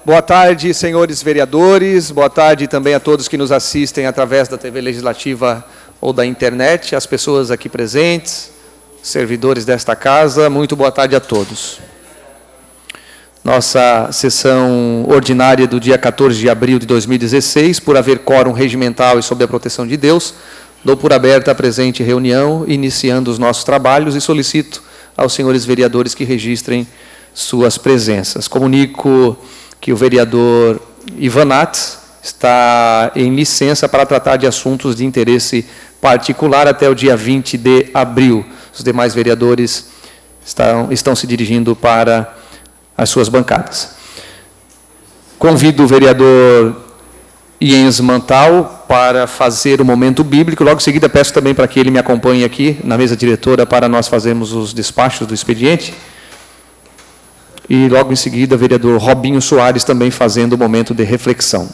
Boa tarde, senhores vereadores. Boa tarde também a todos que nos assistem através da TV Legislativa ou da internet, as pessoas aqui presentes, servidores desta casa. Muito boa tarde a todos. Nossa sessão ordinária do dia 14 de abril de 2016, por haver quórum regimental e sob a proteção de Deus, dou por aberta a presente reunião, iniciando os nossos trabalhos e solicito aos senhores vereadores que registrem suas presenças. Comunico que o vereador Ivanat está em licença para tratar de assuntos de interesse particular até o dia 20 de abril. Os demais vereadores estão se dirigindo para as suas bancadas. Convido o vereador Jens Mantal para fazer o momento bíblico. Logo em seguida, peço também para que ele me acompanhe aqui na mesa diretora para nós fazermos os despachos do expediente. E logo em seguida, o vereador Robinho Soares também fazendo o momento de reflexão.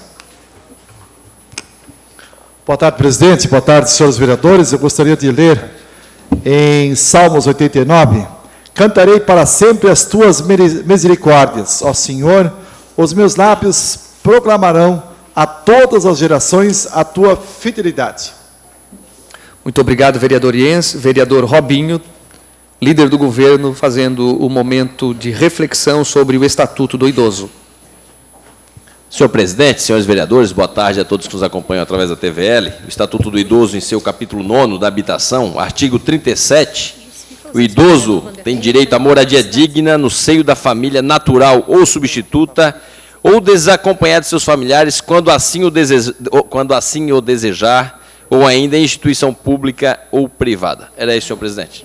Boa tarde, presidente. Boa tarde, senhores vereadores. Eu gostaria de ler em Salmos 89. Cantarei para sempre as tuas misericórdias, ó Senhor. Os meus lábios proclamarão a todas as gerações a tua fidelidade. Muito obrigado, vereador Jens. Vereador Robinho, líder do governo, fazendo o momento de reflexão sobre o Estatuto do Idoso. Senhor presidente, senhores vereadores, boa tarde a todos que nos acompanham através da TVL. O Estatuto do Idoso, em seu capítulo 9 da habitação, artigo 37, o idoso tem direito à moradia digna no seio da família natural ou substituta, ou desacompanhado de seus familiares, quando assim o desejar, ou ainda em instituição pública ou privada. Era isso, senhor presidente.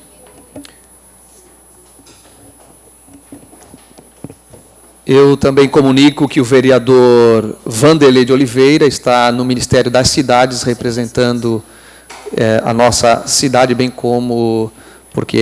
Eu também comunico que o vereador Vanderlei de Oliveira está no Ministério das Cidades, representando a nossa cidade, bem como porque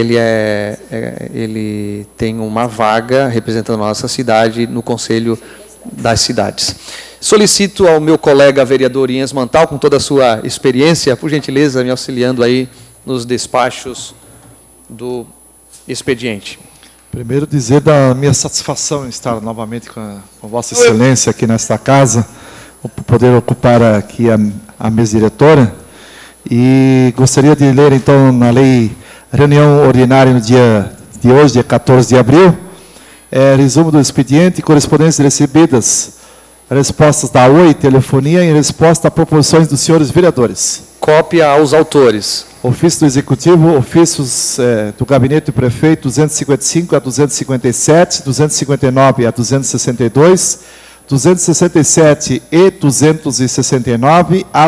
ele tem uma vaga representando a nossa cidade no Conselho das Cidades. Solicito ao meu colega vereador Jens Mantal, com toda a sua experiência, por gentileza, me auxiliando aí nos despachos do expediente. Primeiro dizer da minha satisfação em estar novamente com Vossa Excelência aqui nesta casa, poder ocupar aqui a mesa diretora. E gostaria de ler, então, na lei, reunião ordinária no dia de hoje, dia 14 de abril, resumo do expediente, correspondências recebidas, respostas da Oi, telefonia, em resposta a proposições dos senhores vereadores. Cópia aos autores. Ofício do Executivo, ofícios do Gabinete do Prefeito 255 a 257, 259 a 262, 267 e 269 a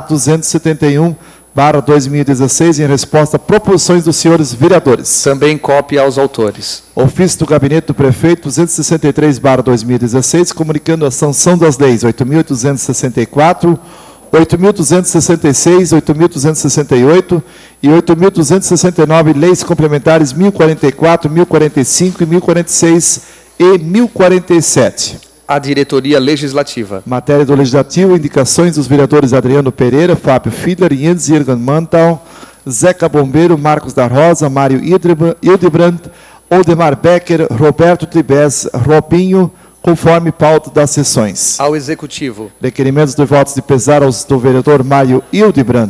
271/2016, em resposta a proposições dos senhores vereadores. Também cópia aos autores. Ofício do Gabinete do Prefeito 263/2016, comunicando a sanção das leis 8.864, 8.266, 8.268 e 8.269, leis complementares 1.044, 1.045 e 1.046 e 1.047. A Diretoria Legislativa. Matéria do Legislativo, indicações dos vereadores Adriano Pereira, Fábio Fiedler, Jens Mantal, Zeca Bombeiro, Marcos da Rosa, Mário Hildebrand, Odemar Becker, Roberto Tribes, Robinho, conforme pauta das sessões. Ao Executivo. Requerimentos de votos de pesar do vereador Mário Hildebrand,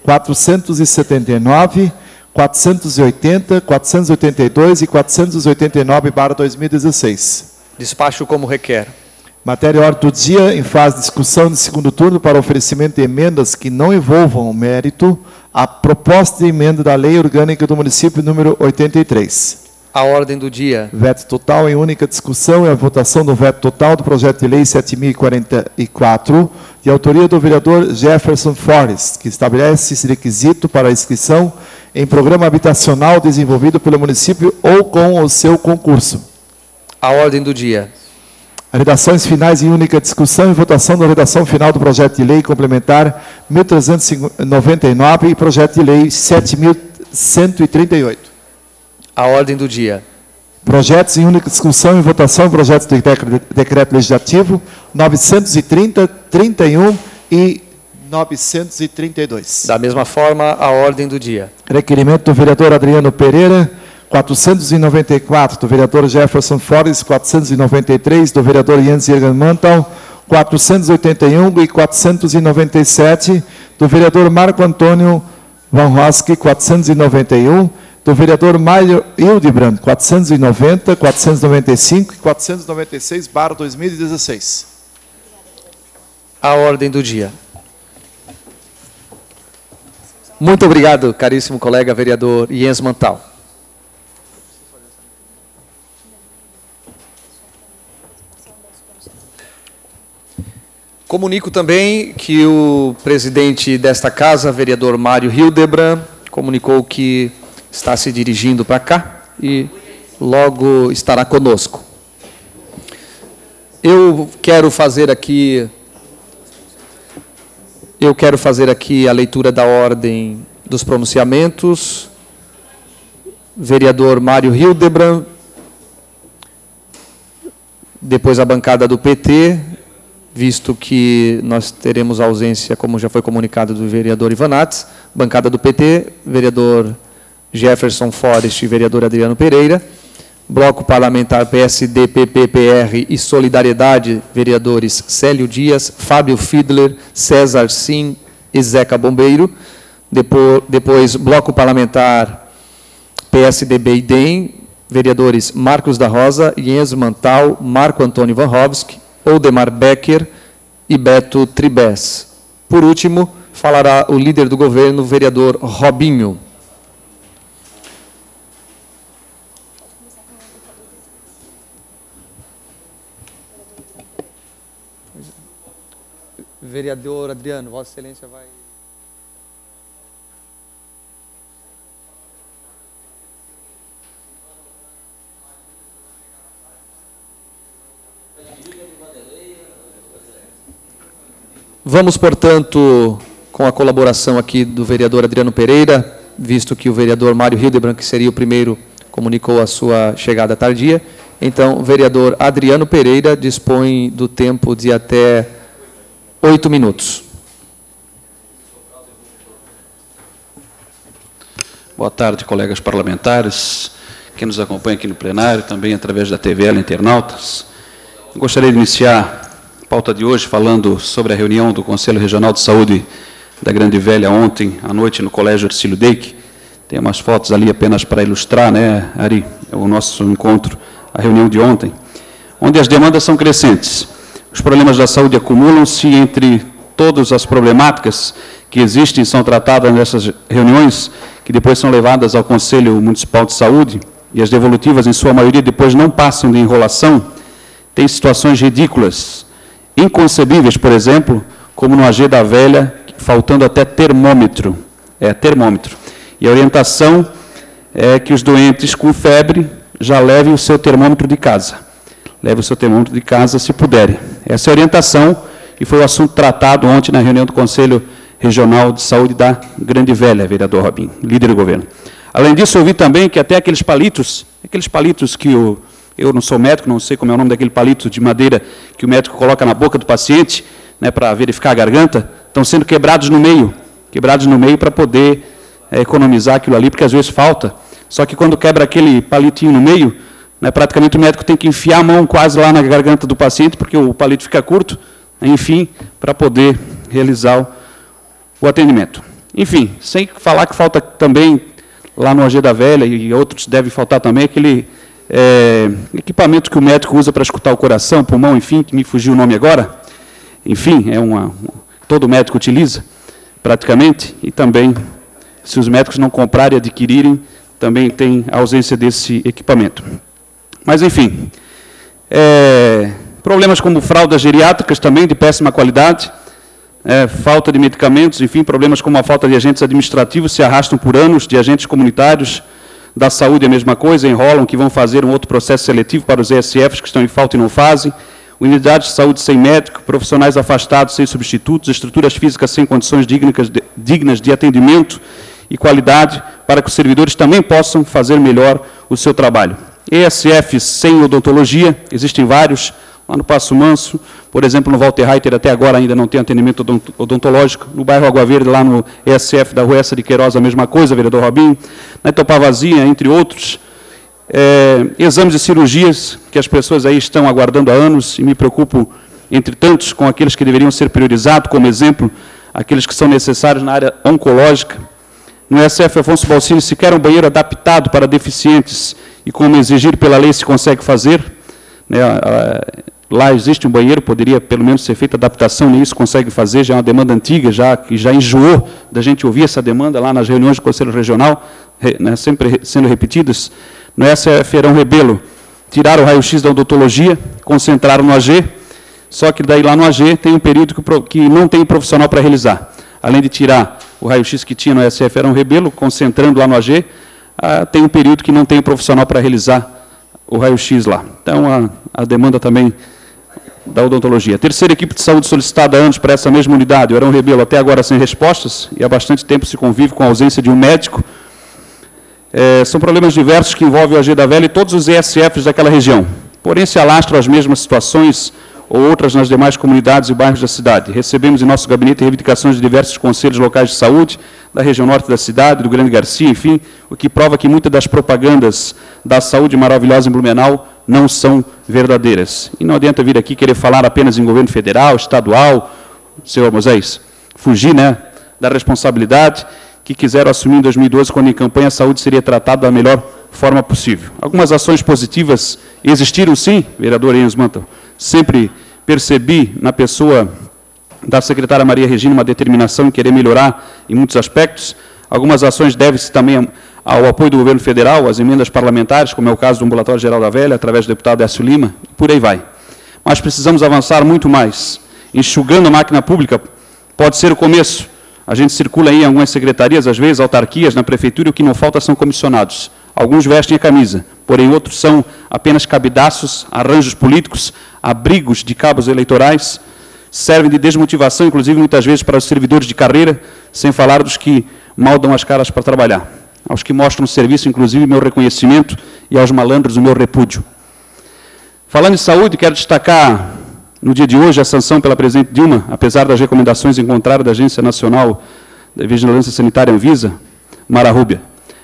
479, 480, 482 e 489/2016. Despacho como requer. Matéria ordem do dia, em fase de discussão de segundo turno para oferecimento de emendas que não envolvam o mérito, a proposta de emenda da Lei Orgânica do Município número 83. A ordem do dia. Veto total em única discussão e a votação do veto total do projeto de lei 7.044, de autoria do vereador Jefferson Forrest, que estabelece esse requisito para a inscrição em programa habitacional desenvolvido pelo município ou com o seu concurso. A ordem do dia. Redações finais em única discussão e votação da redação final do projeto de lei complementar 1.399 e projeto de lei 7.138. A ordem do dia. Projetos em única discussão e votação, projetos de decreto legislativo 930, 31 e 932. Da mesma forma, a ordem do dia. Requerimento do vereador Adriano Pereira, 494, do vereador Jefferson Forres, 493, do vereador Jens Jürgen Mantel, 481 e 497, do vereador Marco Antônio Van Roski, 491, do vereador Mário Hildebrand, 490, 495 e 496, barra 2016. A ordem do dia. Muito obrigado, caríssimo colega vereador Jens Mantal. Comunico também que o presidente desta casa, vereador Mário Hildebrand, comunicou que está se dirigindo para cá e logo estará conosco. Eu quero fazer aqui a leitura da ordem dos pronunciamentos. Vereador Mário Hildebrand, depois a bancada do PT, visto que nós teremos a ausência, como já foi comunicado, do vereador Ivanates, bancada do PT, vereador Jefferson Forrest e vereador Adriano Pereira, bloco parlamentar PSD, PP, PR e Solidariedade, vereadores Célio Dias, Fábio Fiedler, César Sim e Zeca Bombeiro, depois bloco parlamentar PSDB e DEM, vereadores Marcos da Rosa, Jens Mantal, Marco Antônio Van Hovsk, Oldemar Becker e Beto Tribes. Por último, falará o líder do governo, o vereador Robinho. Vereador Adriano, Vossa Excelência vai... Vamos, portanto, com a colaboração aqui do vereador Adriano Pereira, visto que o vereador Mário Hildebrand, que seria o primeiro, comunicou a sua chegada tardia. Então, o vereador Adriano Pereira dispõe do tempo de até 8 minutos. Boa tarde, colegas parlamentares, quem nos acompanha aqui no plenário, também através da TVL Internautas. Gostaria de iniciar a pauta de hoje falando sobre a reunião do Conselho Regional de Saúde da Grande Velha ontem à noite no Colégio Ercílio Deik. Tem umas fotos ali apenas para ilustrar, né, Ari, o nosso encontro, a reunião de ontem, onde as demandas são crescentes. Os problemas da saúde acumulam-se entre todas as problemáticas que existem, são tratadas nessas reuniões, que depois são levadas ao Conselho Municipal de Saúde, e as devolutivas, em sua maioria, depois não passam de enrolação. Tem situações ridículas, inconcebíveis, por exemplo, como no AG da Velha, faltando até termômetro. Termômetro. E a orientação é que os doentes com febre já levem o seu termômetro de casa. Leve o seu termômetro de casa, se puderem. Essa é a orientação, e foi o assunto tratado ontem na reunião do Conselho Regional de Saúde da Grande Velha, vereador Robinho, líder do governo. Além disso, eu vi também que até aqueles palitos que eu não sou médico, não sei como é o nome daquele palito de madeira que o médico coloca na boca do paciente, né, para verificar a garganta, estão sendo quebrados no meio para poder economizar aquilo ali, porque às vezes falta. Só que quando quebra aquele palitinho no meio, né, praticamente o médico tem que enfiar a mão quase lá na garganta do paciente, porque o palito fica curto, enfim, para poder realizar o atendimento. Enfim, sem falar que falta também, lá no AG da Velha, e outros devem faltar também, aquele equipamento que o médico usa para escutar o coração, pulmão, enfim, que me fugiu o nome agora. Enfim, todo médico utiliza, praticamente, e também, se os médicos não comprarem e adquirirem, também tem a ausência desse equipamento. Mas, enfim, problemas como fraldas geriátricas também, de péssima qualidade, falta de medicamentos, enfim, problemas como a falta de agentes administrativos se arrastam por anos, de agentes comunitários, da saúde a mesma coisa, enrolam que vão fazer um outro processo seletivo para os ESFs que estão em falta e não fazem, unidades de saúde sem médico, profissionais afastados sem substitutos, estruturas físicas sem condições dignas de atendimento e qualidade, para que os servidores também possam fazer melhor o seu trabalho. ESFs sem odontologia, existem vários, lá no Passo Manso, por exemplo, no Walter Reiter, até agora ainda não tem atendimento odontológico, no bairro Água Verde, lá no ESF da Rua Essa de Queiroz, a mesma coisa, vereador Robinho, na Itopavazia, entre outros, exames e cirurgias que as pessoas aí estão aguardando há anos, e me preocupo, entre tantos, com aqueles que deveriam ser priorizados, como exemplo, aqueles que são necessários na área oncológica. No SF Afonso Balcini, sequer um banheiro adaptado para deficientes, e como exigir pela lei se consegue fazer, né, lá existe um banheiro, poderia pelo menos ser feita adaptação, nem isso consegue fazer, já é uma demanda antiga, que já enjoou da gente ouvir essa demanda lá nas reuniões do Conselho Regional, né, sempre sendo repetidas. No SF Feirão Rebelo, tiraram o raio-x da odontologia, concentraram no AG, só que daí lá no AG tem um período que não tem profissional para realizar. Além de tirar o raio-x que tinha no SF Feirão Rebelo, concentrando lá no AG, tem um período que não tem profissional para realizar o raio-x lá. Então, a demanda também da odontologia. A terceira equipe de saúde solicitada há anos para essa mesma unidade, o Feirão Rebelo, até agora sem respostas, e há bastante tempo se convive com a ausência de um médico. São problemas diversos que envolvem o AG da Velha e todos os ESFs daquela região. Porém, se alastram as mesmas situações ou outras nas demais comunidades e bairros da cidade. Recebemos em nosso gabinete reivindicações de diversos conselhos locais de saúde, da região norte da cidade, do Grande Garcia, enfim, o que prova que muitas das propagandas da saúde maravilhosa em Blumenau não são verdadeiras. E não adianta vir aqui querer falar apenas em governo federal, estadual, senhor Moisés, fugir, né, da responsabilidade que quiseram assumir em 2012, quando em campanha a saúde seria tratada da melhor forma possível. Algumas ações positivas existiram, sim, vereador Enes Mantel. Sempre percebi na pessoa da secretária Maria Regina uma determinação em querer melhorar em muitos aspectos. Algumas ações devem-se também ao apoio do governo federal, às emendas parlamentares, como é o caso do Ambulatório Geral da Velha, através do deputado Décio Lima, e por aí vai. Mas precisamos avançar muito mais. Enxugando a máquina pública pode ser o começo. A gente circula aí em algumas secretarias, às vezes, autarquias, na prefeitura, e o que não falta são comissionados. Alguns vestem a camisa, porém outros são apenas cabidaços, arranjos políticos, abrigos de cabos eleitorais, servem de desmotivação, inclusive, muitas vezes, para os servidores de carreira, sem falar dos que mal dão as caras para trabalhar. Aos que mostram o serviço, inclusive, meu reconhecimento, e aos malandros, o meu repúdio. Falando em saúde, quero destacar, no dia de hoje, a sanção pela presidente Dilma, apesar das recomendações em contrário da Agência Nacional de Vigilância Sanitária, Anvisa, Mara Rúbia,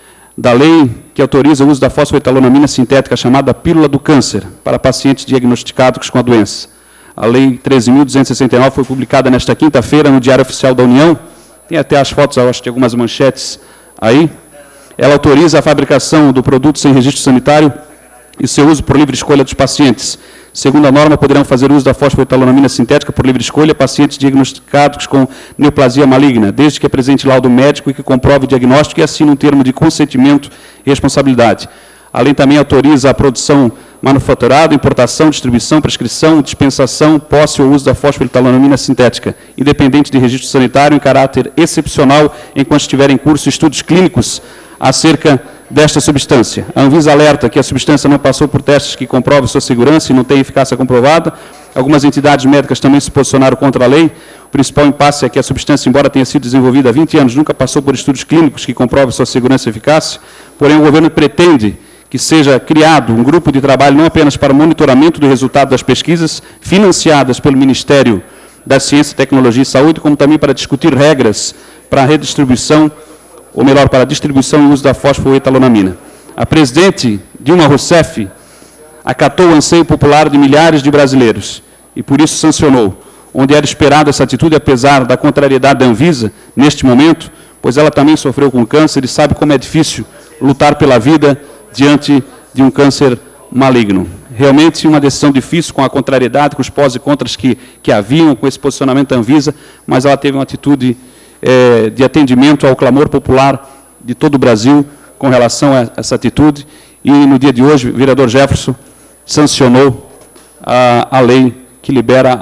da lei que autoriza o uso da fosfoetalonamina sintética, chamada pílula do câncer, para pacientes diagnosticados com a doença. A Lei 13.269 foi publicada nesta quinta-feira no Diário Oficial da União. Tem até as fotos, eu acho que tem algumas manchetes aí. Ela autoriza a fabricação do produto sem registro sanitário e seu uso por livre escolha dos pacientes. Segundo a norma, poderão fazer uso da fosfoetalonamina sintética por livre escolha pacientes diagnosticados com neoplasia maligna, desde que apresente laudo médico e que comprove o diagnóstico e assine um termo de consentimento e responsabilidade. A lei também autoriza a produção manufaturada, importação, distribuição, prescrição, dispensação, posse ou uso da fosfoetalonamina sintética, independente de registro sanitário, em caráter excepcional, enquanto estiver em curso estudos clínicos acerca desta substância. A Anvisa alerta que a substância não passou por testes que comprovem sua segurança e não tem eficácia comprovada. Algumas entidades médicas também se posicionaram contra a lei. O principal impasse é que a substância, embora tenha sido desenvolvida há 20 anos, nunca passou por estudos clínicos que comprovem sua segurança e eficácia. Porém, o governo pretende que seja criado um grupo de trabalho não apenas para o monitoramento do resultado das pesquisas financiadas pelo Ministério da Ciência, Tecnologia e Saúde, como também para discutir regras para a redistribuição, ou melhor, para a distribuição e uso da fosfoetalonamina. A presidente Dilma Rousseff acatou o anseio popular de milhares de brasileiros e, por isso, sancionou, onde era esperada essa atitude, apesar da contrariedade da Anvisa, neste momento, pois ela também sofreu com câncer e sabe como é difícil lutar pela vida diante de um câncer maligno. Realmente uma decisão difícil, com a contrariedade, com os pós e contras que haviam, com esse posicionamento da Anvisa, mas ela teve uma atitude de atendimento ao clamor popular de todo o Brasil com relação a essa atitude, e no dia de hoje o vereador Jefferson sancionou a lei que libera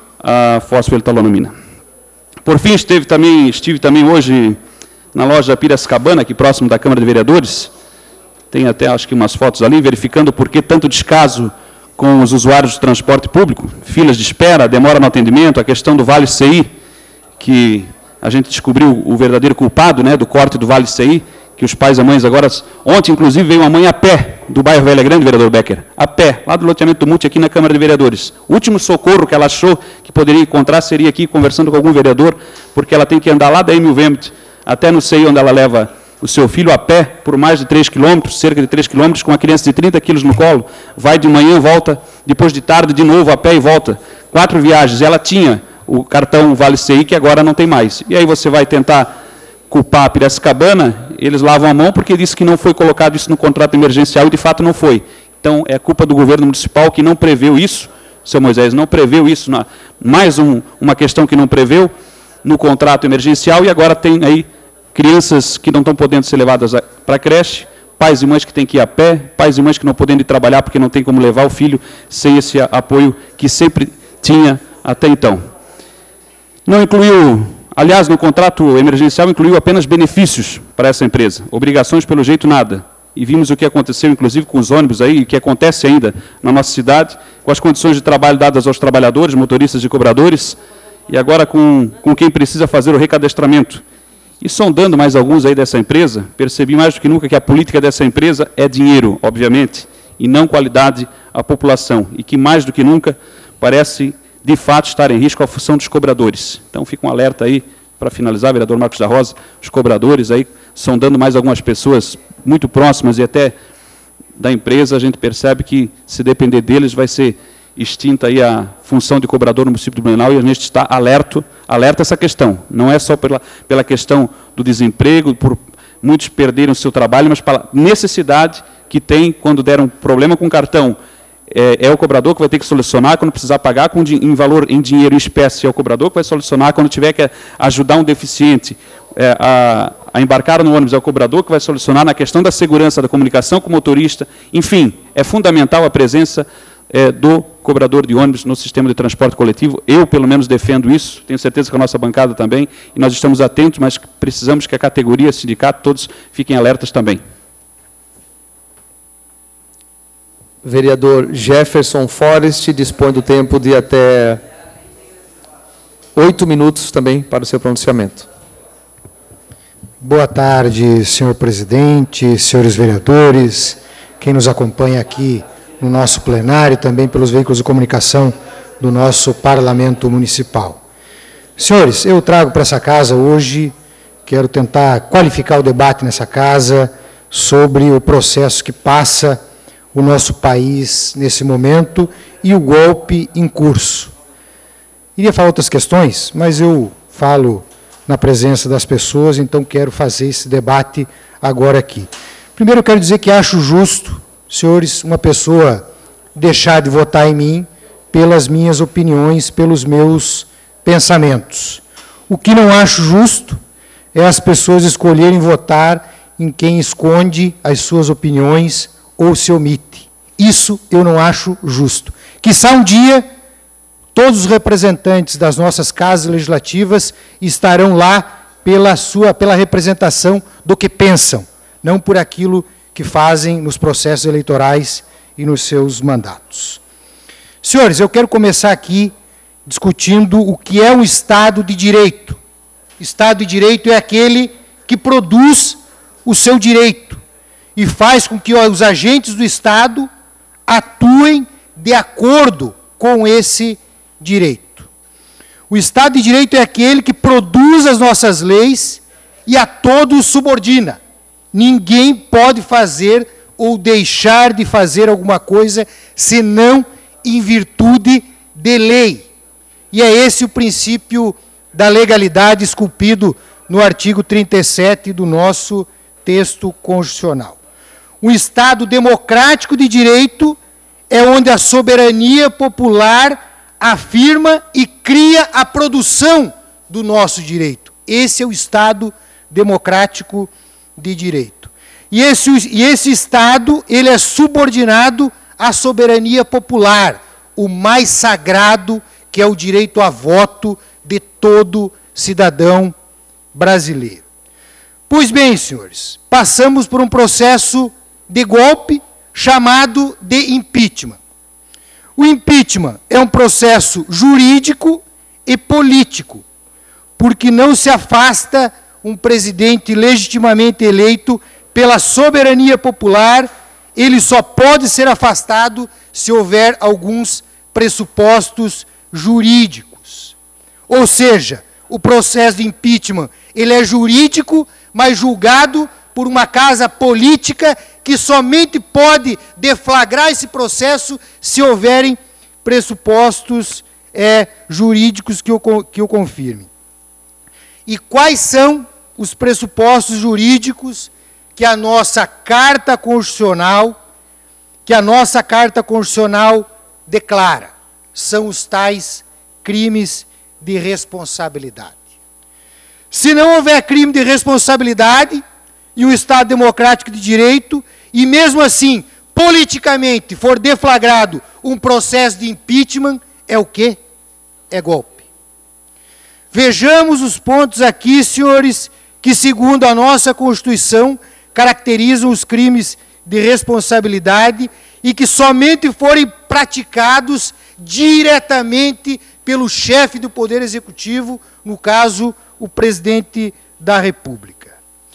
a fosfoetalonamina. Por fim, estive também hoje na loja da Piracicabana, aqui próximo da Câmara de Vereadores, tem até acho que umas fotos ali, verificando por que tanto descaso com os usuários do transporte público, filas de espera, demora no atendimento, a questão do Vale CI, que a gente descobriu o verdadeiro culpado, né, do corte do Vale CI, que os pais e mães agora... Ontem, inclusive, veio uma mãe a pé do bairro Velha Grande, vereador Becker, a pé, lá do loteamento do Multi, aqui na Câmara de Vereadores. O último socorro que ela achou que poderia encontrar seria aqui, conversando com algum vereador, porque ela tem que andar lá da Emil Vemet até no CI, onde ela leva o seu filho a pé por mais de 3 quilômetros, cerca de 3 quilômetros, com uma criança de 30 quilos no colo, vai de manhã, volta, depois de tarde, de novo, a pé e volta. 4 viagens. Ela tinha o cartão Vale CI, que agora não tem mais. E aí você vai tentar culpar a Piracicabana, eles lavam a mão porque disse que não foi colocado isso no contrato emergencial e, de fato, não foi. Então, é culpa do governo municipal que não preveu isso, seu Moisés, não preveu isso, mais uma questão que não preveu no contrato emergencial, e agora tem aí crianças que não estão podendo ser levadas para a creche, pais e mães que têm que ir a pé, pais e mães que não podem ir trabalhar porque não tem como levar o filho sem esse apoio que sempre tinha até então. Não incluiu, aliás, no contrato emergencial, incluiu apenas benefícios para essa empresa, obrigações pelo jeito nada. E vimos o que aconteceu, inclusive, com os ônibus aí, e que acontece ainda na nossa cidade, com as condições de trabalho dadas aos trabalhadores, motoristas e cobradores, e agora com quem precisa fazer o recadastramento. E sondando mais alguns aí dessa empresa, percebi mais do que nunca que a política dessa empresa é dinheiro, obviamente, e não qualidade à população, e que mais do que nunca parece, de fato, estar em risco a função dos cobradores. Então, fica um alerta aí, para finalizar, vereador Marcos da Rosa, os cobradores aí, sondando mais algumas pessoas muito próximas e até da empresa, a gente percebe que, se depender deles, vai ser extinta aí a função de cobrador no município de Blumenau, e a gente está alerta a essa questão. Não é só pela questão do desemprego, por muitos perderem o seu trabalho, mas pela necessidade que tem quando der um problema com o cartão. É o cobrador que vai ter que solucionar quando precisar pagar em valor em dinheiro em espécie. É o cobrador que vai solucionar quando tiver que ajudar um deficiente a embarcar no ônibus. É o cobrador que vai solucionar na questão da segurança, da comunicação com o motorista. Enfim, é fundamental a presença do cobrador de ônibus no sistema de transporte coletivo. Eu, pelo menos, defendo isso. Tenho certeza que a nossa bancada também. E nós estamos atentos, mas precisamos que a categoria, sindicato, todos fiquem alertas também. Vereador Jefferson Forrest dispõe do tempo de até 8 minutos também para o seu pronunciamento. Boa tarde, senhor presidente, senhores vereadores, quem nos acompanha aqui no nosso plenário, também pelos veículos de comunicação do nosso parlamento municipal. Senhores, eu trago para essa casa hoje, quero tentar qualificar o debate nessa casa sobre o processo que passa o nosso país nesse momento e o golpe em curso. Iria falar outras questões, mas eu falo na presença das pessoas, então quero fazer esse debate agora aqui. Primeiro eu quero dizer que acho justo, senhores, uma pessoa deixar de votar em mim pelas minhas opiniões, pelos meus pensamentos. O que não acho justo é as pessoas escolherem votar em quem esconde as suas opiniões ou se omite. Isso eu não acho justo. Quiçá um dia todos os representantes das nossas casas legislativas estarão lá pela representação do que pensam, não por aquilo que fazem nos processos eleitorais e nos seus mandatos. Senhores, eu quero começar aqui discutindo o que é um Estado de Direito. Estado de Direito é aquele que produz o seu direito e faz com que os agentes do Estado atuem de acordo com esse direito. O Estado de Direito é aquele que produz as nossas leis e a todos subordina. Ninguém pode fazer ou deixar de fazer alguma coisa senão em virtude de lei. E é esse o princípio da legalidade esculpido no artigo 37 do nosso texto constitucional. Um Estado democrático de direito é onde a soberania popular afirma e cria a produção do nosso direito. Esse é o Estado democrático de direito. E esse Estado, ele é subordinado à soberania popular, o mais sagrado, que é o direito a voto de todo cidadão brasileiro. Pois bem, senhores, passamos por um processo de golpe chamado de impeachment. O impeachment é um processo jurídico e político, porque não se afasta um presidente legitimamente eleito pela soberania popular, ele só pode ser afastado se houver alguns pressupostos jurídicos. Ou seja, o processo de impeachment, ele é jurídico, mas julgado por uma casa política que somente pode deflagrar esse processo se houverem pressupostos jurídicos que o confirmem. E quais são os pressupostos jurídicos que a nossa Carta Constitucional declara? São os tais crimes de responsabilidade. Se não houver crime de responsabilidade e o Estado democrático de direito, e mesmo assim, politicamente, for deflagrado um processo de impeachment, é o quê? É golpe. Vejamos os pontos aqui, senhores, que segundo a nossa Constituição, caracterizam os crimes de responsabilidade e que somente forem praticados diretamente pelo chefe do Poder Executivo, no caso, o Presidente da República.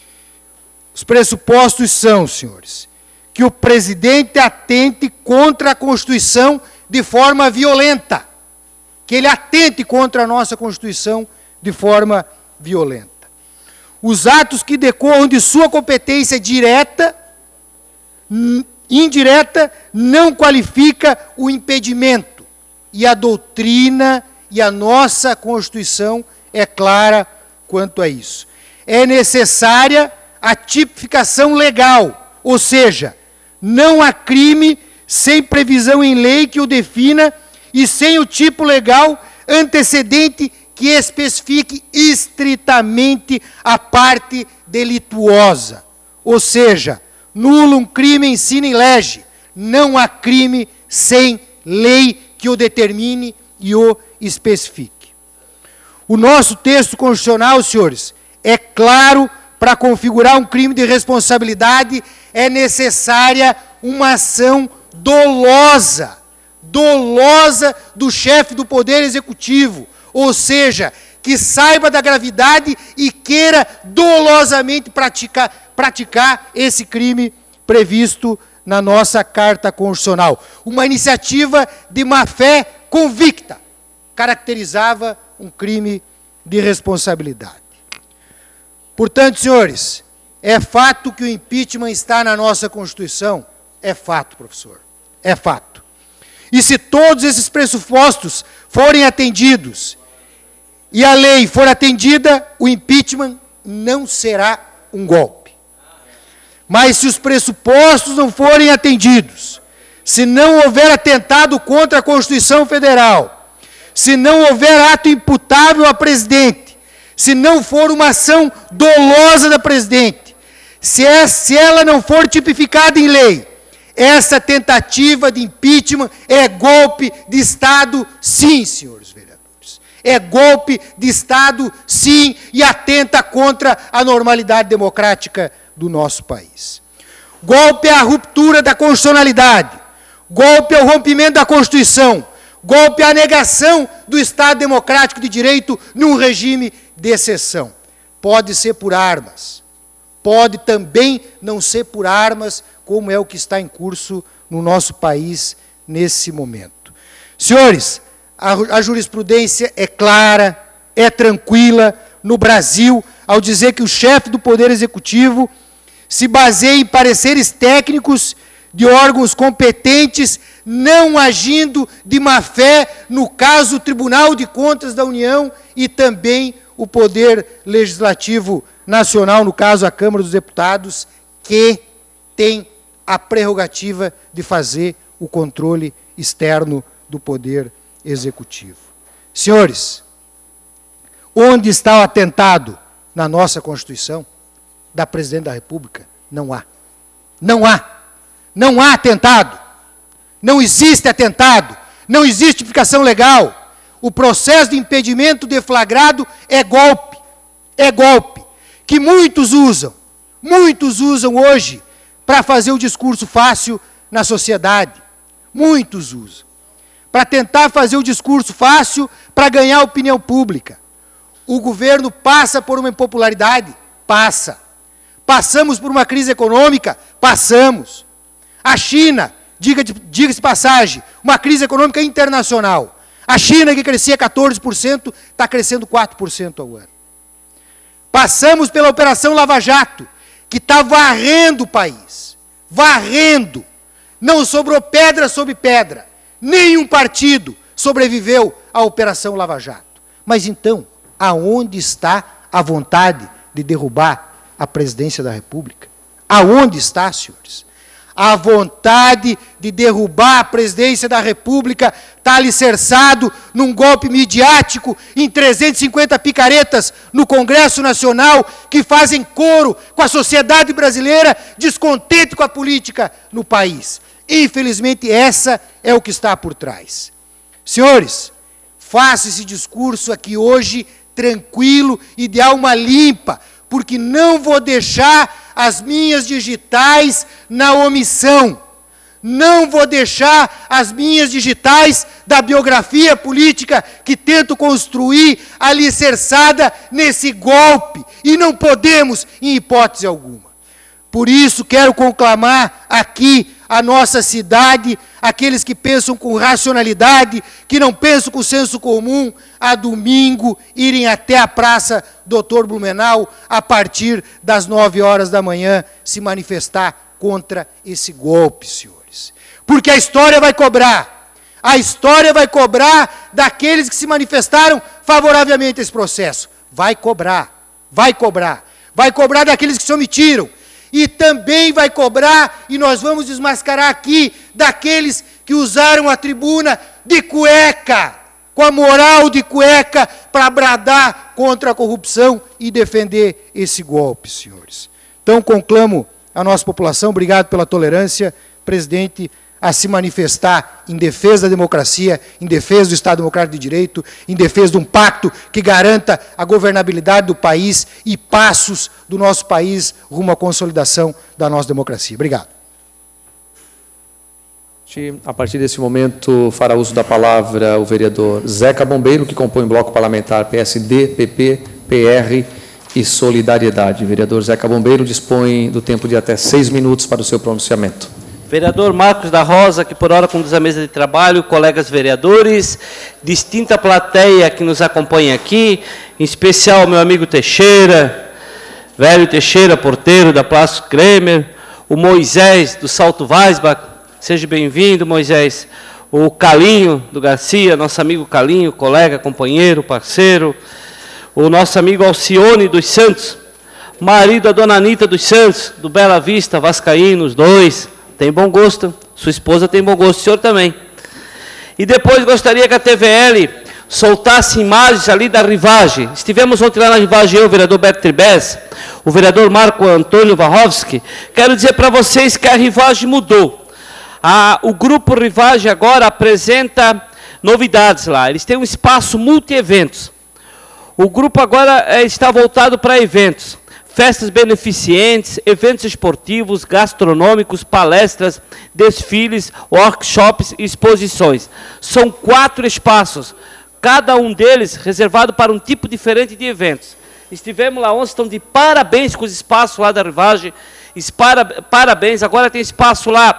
Os pressupostos são, senhores, que o presidente atente contra a Constituição de forma violenta, que ele atente contra a nossa Constituição de forma violenta. Os atos que decorram de sua competência direta, indireta, não qualifica o impedimento. E a doutrina e a nossa Constituição é clara quanto a isso. É necessária a tipificação legal, ou seja, não há crime sem previsão em lei que o defina e sem o tipo legal antecedente que especifique estritamente a parte delituosa. Ou seja, nullum crimen sine lege, não há crime sem lei que o determine e o especifique. O nosso texto constitucional, senhores, é claro, para configurar um crime de responsabilidade, é necessária uma ação dolosa do chefe do Poder Executivo, ou seja, que saiba da gravidade e queira dolosamente praticar esse crime previsto na nossa Carta Constitucional. Uma iniciativa de má-fé convicta caracterizava um crime de responsabilidade. Portanto, senhores, é fato que o impeachment está na nossa Constituição? É fato, professor. É fato. E se todos esses pressupostos forem atendidos e a lei for atendida, o impeachment não será um golpe. Mas se os pressupostos não forem atendidos, se não houver atentado contra a Constituição Federal, se não houver ato imputável a presidente, se não for uma ação dolosa da presidente, se ela não for tipificada em lei, essa tentativa de impeachment é golpe de Estado, sim, senhores vereadores. É golpe de Estado, sim, e atenta contra a normalidade democrática do nosso país. Golpe é a ruptura da constitucionalidade, golpe é o rompimento da Constituição, golpe é a negação do Estado democrático de direito num regime de exceção. Pode ser por armas, pode também não ser por armas, como é o que está em curso no nosso país nesse momento. Senhores, a jurisprudência é clara, é tranquila no Brasil, ao dizer que o chefe do Poder Executivo se baseia em pareceres técnicos de órgãos competentes, não agindo de má-fé, no caso o Tribunal de Contas da União e também o Poder Legislativo Nacional, no caso a Câmara dos Deputados, que tem a prerrogativa de fazer o controle externo do Poder Executivo. Senhores, onde está o atentado na nossa Constituição da Presidente da República? Não há. Não há. Não há atentado. Não existe atentado. Não existe tipificação legal. O processo de impedimento deflagrado é golpe. É golpe. Que muitos usam hoje para fazer o discurso fácil na sociedade. Muitos usam. Para tentar fazer o discurso fácil para ganhar a opinião pública. O governo passa por uma impopularidade? Passa. Passamos por uma crise econômica? Passamos. A China, diga-se passagem, uma crise econômica internacional. A China, que crescia 14%, está crescendo 4% ao ano. Passamos pela Operação Lava Jato, que está varrendo o país. Varrendo. Não sobrou pedra sobre pedra. Nenhum partido sobreviveu à Operação Lava Jato. Mas então, aonde está a vontade de derrubar a presidência da República? Aonde está, senhores? A vontade de derrubar a presidência da República está alicerçado num golpe midiático em 350 picaretas no Congresso Nacional que fazem coro com a sociedade brasileira descontente com a política no país. Infelizmente, essa é o que está por trás. Senhores, faça esse discurso aqui hoje tranquilo e de alma limpa, porque não vou deixar as minhas digitais na omissão. Não vou deixar as minhas digitais da biografia política que tento construir alicerçada nesse golpe. E não podemos, em hipótese alguma. Por isso, quero conclamar aqui a nossa cidade, aqueles que pensam com racionalidade, que não pensam com senso comum, a domingo irem até a Praça Dr. Blumenau, a partir das 9 horas da manhã, se manifestar contra esse golpe, senhores. Porque a história vai cobrar. A história vai cobrar daqueles que se manifestaram favoravelmente a esse processo. Vai cobrar, vai cobrar. Vai cobrar daqueles que se omitiram. E também vai cobrar, e nós vamos desmascarar aqui, daqueles que usaram a tribuna de cueca, com a moral de cueca, para bradar contra a corrupção e defender esse golpe, senhores. Então, conclamo a nossa população, obrigado pela tolerância, presidente, a se manifestar em defesa da democracia, em defesa do Estado Democrático de Direito, em defesa de um pacto que garanta a governabilidade do país e passos do nosso país rumo à consolidação da nossa democracia. Obrigado. A partir desse momento, fará uso da palavra o vereador Zeca Bombeiro, que compõe o bloco parlamentar PSD, PP, PR e Solidariedade. O vereador Zeca Bombeiro dispõe do tempo de até 6 minutos para o seu pronunciamento. Vereador Marcos da Rosa, que por hora conduz a mesa de trabalho, colegas vereadores, distinta plateia que nos acompanha aqui, em especial meu amigo Teixeira, velho Teixeira, porteiro da Plástico Kremer, o Moisés do Salto Weisbach, seja bem-vindo, Moisés, o Calinho do Garcia, nosso amigo Calinho, colega, companheiro, parceiro, o nosso amigo Alcione dos Santos, marido da dona Anita dos Santos, do Bela Vista, vascaíno, os dois, tem bom gosto, sua esposa tem bom gosto, o senhor também. E depois gostaria que a TVL soltasse imagens ali da Rivage. Estivemos ontem lá na Rivage, eu, o vereador Beto Tribes, o vereador Marco Antônio Warowski. Quero dizer para vocês que a Rivage mudou. O grupo Rivage agora apresenta novidades lá. Eles têm um espaço multi-eventos. O grupo agora está voltado para eventos. Festas beneficentes, eventos esportivos, gastronômicos, palestras, desfiles, workshops e exposições. São 4 espaços, cada um deles reservado para um tipo diferente de eventos. Estivemos lá ontem, estão de parabéns com os espaços lá da Rivage. Parabéns, agora tem espaço lá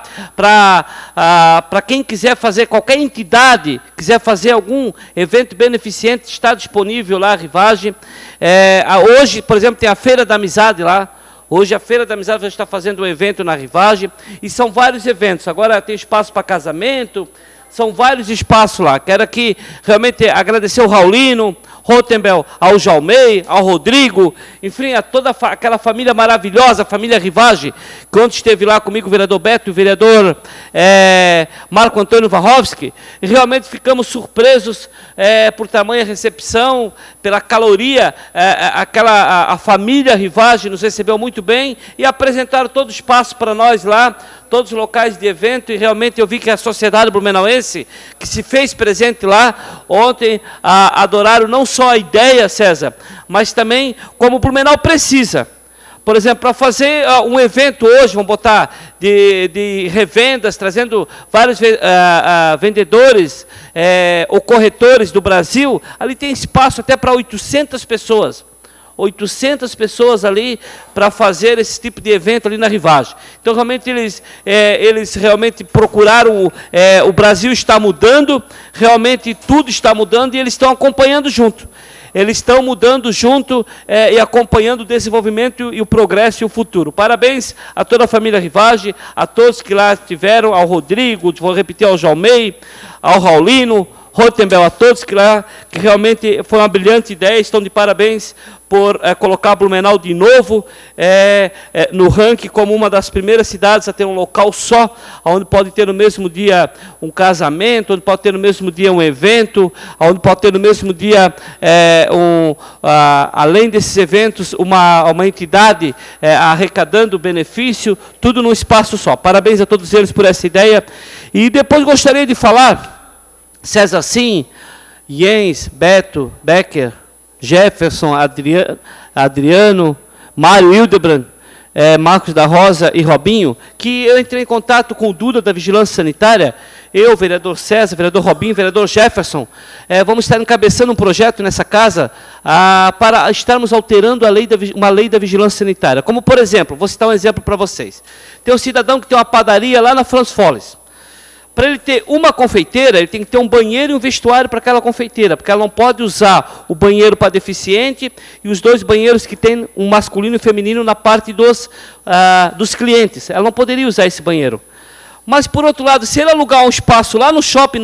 para quem quiser fazer, qualquer entidade, quiser fazer algum evento beneficente, está disponível lá a Rivage. Hoje, por exemplo, tem a Feira da Amizade lá. Hoje a Feira da Amizade vai estar fazendo um evento na Rivage, e são vários eventos. Agora tem espaço para casamento, são vários espaços lá. Quero aqui realmente agradecer ao Raulino, Rotenbel, ao Jalmei, ao Rodrigo, enfim, a toda aquela família maravilhosa, a família Rivage, que ontem esteve lá comigo, o vereador Beto e o vereador Marco Antônio Warowski. E realmente ficamos surpresos por tamanha recepção, pela caloria, a família Rivage nos recebeu muito bem e apresentaram todo o espaço para nós lá, todos os locais de evento, e realmente eu vi que a sociedade blumenauense, que se fez presente lá, ontem adoraram não só a ideia, César, mas também como o Blumenau precisa. Por exemplo, para fazer um evento hoje, vamos botar, de revendas, trazendo vários vendedores ou corretores do Brasil, ali tem espaço até para 800 pessoas. 800 pessoas ali para fazer esse tipo de evento ali na Rivage. Então, realmente, eles realmente procuraram, o Brasil está mudando, realmente tudo está mudando e eles estão acompanhando junto. eles estão mudando junto e acompanhando o desenvolvimento e o progresso e o futuro. Parabéns a toda a família Rivage, a todos que lá estiveram, ao Rodrigo, vou repetir, ao Jalmei, ao Raulino, Rotenbel, a todos que lá, que realmente foi uma brilhante ideia, estão de parabéns por colocar Blumenau de novo no ranking como uma das primeiras cidades a ter um local só, onde pode ter no mesmo dia um casamento, onde pode ter no mesmo dia um evento, onde pode ter no mesmo dia, além desses eventos, uma entidade arrecadando benefício, tudo num espaço só. Parabéns a todos eles por essa ideia. E depois gostaria de falar, César Sim, Jens, Beto, Becker, Jefferson, Adriano, Mário Hildebrand, Marcos da Rosa e Robinho, que eu entrei em contato com o Duda da Vigilância Sanitária, eu, vereador César, vereador Robinho, vereador Jefferson, vamos estar encabeçando um projeto nessa casa para estarmos alterando uma lei da Vigilância Sanitária. Como, por exemplo, vou citar um exemplo para vocês. Tem um cidadão que tem uma padaria lá na Franz Folles. Para ele ter uma confeiteira, ele tem que ter um banheiro e um vestuário para aquela confeiteira, porque ela não pode usar o banheiro para deficiente e os 2 banheiros que tem um masculino e feminino na parte dos clientes. Ela não poderia usar esse banheiro. Mas, por outro lado, se ele alugar um espaço lá no Shopping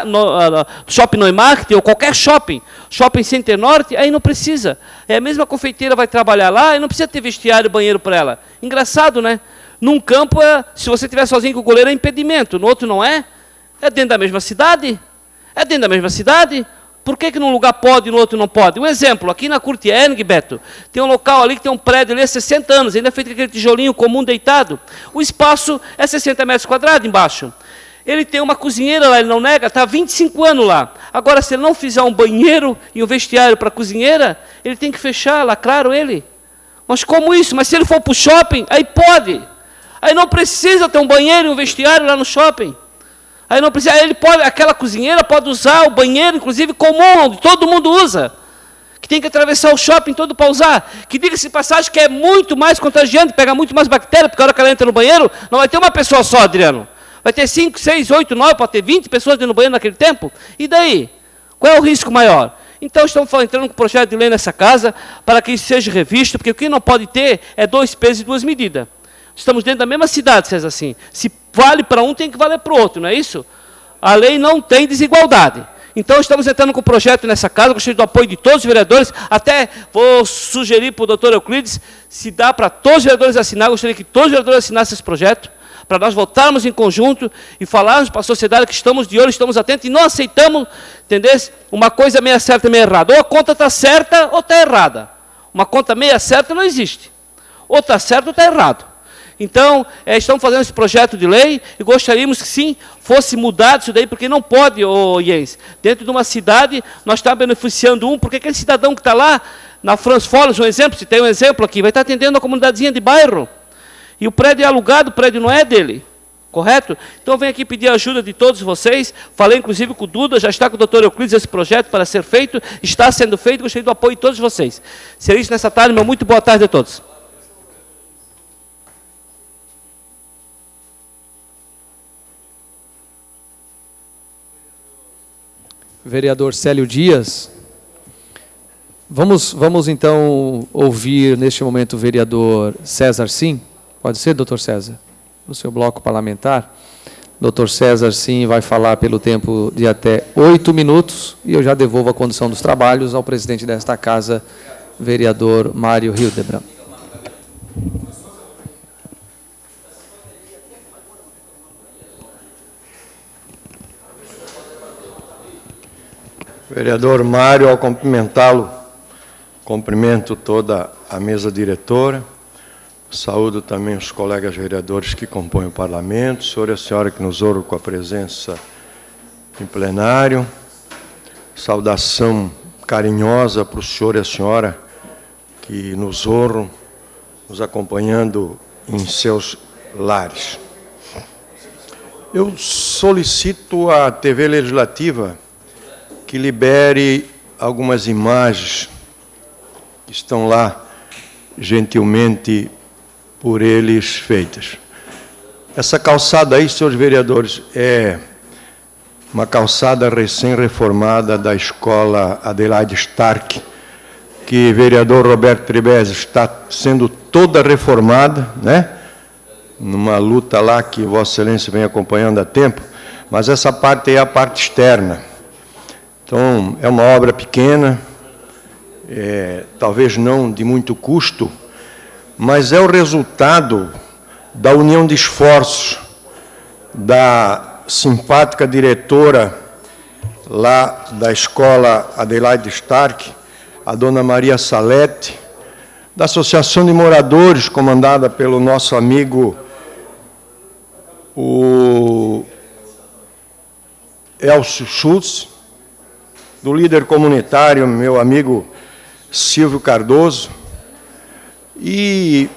Neumarkt, ou qualquer shopping Center Norte, aí não precisa. A mesma confeiteira vai trabalhar lá e não precisa ter vestiário e banheiro para ela. Engraçado, né? Num campo, se você estiver sozinho com o goleiro, é impedimento. No outro não é. É dentro da mesma cidade. É dentro da mesma cidade. Por que num lugar pode e no outro não pode? Um exemplo, aqui na Curtieng, Beto, tem um local ali que tem um prédio ali há 60 anos, ainda é feito com aquele tijolinho comum deitado. O espaço é 60 metros quadrados embaixo. Ele tem uma cozinheira lá, ele não nega, está há 25 anos lá. Agora, se ele não fizer um banheiro e um vestiário para a cozinheira, ele tem que fechar, lacraram ele. Mas como isso? Mas se ele for para o shopping, aí pode. Aí não precisa ter um banheiro e um vestiário lá no shopping. Aí não precisa, aí ele pode, aquela cozinheira pode usar o banheiro, inclusive comum, onde todo mundo usa. Que tem que atravessar o shopping todo para usar. Que diga-se de passagem que é muito mais contagiante, pega muito mais bactéria, porque a hora que ela entra no banheiro, não vai ter uma pessoa só, Adriano. Vai ter 5, 6, 8, 9, pode ter 20 pessoas dentro do banheiro naquele tempo. E daí? Qual é o risco maior? Então, estamos entrando com um projeto de lei nessa casa, para que isso seja revisto, porque o que não pode ter é 2 pesos e 2 medidas. Estamos dentro da mesma cidade, César, assim. Se vale para um, tem que valer para o outro, não é isso? A lei não tem desigualdade. Então, estamos entrando com o projeto nessa casa, gostaria do apoio de todos os vereadores, até vou sugerir para o doutor Euclides, se dá para todos os vereadores assinar, gostaria que todos os vereadores assinassem esse projeto, para nós votarmos em conjunto e falarmos para a sociedade que estamos de olho, estamos atentos e não aceitamos, entendeu? Uma coisa meia certa e meia errada. Ou a conta está certa ou está errada. Uma conta meia certa não existe. Ou está certo ou está errado. Então, estamos fazendo esse projeto de lei e gostaríamos que, sim, fosse mudado isso daí, porque não pode, Jens, dentro de uma cidade, nós estamos beneficiando porque aquele cidadão que está lá, na Franz Folles, um exemplo, se tem um exemplo aqui, vai estar atendendo a comunidadezinha de bairro. E o prédio é alugado, o prédio não é dele. Correto? Então, eu venho aqui pedir a ajuda de todos vocês. Falei, inclusive, com o Duda, já está com o doutor Euclides esse projeto para ser feito. Está sendo feito, gostaria do apoio de todos vocês. Seria isso nessa tarde, meu muito boa tarde a todos. Vereador Célio Dias. Vamos então ouvir neste momento o vereador César Sim. Pode ser, doutor César? No seu bloco parlamentar. Doutor César Sim vai falar pelo tempo de até 8 minutos e eu já devolvo a condução dos trabalhos ao presidente desta casa, vereador Mário Hildebrand. Vereador Mário, ao cumprimentá-lo, cumprimento toda a mesa diretora, saúdo também os colegas vereadores que compõem o parlamento, o senhor e a senhora que nos honram com a presença em plenário, saudação carinhosa para o senhor e a senhora que nos honram, nos acompanhando em seus lares. Eu solicito à TV Legislativa que libere algumas imagens que estão lá, gentilmente, por eles feitas. Essa calçada aí, senhores vereadores, é uma calçada recém-reformada da escola Adelaide Stark, que o vereador Roberto Tribes está sendo toda reformada, né? Numa luta lá que Vossa Excelência vem acompanhando há tempo, mas essa parte é a parte externa. Então, é uma obra pequena, talvez não de muito custo, mas é o resultado da união de esforços da simpática diretora lá da escola Adelaide Stark, a dona Maria Salete, da Associação de Moradores, comandada pelo nosso amigo, o Elcio Schultz, do líder comunitário, meu amigo Silvio Cardoso. E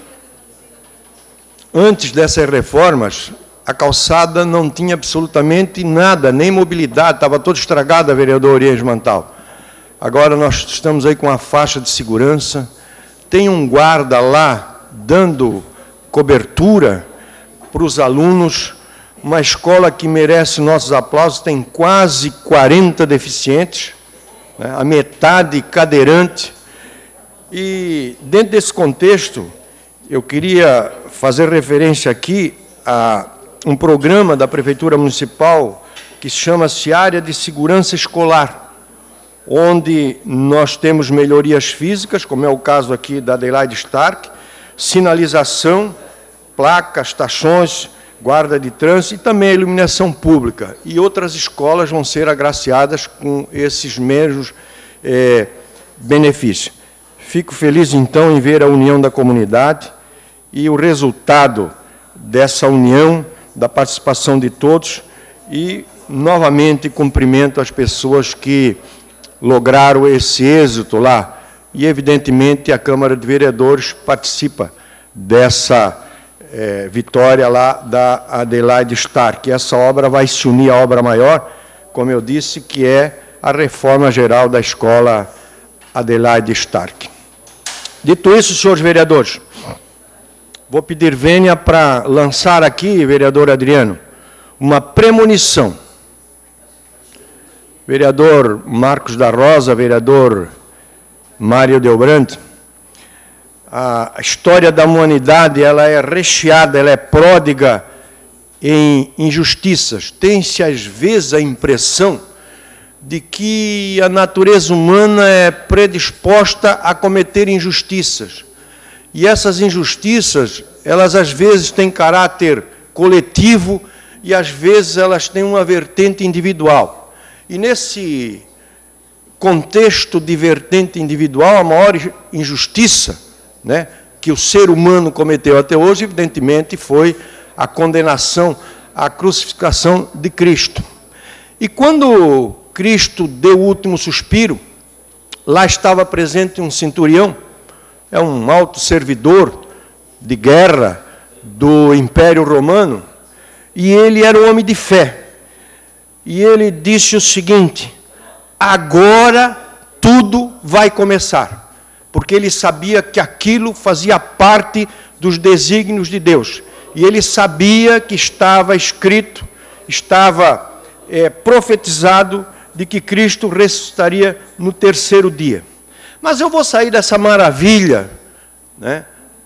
antes dessas reformas, a calçada não tinha absolutamente nada, nem mobilidade, estava toda estragada, vereador Urias Mantal. Agora nós estamos aí com a faixa de segurança, tem um guarda lá dando cobertura para os alunos, uma escola que merece nossos aplausos, tem quase 40 deficientes, né, a metade cadeirante. E dentro desse contexto, eu queria fazer referência aqui a um programa da Prefeitura Municipal que chama-se Área de Segurança Escolar, onde nós temos melhorias físicas, como é o caso aqui da Adelaide Stark, sinalização, placas, tachões, guarda de trânsito e também a iluminação pública. E outras escolas vão ser agraciadas com esses mesmos benefícios. Fico feliz, então, em ver a união da comunidade e o resultado dessa união, da participação de todos, e, novamente, cumprimento as pessoas que lograram esse êxito lá. E, evidentemente, a Câmara de Vereadores participa dessa vitória lá da Adelaide Stark. Essa obra vai se unir à obra maior, como eu disse, que é a reforma geral da escola Adelaide Stark. Dito isso, senhores vereadores, vou pedir vênia para lançar aqui, vereador Adriano, uma premonição. Vereador Marcos da Rosa, vereador Mário Delbrante, a história da humanidade, ela é recheada, ela é pródiga em injustiças. Tem-se, às vezes, a impressão de que a natureza humana é predisposta a cometer injustiças. E essas injustiças, elas, às vezes, têm caráter coletivo e, às vezes, elas têm uma vertente individual. E, nesse contexto de vertente individual, a maior injustiça, né, que o ser humano cometeu até hoje, evidentemente, foi a condenação, a crucificação de Cristo. E quando Cristo deu o último suspiro, lá estava presente um centurião, é um alto servidor de guerra do Império Romano, e ele era um homem de fé. E ele disse o seguinte: agora tudo vai começar. Porque ele sabia que aquilo fazia parte dos desígnios de Deus. E ele sabia que estava escrito, estava profetizado de que Cristo ressuscitaria no terceiro dia. Mas eu vou sair dessa maravilha, né,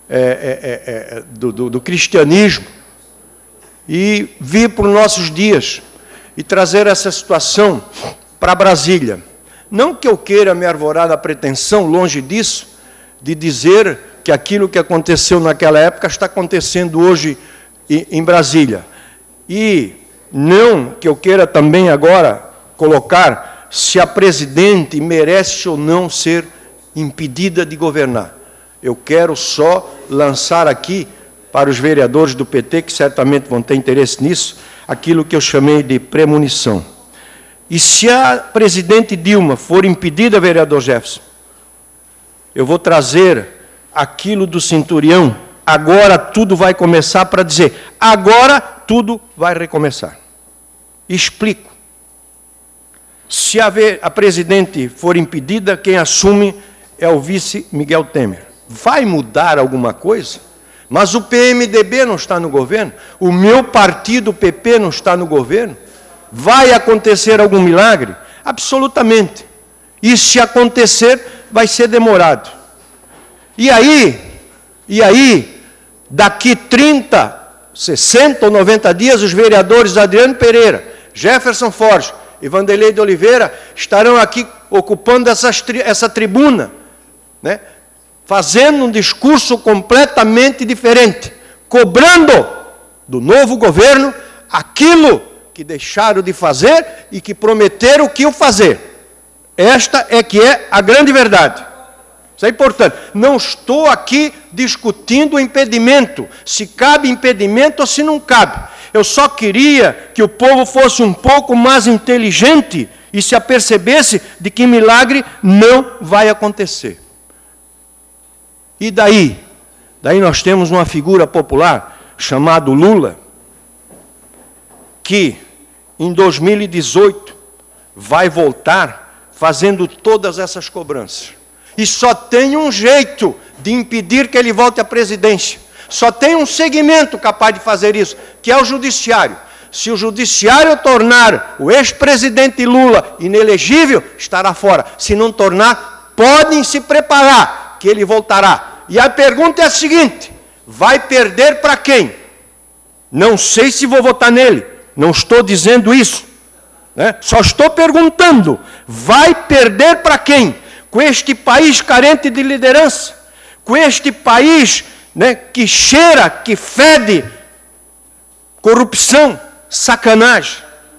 do cristianismo e vir para os nossos dias e trazer essa situação para Brasília. Não que eu queira me arvorar na pretensão, longe disso, de dizer que aquilo que aconteceu naquela época está acontecendo hoje em Brasília. E não que eu queira também agora colocar se a presidente merece ou não ser impedida de governar. Eu quero só lançar aqui para os vereadores do PT, que certamente vão ter interesse nisso, aquilo que eu chamei de premonição. E se a presidente Dilma for impedida, vereador Jefferson, eu vou trazer aquilo do centurião, agora tudo vai começar, para dizer, agora tudo vai recomeçar. Explico. Se a presidente for impedida, quem assume é o vice Miguel Temer. Vai mudar alguma coisa? Mas o PMDB não está no governo, o meu partido, o PP, não está no governo. Vai acontecer algum milagre? Absolutamente. E se acontecer, vai ser demorado. E aí, daqui 30, 60 ou 90 dias, os vereadores Adriano Pereira, Jefferson Forge e Vanderlei de Oliveira estarão aqui ocupando essa tribuna, né, fazendo um discurso completamente diferente, cobrando do novo governo aquilo que deixaram de fazer e que prometeram que iam fazer. Esta é que é a grande verdade. Isso é importante. Não estou aqui discutindo o impedimento, se cabe impedimento ou se não cabe. Eu só queria que o povo fosse um pouco mais inteligente e se apercebesse de que milagre não vai acontecer. E daí? Daí nós temos uma figura popular chamada Lula, que em 2018 vai voltar fazendo todas essas cobranças. E só tem um jeito de impedir que ele volte à presidência. Só tem um segmento capaz de fazer isso, que é o judiciário. Se o judiciário tornar o ex-presidente Lula inelegível, estará fora. Se não tornar, podem se preparar, que ele voltará. E a pergunta é a seguinte: vai perder para quem? Não sei se vou votar nele. Não estou dizendo isso, né? Só estou perguntando. Vai perder para quem? Com este país carente de liderança, com este país, né, que cheira, que fede corrupção, sacanagem.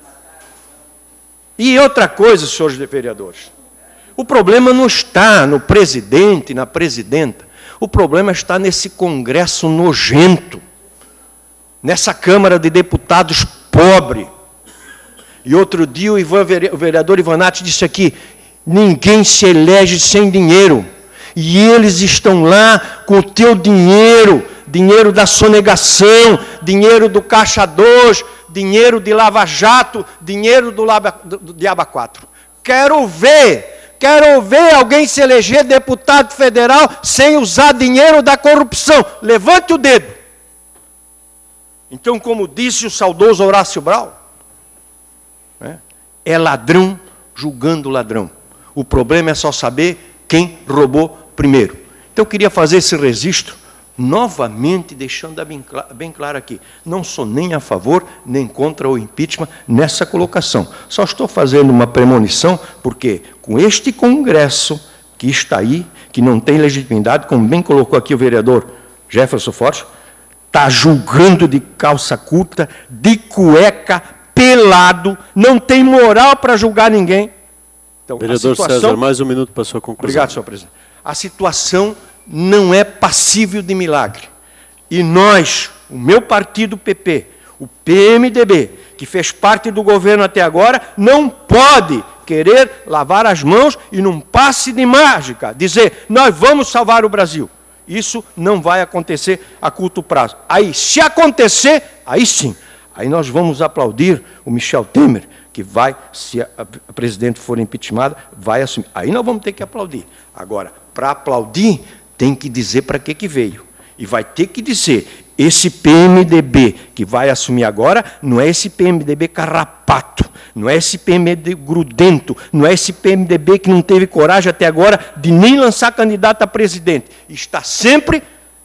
E outra coisa, senhores vereadores, o problema não está no presidente, na presidenta, o problema está nesse Congresso nojento, nessa Câmara de Deputados pobre. E outro dia o vereador Ivanati disse aqui: ninguém se elege sem dinheiro. E eles estão lá com o teu dinheiro, dinheiro da sonegação, dinheiro do Caixa 2, dinheiro de Lava Jato, dinheiro do Diaba 4. Quero ver alguém se eleger deputado federal sem usar dinheiro da corrupção. Levante o dedo. Então, como disse o saudoso Horácio Brau, né, é ladrão julgando ladrão. O problema é só saber quem roubou primeiro. Então, eu queria fazer esse registro, novamente deixando bem claro aqui. Não sou nem a favor, nem contra o impeachment nessa colocação. Só estou fazendo uma premonição, porque com este Congresso que está aí, que não tem legitimidade, como bem colocou aqui o vereador Jefferson Forte, está julgando de calça curta, de cueca, pelado, não tem moral para julgar ninguém. Então, vereador César, mais um minuto para a sua conclusão. Obrigado, senhor presidente. A situação não é passível de milagre. E nós, o meu partido PP, o PMDB, que fez parte do governo até agora, não pode querer lavar as mãos e num passe de mágica dizer: nós vamos salvar o Brasil. Isso não vai acontecer a curto prazo. Aí, se acontecer, aí sim, aí nós vamos aplaudir o Michel Temer, que vai, se a presidente for impeachmentada, vai assumir. Aí nós vamos ter que aplaudir. Agora, para aplaudir, tem que dizer para que veio. E vai ter que dizer: esse PMDB que vai assumir agora não é esse PMDB carrapato, não é esse PMDB grudento, não é esse PMDB que não teve coragem até agora de nem lançar candidato a presidente. Está sempre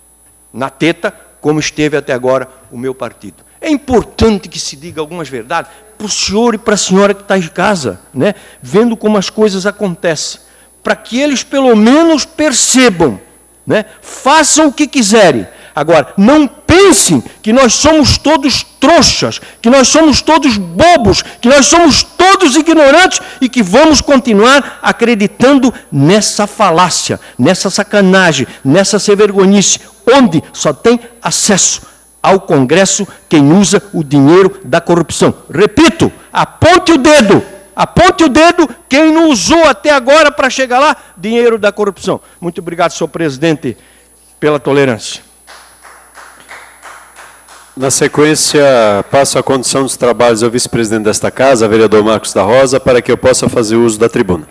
na teta, como esteve até agora o meu partido. É importante que se diga algumas verdades para o senhor e para a senhora que está em casa, né, vendo como as coisas acontecem, para que eles pelo menos percebam, né, façam o que quiserem. Agora, não pensem que nós somos todos trouxas, que nós somos todos bobos, que nós somos todos ignorantes e que vamos continuar acreditando nessa falácia, nessa sacanagem, nessa sem-vergonhice, onde só tem acesso ao Congresso quem usa o dinheiro da corrupção. Repito, aponte o dedo quem não usou até agora para chegar lá, dinheiro da corrupção. Muito obrigado, senhor presidente, pela tolerância. Na sequência, passo a condução dos trabalhos ao vice-presidente desta casa, vereador Marcos da Rosa, para que eu possa fazer uso da tribuna.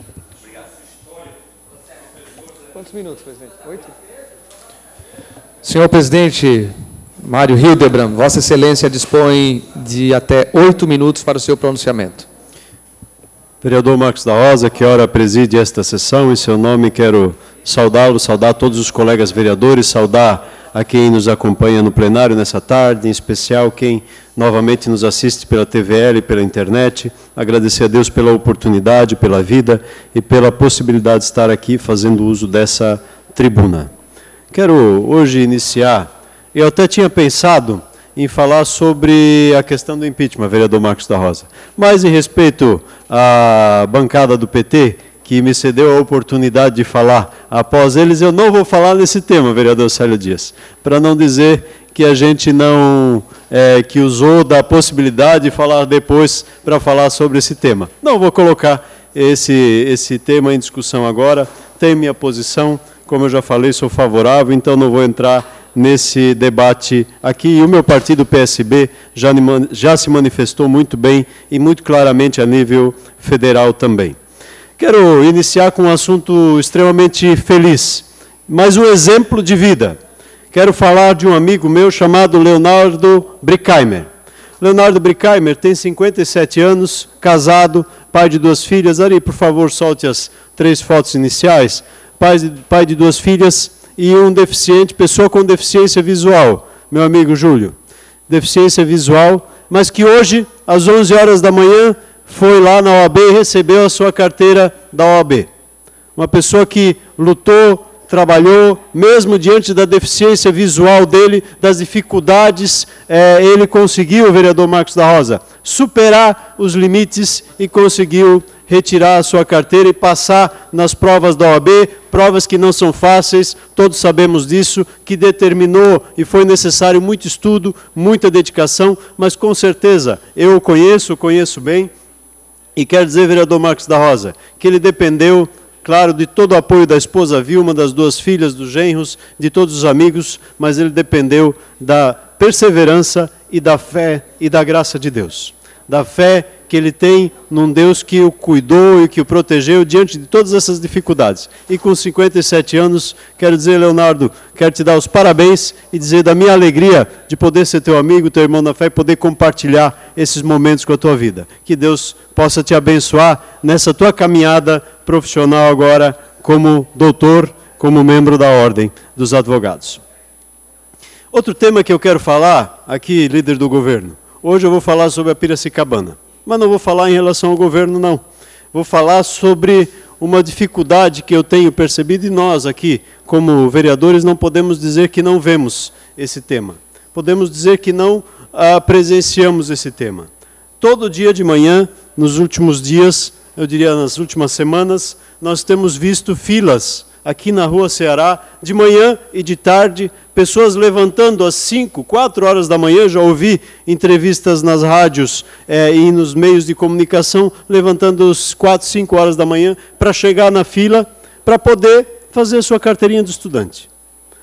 Quantos minutos, presidente? 8? Senhor presidente Mário Hildebrand, Vossa Excelência dispõe de até 8 minutos para o seu pronunciamento. Vereador Marcos da Rosa, que ora preside esta sessão, em seu nome quero saudá-lo, saudar todos os colegas vereadores, saudar a quem nos acompanha no plenário nessa tarde, em especial quem novamente nos assiste pela TVL e pela internet, agradecer a Deus pela oportunidade, pela vida e pela possibilidade de estar aqui fazendo uso dessa tribuna. Quero hoje iniciar, eu até tinha pensado em falar sobre a questão do impeachment, vereador Marcos da Rosa, mas em respeito à bancada do PT, que me cedeu a oportunidade de falar após eles, eu não vou falar nesse tema, vereador Célio Dias, para não dizer que a gente não, que usou da possibilidade de falar depois para falar sobre esse tema. Não vou colocar esse tema em discussão agora, tenho minha posição, como eu já falei, sou favorável, então não vou entrar nesse debate aqui. E o meu partido, PSB, já se manifestou muito bem e muito claramente a nível federal também. Quero iniciar com um assunto extremamente feliz, mas um exemplo de vida. Quero falar de um amigo meu chamado Leonardo Brickheimer. Leonardo Brickheimer tem 57 anos, casado, pai de 2 filhas. Ari, por favor, solte as 3 fotos iniciais. Pai de 2 filhas e um deficiente, pessoa com deficiência visual, meu amigo Júlio. Deficiência visual, mas que hoje, às 11 horas da manhã, foi lá na OAB e recebeu a sua carteira da OAB. Uma pessoa que lutou, trabalhou, mesmo diante da deficiência visual dele, das dificuldades, ele conseguiu, vereador Marcos da Rosa, superar os limites e conseguiu retirar a sua carteira e passar nas provas da OAB, provas que não são fáceis, todos sabemos disso, que determinou e foi necessário muito estudo, muita dedicação, mas com certeza eu o conheço bem, e quero dizer, vereador Marcos da Rosa, que ele dependeu, claro, de todo o apoio da esposa Vilma, das 2 filhas, dos genros, de todos os amigos, mas ele dependeu da perseverança e da fé e da graça de Deus. Da fé que ele tem num Deus que o cuidou e que o protegeu diante de todas essas dificuldades. E com 57 anos, quero dizer, Leonardo, quero te dar os parabéns e dizer da minha alegria de poder ser teu amigo, teu irmão na fé e poder compartilhar esses momentos com a tua vida. Que Deus possa te abençoar nessa tua caminhada profissional agora como doutor, como membro da Ordem dos Advogados. Outro tema que eu quero falar aqui, líder do governo. Hoje eu vou falar sobre a Piracicabana. Mas não vou falar em relação ao governo, não. Vou falar sobre uma dificuldade que eu tenho percebido e nós aqui, como vereadores, não podemos dizer que não vemos esse tema. Podemos dizer que não presenciamos esse tema. Todo dia de manhã, nos últimos dias, eu diria nas últimas semanas, nós temos visto filas aqui na Rua Ceará, de manhã e de tarde, pessoas levantando às 5, 4 horas da manhã, já ouvi entrevistas nas rádios e nos meios de comunicação, levantando às 4, 5 horas da manhã, para chegar na fila, para poder fazer a sua carteirinha de estudante.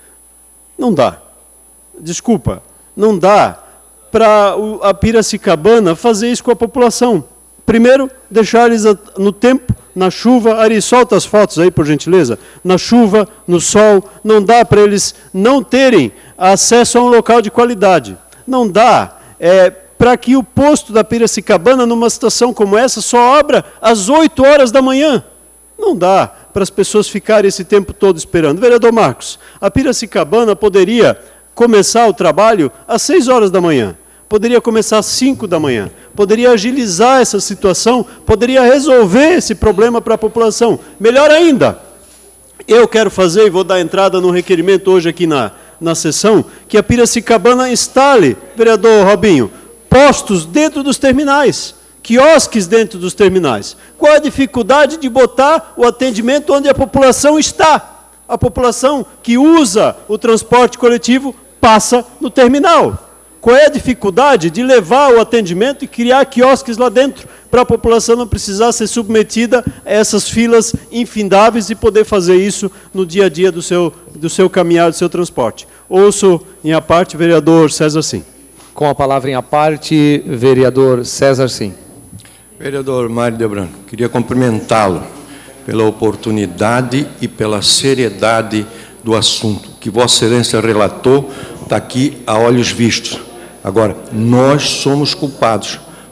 Não dá. Desculpa, não dá para a Piracicabana fazer isso com a população. Primeiro, deixar eles no tempo, na chuva. Ari, solta as fotos aí, por gentileza. Na chuva, no sol, não dá para eles não terem acesso a um local de qualidade. Não dá para que o posto da Piracicabana, numa situação como essa, só abra às 8 horas da manhã. Não dá para as pessoas ficarem esse tempo todo esperando. Vereador Marcos, a Piracicabana poderia começar o trabalho às 6 horas da manhã. Poderia começar às 5 da manhã, poderia agilizar essa situação, poderia resolver esse problema para a população. Melhor ainda, eu quero fazer, e vou dar entrada no requerimento hoje aqui na sessão, que a Piracicabana instale, vereador Robinho, postos dentro dos terminais, quiosques dentro dos terminais. Qual a dificuldade de botar o atendimento onde a população está? A população que usa o transporte coletivo passa no terminal. Qual é a dificuldade de levar o atendimento e criar quiosques lá dentro, para a população não precisar ser submetida a essas filas infindáveis e poder fazer isso no dia a dia do seu caminhar, do seu transporte? Ouço em a parte, vereador César Sim. Com a palavra em a parte, vereador César Sim. Vereador Mário de Branco, queria cumprimentá-lo pela oportunidade e pela seriedade do assunto que Vossa Excelência relatou, está aqui a olhos vistos. Agora, nós somos culpados,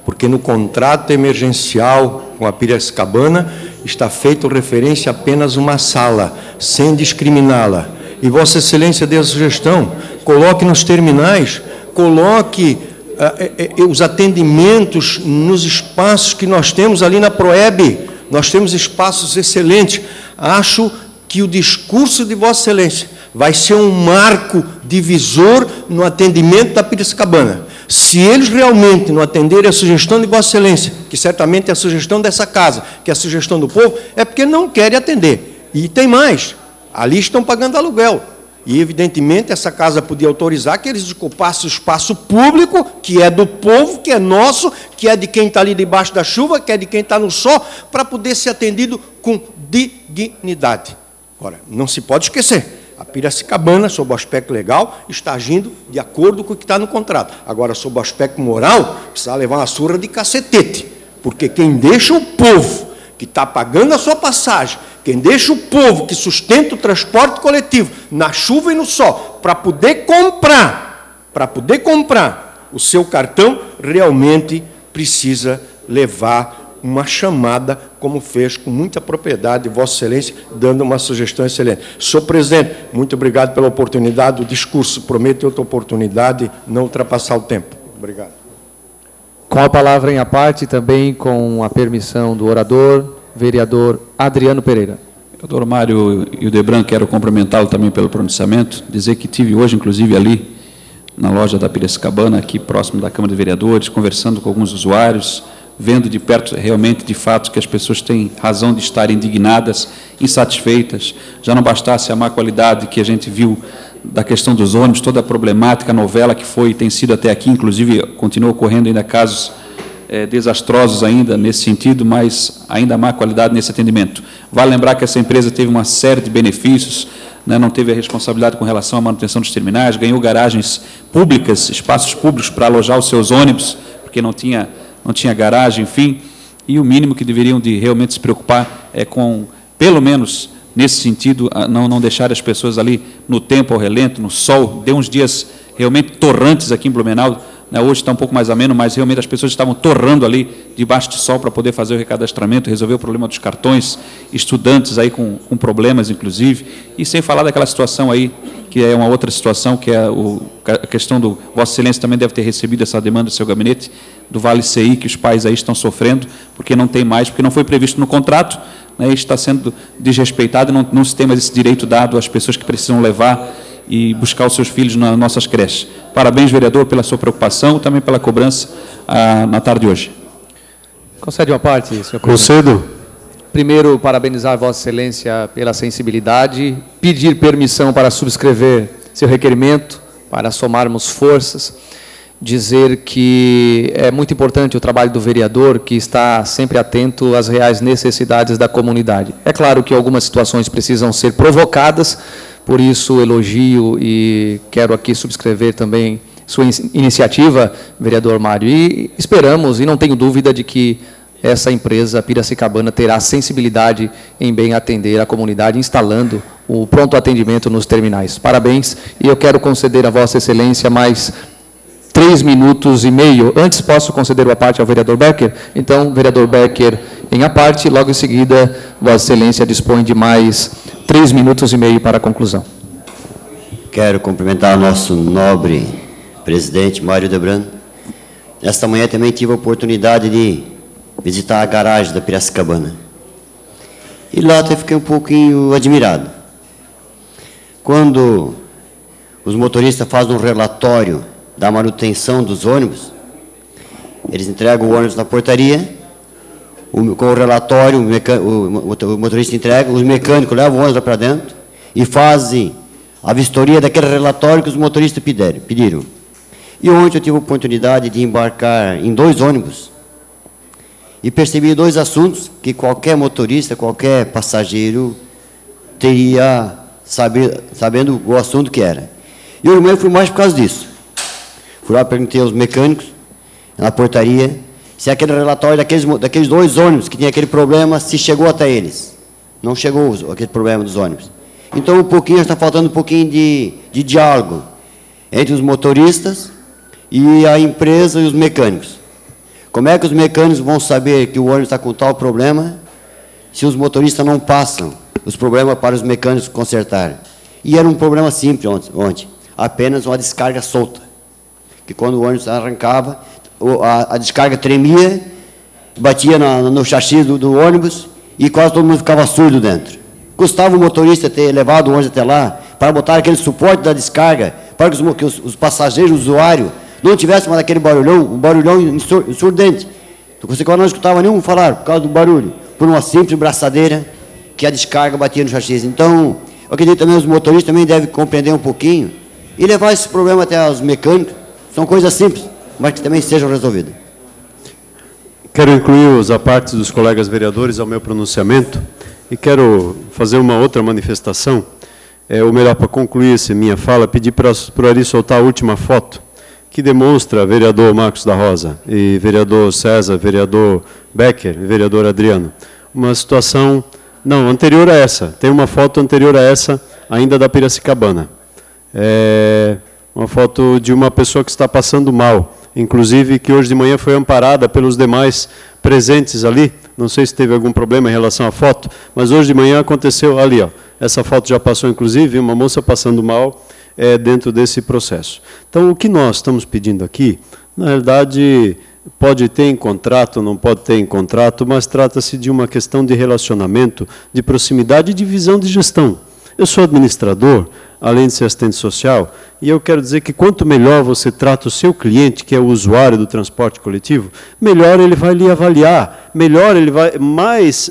porque no contrato emergencial com a Piracicabana está feito referência a apenas uma sala, sem discriminá-la. E Vossa Excelência dê a sugestão, coloque nos terminais, coloque os atendimentos nos espaços que nós temos ali na Proeb. Nós temos espaços excelentes. Acho que o discurso de Vossa Excelência vai ser um marco divisor no atendimento da Piracicabana. Se eles realmente não atenderem a sugestão de Vossa Excelência, que certamente é a sugestão dessa casa, que é a sugestão do povo, é porque não querem atender. E tem mais, ali estão pagando aluguel. E, evidentemente, essa casa podia autorizar que eles ocupassem o espaço público, que é do povo, que é nosso, que é de quem está ali debaixo da chuva, que é de quem está no sol, para poder ser atendido com dignidade. Agora, não se pode esquecer, a Piracicabana, sob o aspecto legal, está agindo de acordo com o que está no contrato. Agora, sob o aspecto moral, precisa levar uma surra de cacetete, porque quem deixa o povo que está pagando a sua passagem, quem deixa o povo que sustenta o transporte coletivo na chuva e no sol, para poder comprar o seu cartão, realmente precisa levar uma chamada, como fez com muita propriedade Vossa Excelência, dando uma sugestão excelente. Senhor presidente, muito obrigado pela oportunidade, o discurso promete outra oportunidade, não ultrapassar o tempo. Obrigado. Com a palavra em parte, também com a permissão do orador, vereador Adriano Pereira. Doutor Mário Hildebran, quero cumprimentá-lo também pelo pronunciamento, dizer que tive hoje, inclusive, ali na loja da Piracicabana, aqui próximo da Câmara de Vereadores, conversando com alguns usuários, vendo de perto, realmente, de fato, que as pessoas têm razão de estarem indignadas, insatisfeitas. Já não bastasse a má qualidade que a gente viu da questão dos ônibus, toda a problemática, a novela que foi e tem sido até aqui, inclusive, continua ocorrendo ainda casos desastrosos ainda nesse sentido, mas ainda má qualidade nesse atendimento. Vale lembrar que essa empresa teve uma série de benefícios, né, não teve a responsabilidade com relação à manutenção dos terminais, ganhou garagens públicas, espaços públicos para alojar os seus ônibus, porque não tinha garagem, enfim, e o mínimo que deveriam de realmente se preocupar é com, pelo menos nesse sentido, não deixar as pessoas ali no tempo, ao relento, no sol. Deu uns dias realmente torrantes aqui em Blumenau, né, hoje está um pouco mais ameno, mas realmente as pessoas estavam torrando ali debaixo de sol para poder fazer o recadastramento, resolver o problema dos cartões, estudantes aí com problemas, inclusive, e sem falar daquela situação aí, que é uma outra situação, que é a questão do Vossa Excelência também deve ter recebido essa demanda do seu gabinete, do Vale CI, que os pais aí estão sofrendo, porque não tem mais, porque não foi previsto no contrato, né, está sendo desrespeitado, não se tem mais esse direito dado às pessoas que precisam levar e buscar os seus filhos nas nossas creches. Parabéns, vereador, pela sua preocupação, também pela cobrança na tarde de hoje. Concede uma parte, senhor presidente. Concedo. Primeiro, parabenizar Vossa Excelência pela sensibilidade, pedir permissão para subscrever seu requerimento, para somarmos forças, dizer que é muito importante o trabalho do vereador, que está sempre atento às reais necessidades da comunidade. É claro que algumas situações precisam ser provocadas, por isso elogio e quero aqui subscrever também sua iniciativa, vereador Mário, e esperamos, e não tenho dúvida de que essa empresa Piracicabana terá sensibilidade em bem atender a comunidade, instalando o pronto atendimento nos terminais. Parabéns, e eu quero conceder a Vossa Excelência mais 3 minutos e meio. Antes, posso conceder a parte ao vereador Becker? Então, vereador Becker em a parte, logo em seguida, Vossa Excelência dispõe de mais 3 minutos e meio para a conclusão. Quero cumprimentar o nosso nobre presidente, Mário Hildebran. Esta manhã também tive a oportunidade de visitar a garagem da Piracicabana. E lá até fiquei um pouquinho admirado. Quando os motoristas fazem um relatório da manutenção dos ônibus, eles entregam o ônibus na portaria, com o relatório, o motorista entrega, os mecânicos levam o ônibus lá para dentro e fazem a vistoria daquele relatório que os motoristas pediram. E ontem eu tive a oportunidade de embarcar em 2 ônibus e percebi 2 assuntos que qualquer motorista, qualquer passageiro teria sabendo o assunto que era. E eu fui mais por causa disso. Fui lá, perguntei aos mecânicos, na portaria, se aquele relatório daqueles 2 ônibus que tinha aquele problema, se chegou até eles. Não chegou aquele problema dos ônibus. Então, está faltando um pouquinho de diálogo entre os motoristas e a empresa e os mecânicos. Como é que os mecânicos vão saber que o ônibus está com tal problema se os motoristas não passam os problemas para os mecânicos consertarem? E era um problema simples ontem, apenas uma descarga solta, que quando o ônibus arrancava, a descarga tremia, batia no chassi do ônibus e quase todo mundo ficava surdo dentro. Custava o motorista ter levado o ônibus até lá para botar aquele suporte da descarga, para que os passageiros, o usuário, não tivessem mais aquele barulhão, um barulhão ensurdente. Você não escutava nenhum falar por causa do barulho, por uma simples braçadeira que a descarga batia no chassi. Então, eu acredito também os motoristas também devem compreender um pouquinho e levar esse problema até os mecânicos. São coisas simples, mas que também sejam resolvidas. Quero incluir os apartes dos colegas vereadores ao meu pronunciamento e quero fazer uma outra manifestação. Ou melhor, para concluir essa minha fala, pedir para o Ari soltar a última foto, que demonstra vereador Marcos da Rosa, e vereador César, vereador Becker, e vereador Adriano. Uma situação, não, anterior a essa, tem uma foto anterior a essa, ainda da Piracicabana. Uma foto de uma pessoa que está passando mal, inclusive que hoje de manhã foi amparada pelos demais presentes ali. Não sei se teve algum problema em relação à foto, mas hoje de manhã aconteceu ali, ó. Essa foto já passou, inclusive, uma moça passando mal dentro desse processo. Então, o que nós estamos pedindo aqui, na realidade, pode ter em contrato, não pode ter em contrato, mas trata-se de uma questão de relacionamento, de proximidade e de visão de gestão. Eu sou administrador, além de ser assistente social, e eu quero dizer que quanto melhor você trata o seu cliente, que é o usuário do transporte coletivo, melhor ele vai lhe avaliar, melhor ele vai, mais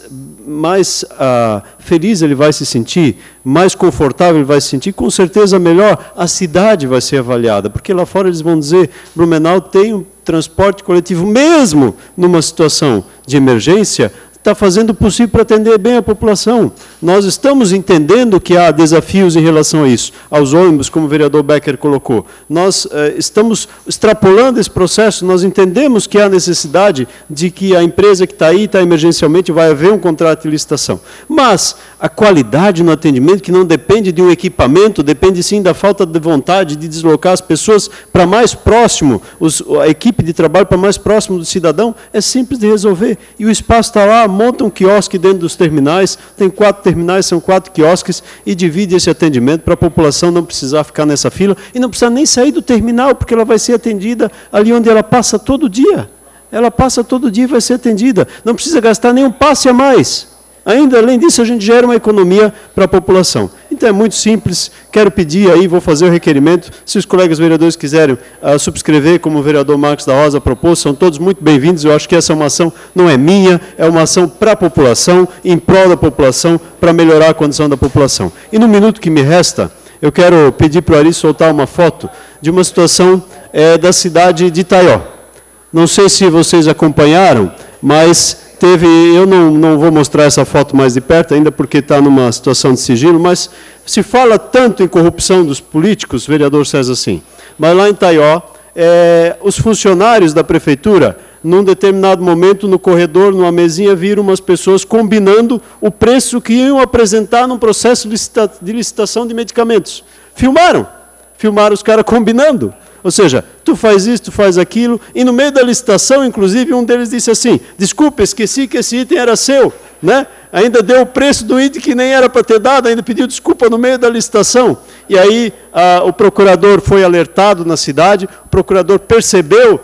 feliz ele vai se sentir, mais confortável ele vai se sentir, com certeza melhor a cidade vai ser avaliada, porque lá fora eles vão dizer, Blumenau tem um transporte coletivo, mesmo numa situação de emergência, está fazendo o possível para atender bem a população. Nós estamos entendendo que há desafios em relação a isso, aos ônibus, como o vereador Becker colocou. Nós estamos extrapolando esse processo, nós entendemos que há necessidade de que a empresa que está aí, está emergencialmente, vai haver um contrato de licitação. Mas a qualidade no atendimento, que não depende de um equipamento, depende sim da falta de vontade de deslocar as pessoas para mais próximo, a equipe de trabalho para mais próximo do cidadão, é simples de resolver. E o espaço está lá, monta um quiosque dentro dos terminais, tem 4 terminais, são 4 quiosques, e divide esse atendimento para a população não precisar ficar nessa fila, e não precisa nem sair do terminal, porque ela vai ser atendida ali onde ela passa todo dia. Ela passa todo dia e vai ser atendida. Não precisa gastar nenhum passe a mais. Ainda, além disso, a gente gera uma economia para a população. Então, é muito simples. Quero pedir aí, vou fazer o requerimento. Se os colegas vereadores quiserem subscrever, como o vereador Marcos da Rosa propôs, são todos muito bem-vindos. Eu acho que essa é uma ação, não é minha, é uma ação para a população, em prol da população, para melhorar a condição da população. E no minuto que me resta, eu quero pedir para o Ari soltar uma foto de uma situação da cidade de Itaió. Não sei se vocês acompanharam, mas eu não vou mostrar essa foto mais de perto, ainda porque está numa situação de sigilo, mas se fala tanto em corrupção dos políticos, vereador César, sim. Mas lá em Itaió, os funcionários da prefeitura, num determinado momento, no corredor, numa mesinha, viram umas pessoas combinando o preço que iam apresentar num processo de licitação de medicamentos. Filmaram os caras combinando. Ou seja, tu faz isso, tu faz aquilo, e no meio da licitação, inclusive, um deles disse assim, desculpa, esqueci que esse item era seu, né? Ainda deu o preço do item que nem era para ter dado, ainda pediu desculpa no meio da licitação. E aí o procurador foi alertado na cidade, o procurador percebeu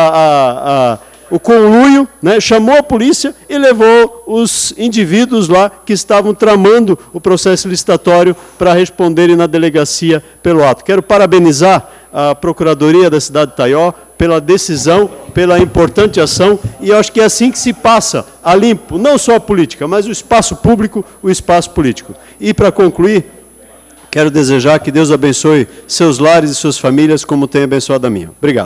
o conluio, né, chamou a polícia e levou os indivíduos lá que estavam tramando o processo licitatório para responderem na delegacia pelo ato. Quero parabenizar a Procuradoria da cidade de Itaió pela decisão, pela importante ação, e eu acho que é assim que se passa a limpo, não só a política, mas o espaço público, o espaço político. E para concluir, quero desejar que Deus abençoe seus lares e suas famílias como tem abençoado a minha. Obrigado.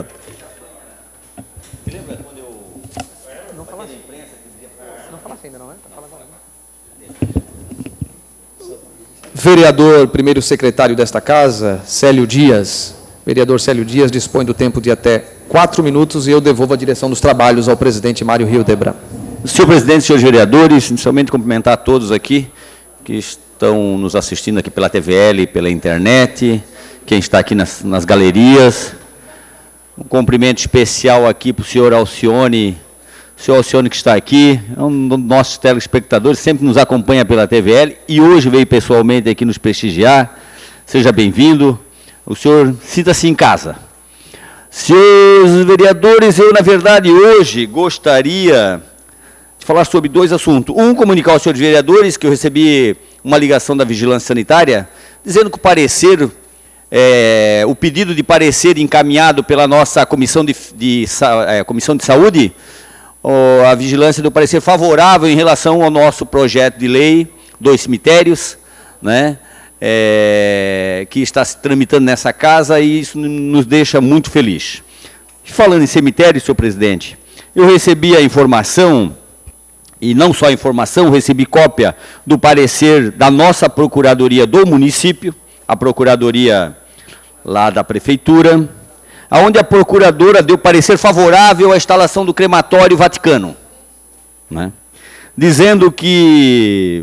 Vereador, primeiro secretário desta casa, Célio Dias. Vereador Célio Dias dispõe do tempo de até 4 minutos e eu devolvo a direção dos trabalhos ao presidente Mário Hildebrand. Senhor presidente, senhores vereadores, inicialmente cumprimentar a todos aqui que estão nos assistindo aqui pela TVL, pela internet, quem está aqui nas galerias. Um cumprimento especial aqui para o senhor Alcione senhor Alcione que está aqui, é um dos nossos telespectadores, sempre nos acompanha pela TVL e hoje veio pessoalmente aqui nos prestigiar. Seja bem-vindo. O senhor sinta-se em casa. Senhores vereadores, eu, na verdade, hoje gostaria de falar sobre dois assuntos. Um, comunicar aos senhores vereadores que eu recebi uma ligação da Vigilância Sanitária, dizendo que o parecer, o pedido de parecer encaminhado pela nossa Comissão de Saúde, a Vigilância deu parecer favorável em relação ao nosso projeto de lei dos cemitérios, né? Que está se tramitando nessa casa, e isso nos deixa muito feliz. Falando em cemitério, senhor presidente, eu recebi a informação, e não só a informação, recebi cópia do parecer da nossa Procuradoria do município, a Procuradoria lá da Prefeitura, onde a Procuradora deu parecer favorável à instalação do crematório Vaticano, né? Dizendo que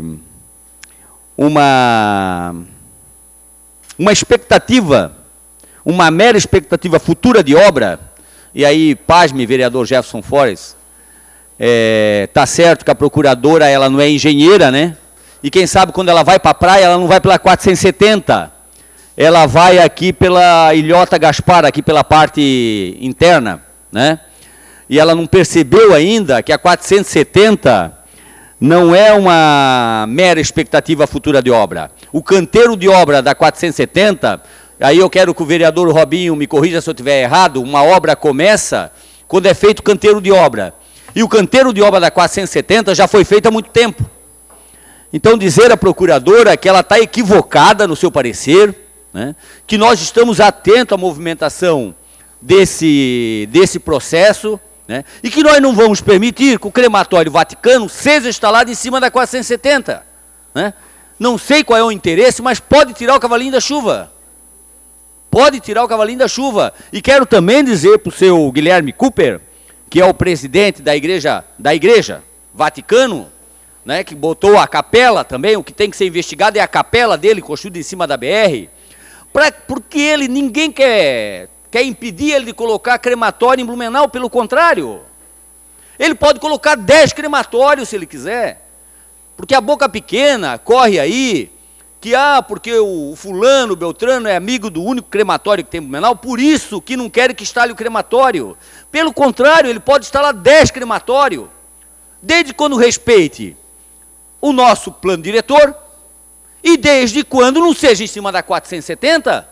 uma expectativa, uma mera expectativa futura de obra, e aí, pasme, vereador Jefferson Forres, tá certo que a procuradora, ela não é engenheira, né? E quem sabe quando ela vai para a praia, ela não vai pela 470, ela vai aqui pela Ilhota Gaspar, aqui pela parte interna, né? E ela não percebeu ainda que a 470 não é uma mera expectativa futura de obra. O canteiro de obra da 470, aí eu quero que o vereador Robinho me corrija se eu estiver errado, uma obra começa quando é feito o canteiro de obra. E o canteiro de obra da 470 já foi feito há muito tempo. Então, dizer à procuradora que ela está equivocada no seu parecer, né, que nós estamos atentos à movimentação desse processo, né, e que nós não vamos permitir que o crematório Vaticano seja instalado em cima da 470. Né? Não sei qual é o interesse, mas pode tirar o cavalinho da chuva. Pode tirar o cavalinho da chuva. E quero também dizer para o seu Guilherme Cooper, que é o presidente da igreja Vaticano, né, que botou a capela também, o que tem que ser investigado é a capela dele, construída em cima da BR, porque ninguém quer impedir ele de colocar crematório em Blumenau, pelo contrário. Ele pode colocar 10 crematórios se ele quiser, porque a boca pequena corre aí, que porque o fulano, o Beltrano é amigo do único crematório que tem em Blumenau, por isso que não querem que instale o crematório. Pelo contrário, ele pode instalar 10 crematórios, desde quando respeite o nosso plano diretor e desde quando não seja em cima da 470.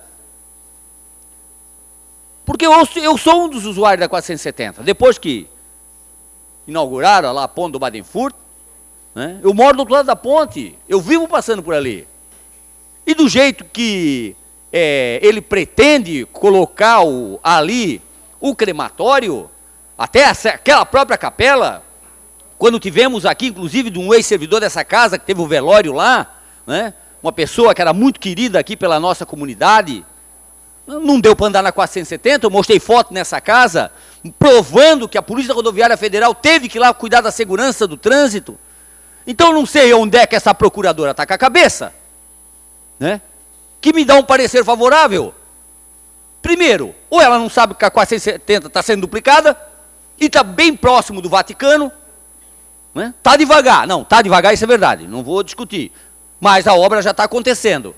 Porque eu sou um dos usuários da 470. Depois que inauguraram lá a ponte do Badenfurt, né, eu moro do outro lado da ponte, eu vivo passando por ali. E do jeito que ele pretende colocar ali o crematório, até aquela própria capela, quando tivemos aqui, inclusive, de um ex-servidor dessa casa, que teve o velório lá, né, uma pessoa que era muito querida aqui pela nossa comunidade, não deu para andar na 470, eu mostrei foto nessa casa, provando que a Polícia Rodoviária Federal teve que ir lá cuidar da segurança do trânsito. Então, não sei onde é que essa procuradora está com a cabeça, né, que me dá um parecer favorável. Primeiro, ou ela não sabe que a 470 está sendo duplicada, e está bem próximo do Vaticano, né? Está devagar, não, está devagar, isso é verdade, não vou discutir, mas a obra já está acontecendo.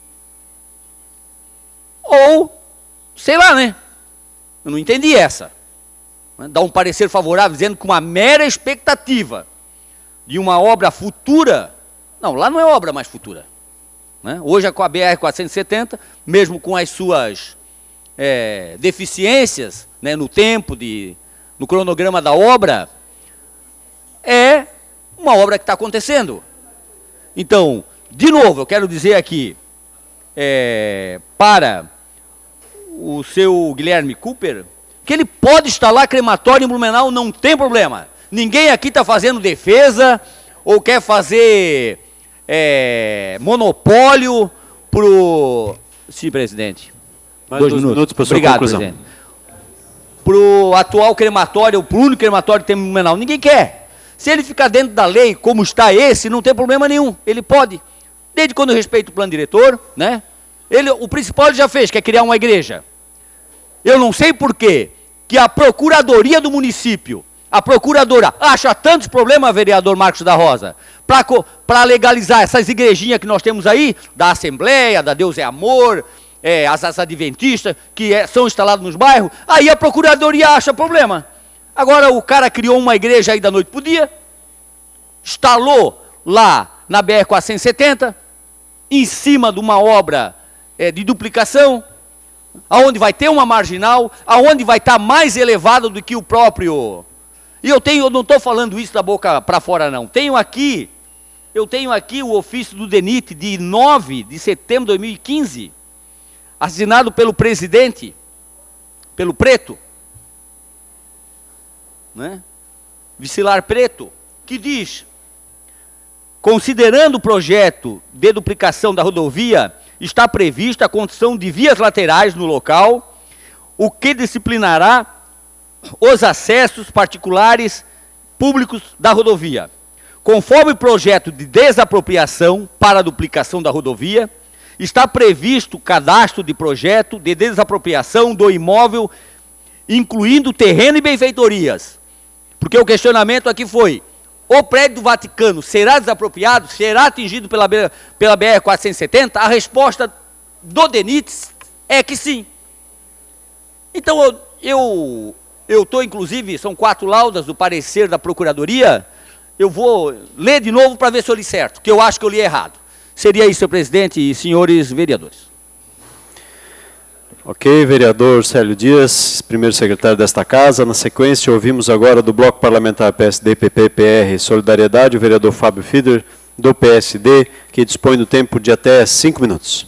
Ou, sei lá, né, eu não entendi essa, né? Dá um parecer favorável dizendo que uma mera expectativa de uma obra futura, não, lá não é obra mais futura, né? Hoje com a BR-470, mesmo com as suas deficiências, né, no tempo, no cronograma da obra, é uma obra que está acontecendo. Então, de novo, eu quero dizer aqui, para o seu Guilherme Cooper, que ele pode instalar crematório em Blumenau, não tem problema. Ninguém aqui está fazendo defesa, ou quer fazer monopólio para o... Sim, presidente. Mais 2 minutos para a sua Obrigado, conclusão. presidente. Para o atual crematório, para o único crematório que tem em Blumenau, ninguém quer. Se ele ficar dentro da lei, como está esse, não tem problema nenhum. Ele pode. Desde quando respeita o plano diretor, né? O principal ele já fez, que é criar uma igreja. Eu não sei por quê que a Procuradoria do município A procuradora acha tantos problemas, vereador Marcos da Rosa, para legalizar essas igrejinhas que nós temos aí, da Assembleia, da Deus é Amor, as adventistas, que são instaladas nos bairros, aí a procuradoria acha problema. Agora o cara criou uma igreja aí da noite para o dia, instalou lá na BR-470, em cima de uma obra de duplicação, aonde vai ter uma marginal, aonde vai estar mais elevada do que o próprio... E eu não estou falando isso da boca para fora, não. Eu tenho aqui o ofício do DENIT de 9 de setembro de 2015, assinado pelo presidente, pelo Preto, né? Vicilar Preto, que diz: considerando o projeto de duplicação da rodovia, está prevista a construção de vias laterais no local, o que disciplinará os acessos particulares públicos da rodovia. Conforme o projeto de desapropriação para a duplicação da rodovia, está previsto o cadastro de projeto de desapropriação do imóvel, incluindo terreno e benfeitorias. Porque o questionamento aqui foi: o prédio do Vaticano será desapropriado? Será atingido pela BR-470? A resposta do DENIT é que sim. Então, eu estou, inclusive, são 4 laudas do parecer da Procuradoria, eu vou ler de novo para ver se eu li certo, que eu acho que eu li errado. Seria isso, senhor presidente e senhores vereadores. Ok, vereador Célio Dias, primeiro secretário desta casa. Na sequência, ouvimos agora do Bloco Parlamentar PSD, PP, PR, Solidariedade, o vereador Fábio Fieder, do PSD, que dispõe do tempo de até 5 minutos.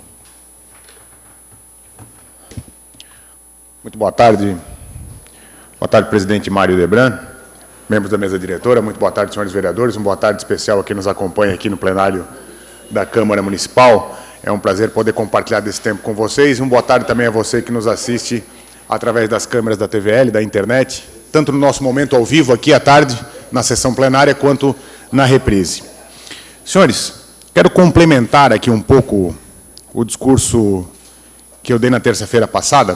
Muito boa tarde. Boa tarde, presidente Mário Debran, membros da mesa diretora, muito boa tarde, senhores vereadores, uma boa tarde especial a quem nos acompanha aqui no plenário da Câmara Municipal. É um prazer poder compartilhar desse tempo com vocês. Uma boa tarde também a você que nos assiste através das câmeras da TVL, da internet, tanto no nosso momento ao vivo aqui à tarde, na sessão plenária, quanto na reprise. Senhores, quero complementar aqui um pouco o discurso que eu dei na terça-feira passada.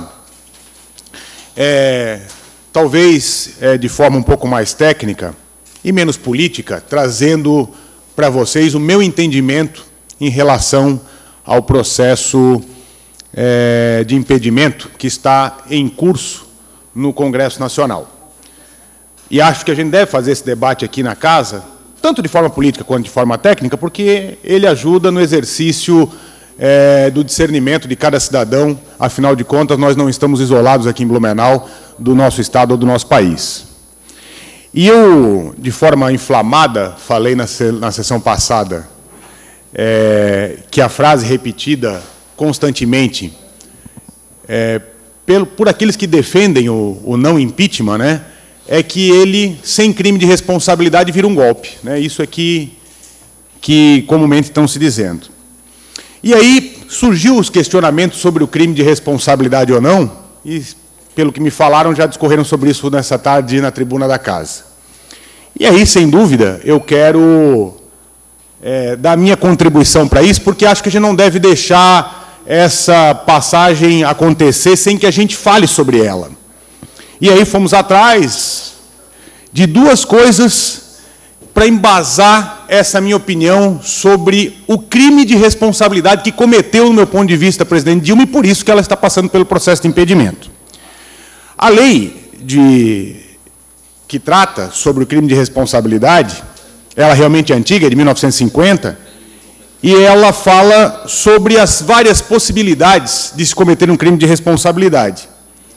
Talvez de forma um pouco mais técnica e menos política, trazendo para vocês o meu entendimento em relação ao processo de impedimento que está em curso no Congresso Nacional. E acho que a gente deve fazer esse debate aqui na casa, tanto de forma política quanto de forma técnica, porque ele ajuda no exercício do discernimento de cada cidadão. Afinal de contas, nós não estamos isolados aqui em Blumenau do nosso estado ou do nosso país. E eu, de forma inflamada, falei na sessão passada que a frase repetida constantemente por aqueles que defendem o não impeachment, né, é que ele, sem crime de responsabilidade, vira um golpe. Né? Isso é que comumente estão se dizendo. E aí surgiu os questionamentos sobre o crime de responsabilidade ou não, e, pelo que me falaram, já discorreram sobre isso nessa tarde na tribuna da casa. E aí, sem dúvida, eu quero dar a minha contribuição para isso, porque acho que a gente não deve deixar essa passagem acontecer sem que a gente fale sobre ela. E aí fomos atrás de 2 coisas para embasar essa minha opinião sobre o crime de responsabilidade que cometeu, no meu ponto de vista, a presidente Dilma, e por isso que ela está passando pelo processo de impedimento. A lei que trata sobre o crime de responsabilidade, ela realmente é antiga, é de 1950, e ela fala sobre as várias possibilidades de se cometer um crime de responsabilidade.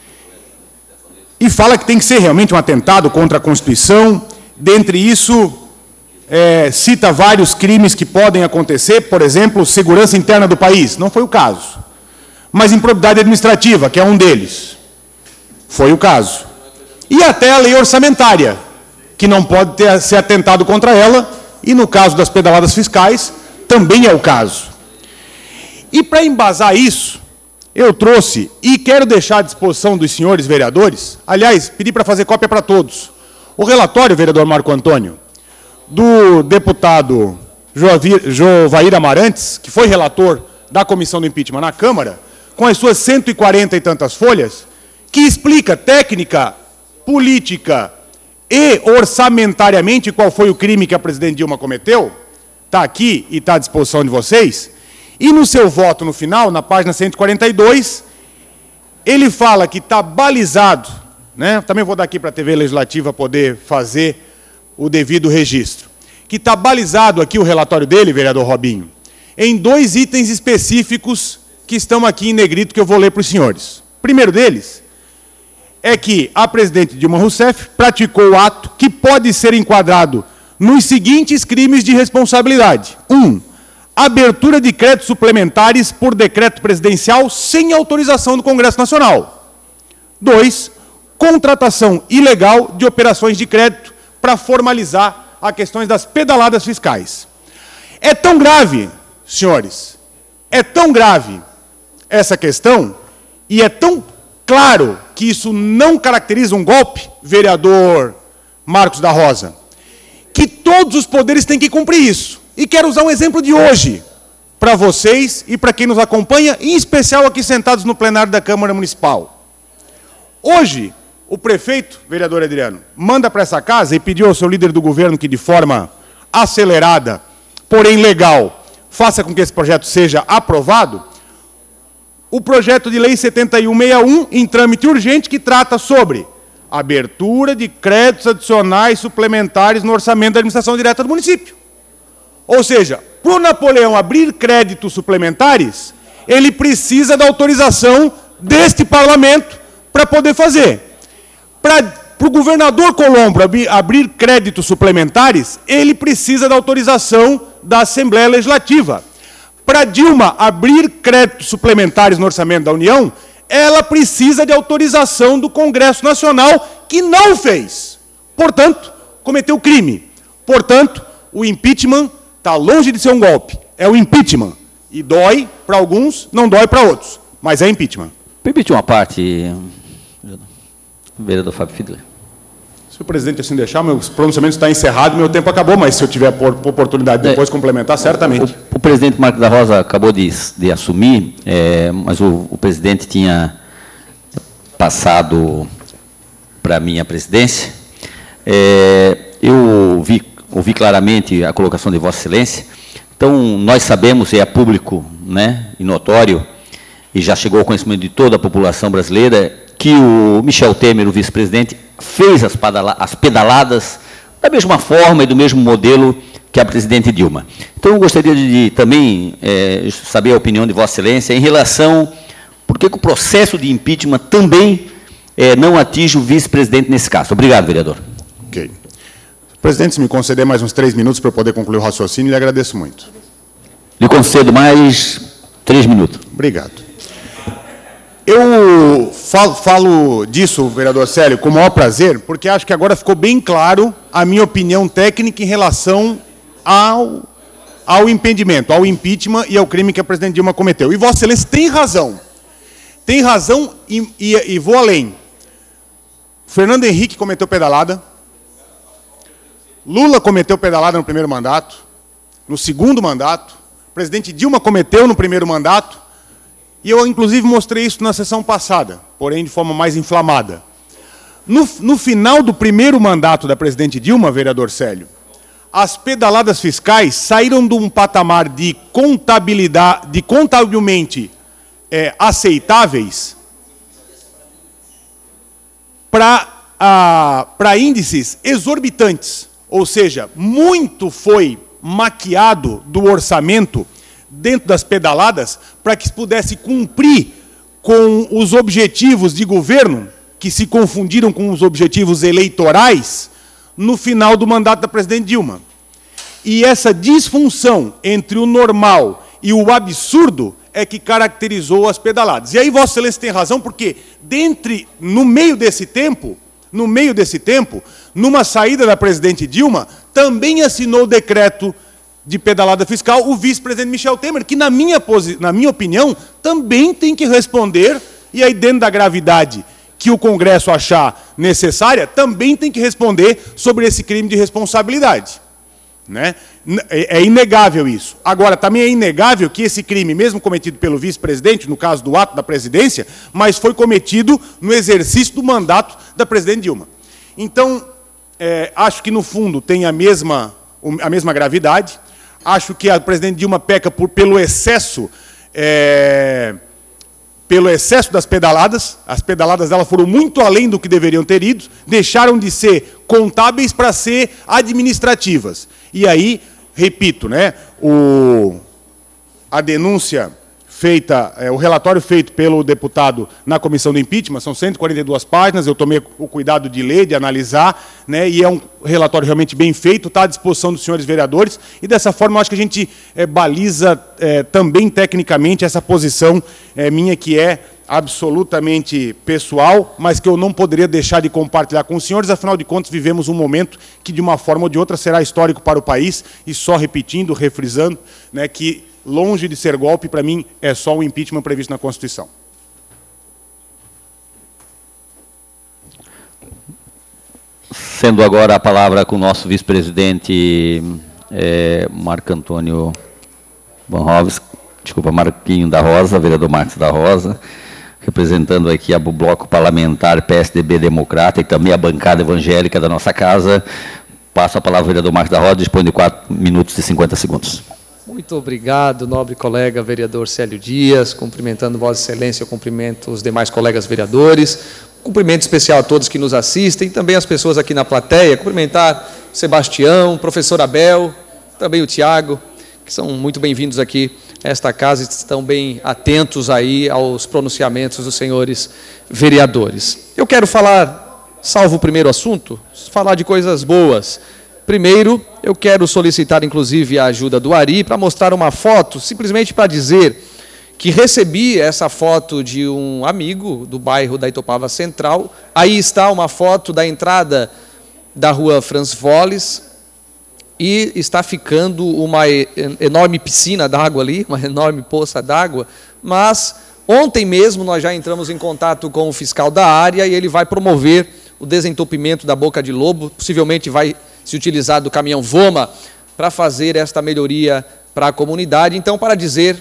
E fala que tem que ser realmente um atentado contra a Constituição. Dentre isso, cita vários crimes que podem acontecer, por exemplo, segurança interna do país, não foi o caso. Mas improbidade administrativa, que é um deles, foi o caso. E até a lei orçamentária, que não pode ser atentado contra ela, e no caso das pedaladas fiscais, também é o caso. E para embasar isso, eu trouxe, e quero deixar à disposição dos senhores vereadores, aliás, pedi para fazer cópia para todos, o relatório, vereador Marco Antônio, do deputado Jovair Amarantes, que foi relator da Comissão do Impeachment na Câmara, com as suas 140 e tantas folhas, que explica técnica, política e orçamentariamente qual foi o crime que a presidente Dilma cometeu, está aqui e está à disposição de vocês, e no seu voto no final, na página 142, ele fala que está balizado, né? Também vou dar aqui para a TV Legislativa poder fazer o devido registro, que está balizado aqui o relatório dele, vereador Robinho, em 2 itens específicos que estão aqui em negrito, que eu vou ler para os senhores. O primeiro deles é que a presidente Dilma Rousseff praticou o ato que pode ser enquadrado nos seguintes crimes de responsabilidade. 1. Abertura de créditos suplementares por decreto presidencial sem autorização do Congresso Nacional. 2. Contratação ilegal de operações de crédito para formalizar as questões das pedaladas fiscais. É tão grave, senhores, é tão grave essa questão, e é tão claro que isso não caracteriza um golpe, vereador Marcos da Rosa, que todos os poderes têm que cumprir isso. E quero usar um exemplo de hoje, para vocês e para quem nos acompanha, em especial aqui sentados no plenário da Câmara Municipal. Hoje, o prefeito, vereador Adriano, manda para essa casa e pediu ao seu líder do governo que, de forma acelerada, porém legal, faça com que esse projeto seja aprovado, o projeto de lei 7161, em trâmite urgente, que trata sobre abertura de créditos adicionais suplementares no orçamento da administração direta do município. Ou seja, para o Napoleão abrir créditos suplementares, ele precisa da autorização deste parlamento para poder fazer. Para o governador Colombo abrir créditos suplementares, ele precisa da autorização da Assembleia Legislativa. Para Dilma abrir créditos suplementares no orçamento da União, ela precisa de autorização do Congresso Nacional, que não fez. Portanto, cometeu crime. Portanto, o impeachment está longe de ser um golpe. É o impeachment. E dói para alguns, não dói para outros. Mas é impeachment. Permite uma parte, vereador Fábio Fiedler. Se o presidente assim deixar, meu pronunciamento está encerrado, meu tempo acabou, mas se eu tiver oportunidade de depois complementar, certamente. O presidente Marcos da Rosa acabou de assumir, mas o presidente tinha passado para a minha presidência. Eu ouvi claramente a colocação de Vossa Excelência. Então, nós sabemos, é público, né, e notório, e já chegou ao conhecimento de toda a população brasileira, que o Michel Temer, o vice-presidente, fez as pedaladas da mesma forma e do mesmo modelo que a presidente Dilma. Então, eu gostaria de também saber a opinião de Vossa Excelência em relação por que o processo de impeachment também não atinge o vice-presidente nesse caso. Obrigado, vereador. Ok. Presidente, se me conceder mais uns 3 minutos para eu poder concluir o raciocínio, lhe agradeço muito. Lhe concedo mais 3 minutos. Obrigado. Eu falo disso, vereador Célio, com o maior prazer, porque acho que agora ficou bem claro a minha opinião técnica em relação ao impedimento, ao impeachment e ao crime que a presidente Dilma cometeu. E Vossa Excelência tem razão. Tem razão e vou além. Fernando Henrique cometeu pedalada. Lula cometeu pedalada no primeiro mandato. No segundo mandato. O presidente Dilma cometeu no primeiro mandato. E eu, inclusive, mostrei isso na sessão passada, porém de forma mais inflamada. No final do primeiro mandato da presidente Dilma, vereador Célio, as pedaladas fiscais saíram de um patamar de contabilidade, contabilmente aceitáveis para índices exorbitantes. Ou seja, muito foi maquiado do orçamento dentro das pedaladas, para que se pudesse cumprir com os objetivos de governo, que se confundiram com os objetivos eleitorais, no final do mandato da presidente Dilma. E essa disfunção entre o normal e o absurdo é que caracterizou as pedaladas. E aí Vossa Excelência tem razão, porque no meio desse tempo, numa saída da presidente Dilma, também assinou o decreto de pedalada fiscal o vice-presidente Michel Temer, que, na minha opinião, também tem que responder, e aí, dentro da gravidade que o Congresso achar necessária, também tem que responder sobre esse crime de responsabilidade. Né? É inegável isso. Agora, também é inegável que esse crime, mesmo cometido pelo vice-presidente, no caso do ato da presidência, mas foi cometido no exercício do mandato da presidente Dilma. Então, acho que, no fundo, tem a mesma gravidade. Acho que a presidente Dilma peca pelo excesso das pedaladas. As pedaladas dela foram muito além do que deveriam ter ido, deixaram de ser contábeis para ser administrativas. E aí, repito, né, a denúncia feita, o relatório feito pelo deputado na comissão do impeachment, são 142 páginas, eu tomei o cuidado de ler, de analisar, né, e é um relatório realmente bem feito, está à disposição dos senhores vereadores, e dessa forma eu acho que a gente baliza também tecnicamente essa posição minha, que é absolutamente pessoal, mas que eu não poderia deixar de compartilhar com os senhores. Afinal de contas, vivemos um momento que, de uma forma ou de outra, será histórico para o país, e só repetindo, refrisando, né, que longe de ser golpe, para mim, é só o impeachment previsto na Constituição. Sendo agora a palavra com o nosso vice-presidente Marco Antônio Banhoves, desculpa, Marquinho da Rosa, vereador Marcos da Rosa, representando aqui o bloco parlamentar PSDB Democrata e também a bancada evangélica da nossa casa. Passo a palavra ao vereador Marcos da Rosa, dispõe de 4 minutos e 50 segundos. Muito obrigado, nobre colega vereador Célio Dias, cumprimentando Vossa Excelência, eu cumprimento os demais colegas vereadores, cumprimento especial a todos que nos assistem, também as pessoas aqui na plateia, cumprimentar o Sebastião, o professor Abel, também o Tiago, que são muito bem-vindos aqui a esta casa e estão bem atentos aí aos pronunciamentos dos senhores vereadores. Eu quero falar, salvo o primeiro assunto, falar de coisas boas. Primeiro, eu quero solicitar, inclusive, a ajuda do Ari para mostrar uma foto, simplesmente para dizer que recebi essa foto de um amigo do bairro da Itopava Central. Aí está uma foto da entrada da rua Franz Volles e está ficando uma enorme piscina d'água ali, uma enorme poça d'água, mas ontem mesmo nós já entramos em contato com o fiscal da área e ele vai promover o desentupimento da Boca de Lobo, possivelmente vai se utilizar do caminhão Voma para fazer esta melhoria para a comunidade. Então, para dizer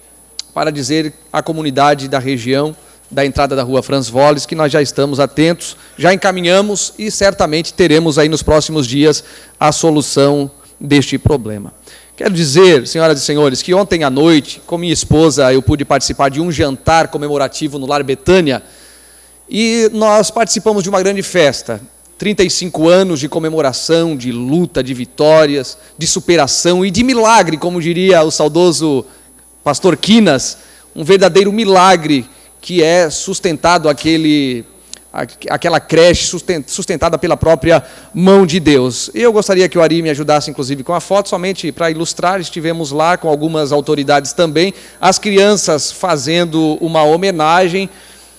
à comunidade da região, da entrada da rua Franz Volles, que nós já estamos atentos, já encaminhamos e certamente teremos aí nos próximos dias a solução deste problema. Quero dizer, senhoras e senhores, que ontem à noite, com minha esposa, eu pude participar de um jantar comemorativo no Lar Betânia e nós participamos de uma grande festa. 35 anos de comemoração, de luta, de vitórias, de superação e de milagre, como diria o saudoso pastor Quinas, um verdadeiro milagre que é sustentado aquela creche sustentada pela própria mão de Deus. Eu gostaria que o Ari me ajudasse, inclusive, com a foto, somente para ilustrar. Estivemos lá com algumas autoridades também, as crianças fazendo uma homenagem,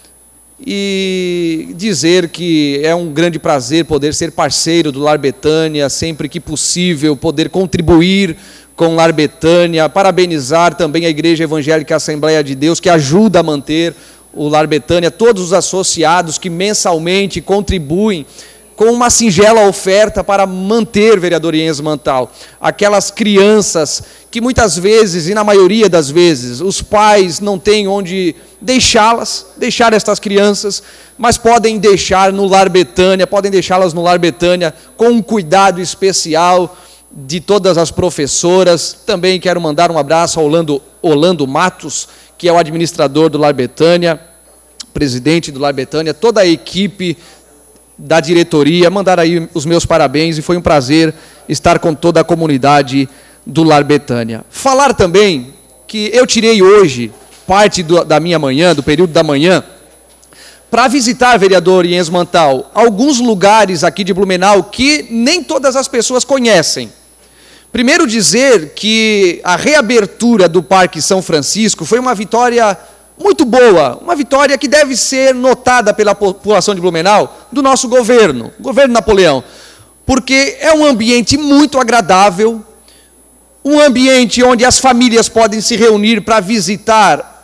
e dizer que é um grande prazer poder ser parceiro do Lar Betânia, sempre que possível, poder contribuir com o Lar Betânia, parabenizar também a Igreja Evangélica Assembleia de Deus, que ajuda a manter o Lar Betânia, todos os associados que mensalmente contribuem com uma singela oferta para manter, vereador Ienzo Mantal, aquelas crianças que muitas vezes, e na maioria das vezes, os pais não têm onde deixar estas crianças, mas podem deixar no Lar Betânia, podem deixá-las no Lar Betânia com um cuidado especial de todas as professoras. Também quero mandar um abraço ao Orlando Matos, que é o administrador do Lar Betânia, presidente do Lar Betânia, toda a equipe da diretoria, mandar aí os meus parabéns e foi um prazer estar com toda a comunidade do Lar Betânia. Falar também que eu tirei hoje parte da minha manhã, do período da manhã, para visitar, vereador Ienzo Mantal, alguns lugares aqui de Blumenau que nem todas as pessoas conhecem. Primeiro dizer que a reabertura do Parque São Francisco foi uma vitória muito boa, uma vitória que deve ser notada pela população de Blumenau, do nosso governo Napoleão, porque é um ambiente muito agradável, um ambiente onde as famílias podem se reunir para visitar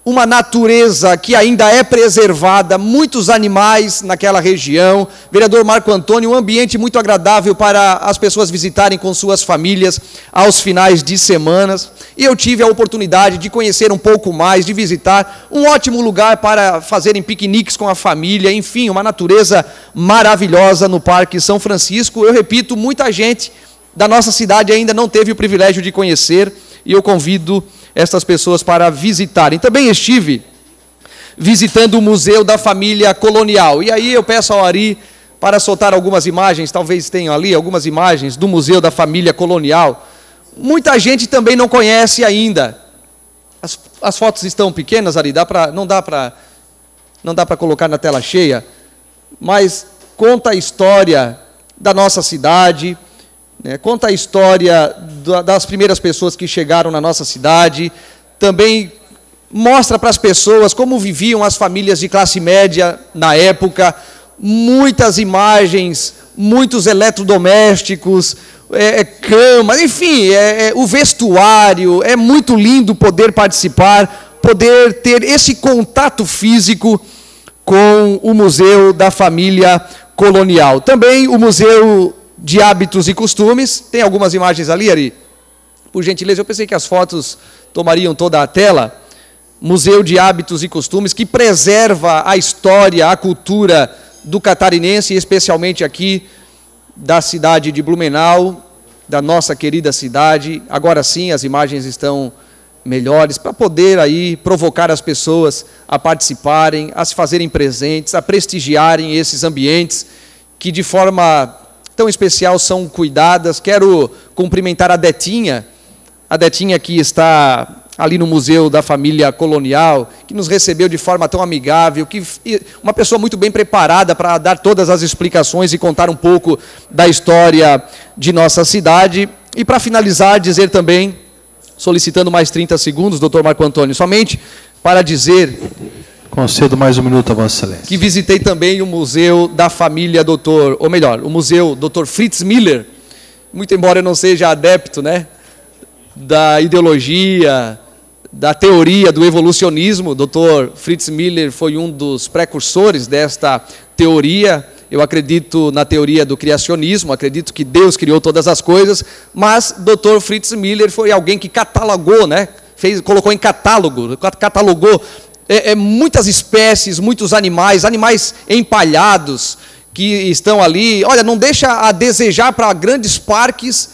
uma natureza que ainda é preservada, muitos animais naquela região. Vereador Marco Antônio, um ambiente muito agradável para as pessoas visitarem com suas famílias aos finais de semanas. E eu tive a oportunidade de conhecer um pouco mais, de visitar um ótimo lugar para fazerem piqueniques com a família, enfim, uma natureza maravilhosa no Parque São Francisco. Eu repito, muita gente da nossa cidade ainda não teve o privilégio de conhecer, e eu convido estas pessoas para visitarem. Também estive visitando o Museu da Família Colonial, e aí eu peço ao Ari para soltar algumas imagens, talvez tenham ali algumas imagens do Museu da Família Colonial. Muita gente também não conhece ainda. As fotos estão pequenas, Ari, não dá para colocar na tela cheia, mas conta a história da nossa cidade, conta a história das primeiras pessoas que chegaram na nossa cidade, também mostra para as pessoas como viviam as famílias de classe média na época, muitas imagens, muitos eletrodomésticos, camas, enfim, o vestuário. É muito lindo poder participar, poder ter esse contato físico com o Museu da Família Colonial. Também o Museu de Hábitos e Costumes. Tem algumas imagens ali, Ari? Por gentileza, eu pensei que as fotos tomariam toda a tela. Museu de Hábitos e Costumes, que preserva a história, a cultura do catarinense, especialmente aqui da cidade de Blumenau, da nossa querida cidade. Agora sim, as imagens estão melhores, para poder aí provocar as pessoas a participarem, a se fazerem presentes, a prestigiarem esses ambientes que de forma tão especial são cuidadas. Quero cumprimentar a Detinha que está ali no Museu da Família Colonial, que nos recebeu de forma tão amigável, uma pessoa muito bem preparada para dar todas as explicações e contar um pouco da história de nossa cidade. E para finalizar, dizer também, solicitando mais 30 segundos, doutor Marco Antônio, somente para dizer... Concedo mais um minuto a Vossa Excelência. Que visitei também o Museu da Família o Museu Dr. Fritz Miller, muito embora eu não seja adepto, da ideologia, da teoria do evolucionismo. Dr. Fritz Miller foi um dos precursores desta teoria. Eu acredito na teoria do criacionismo, acredito que Deus criou todas as coisas, mas Dr. Fritz Miller foi alguém que catalogou, colocou em catálogo, catalogou muitas espécies, muitos animais empalhados que estão ali. Olha, não deixa a desejar para grandes parques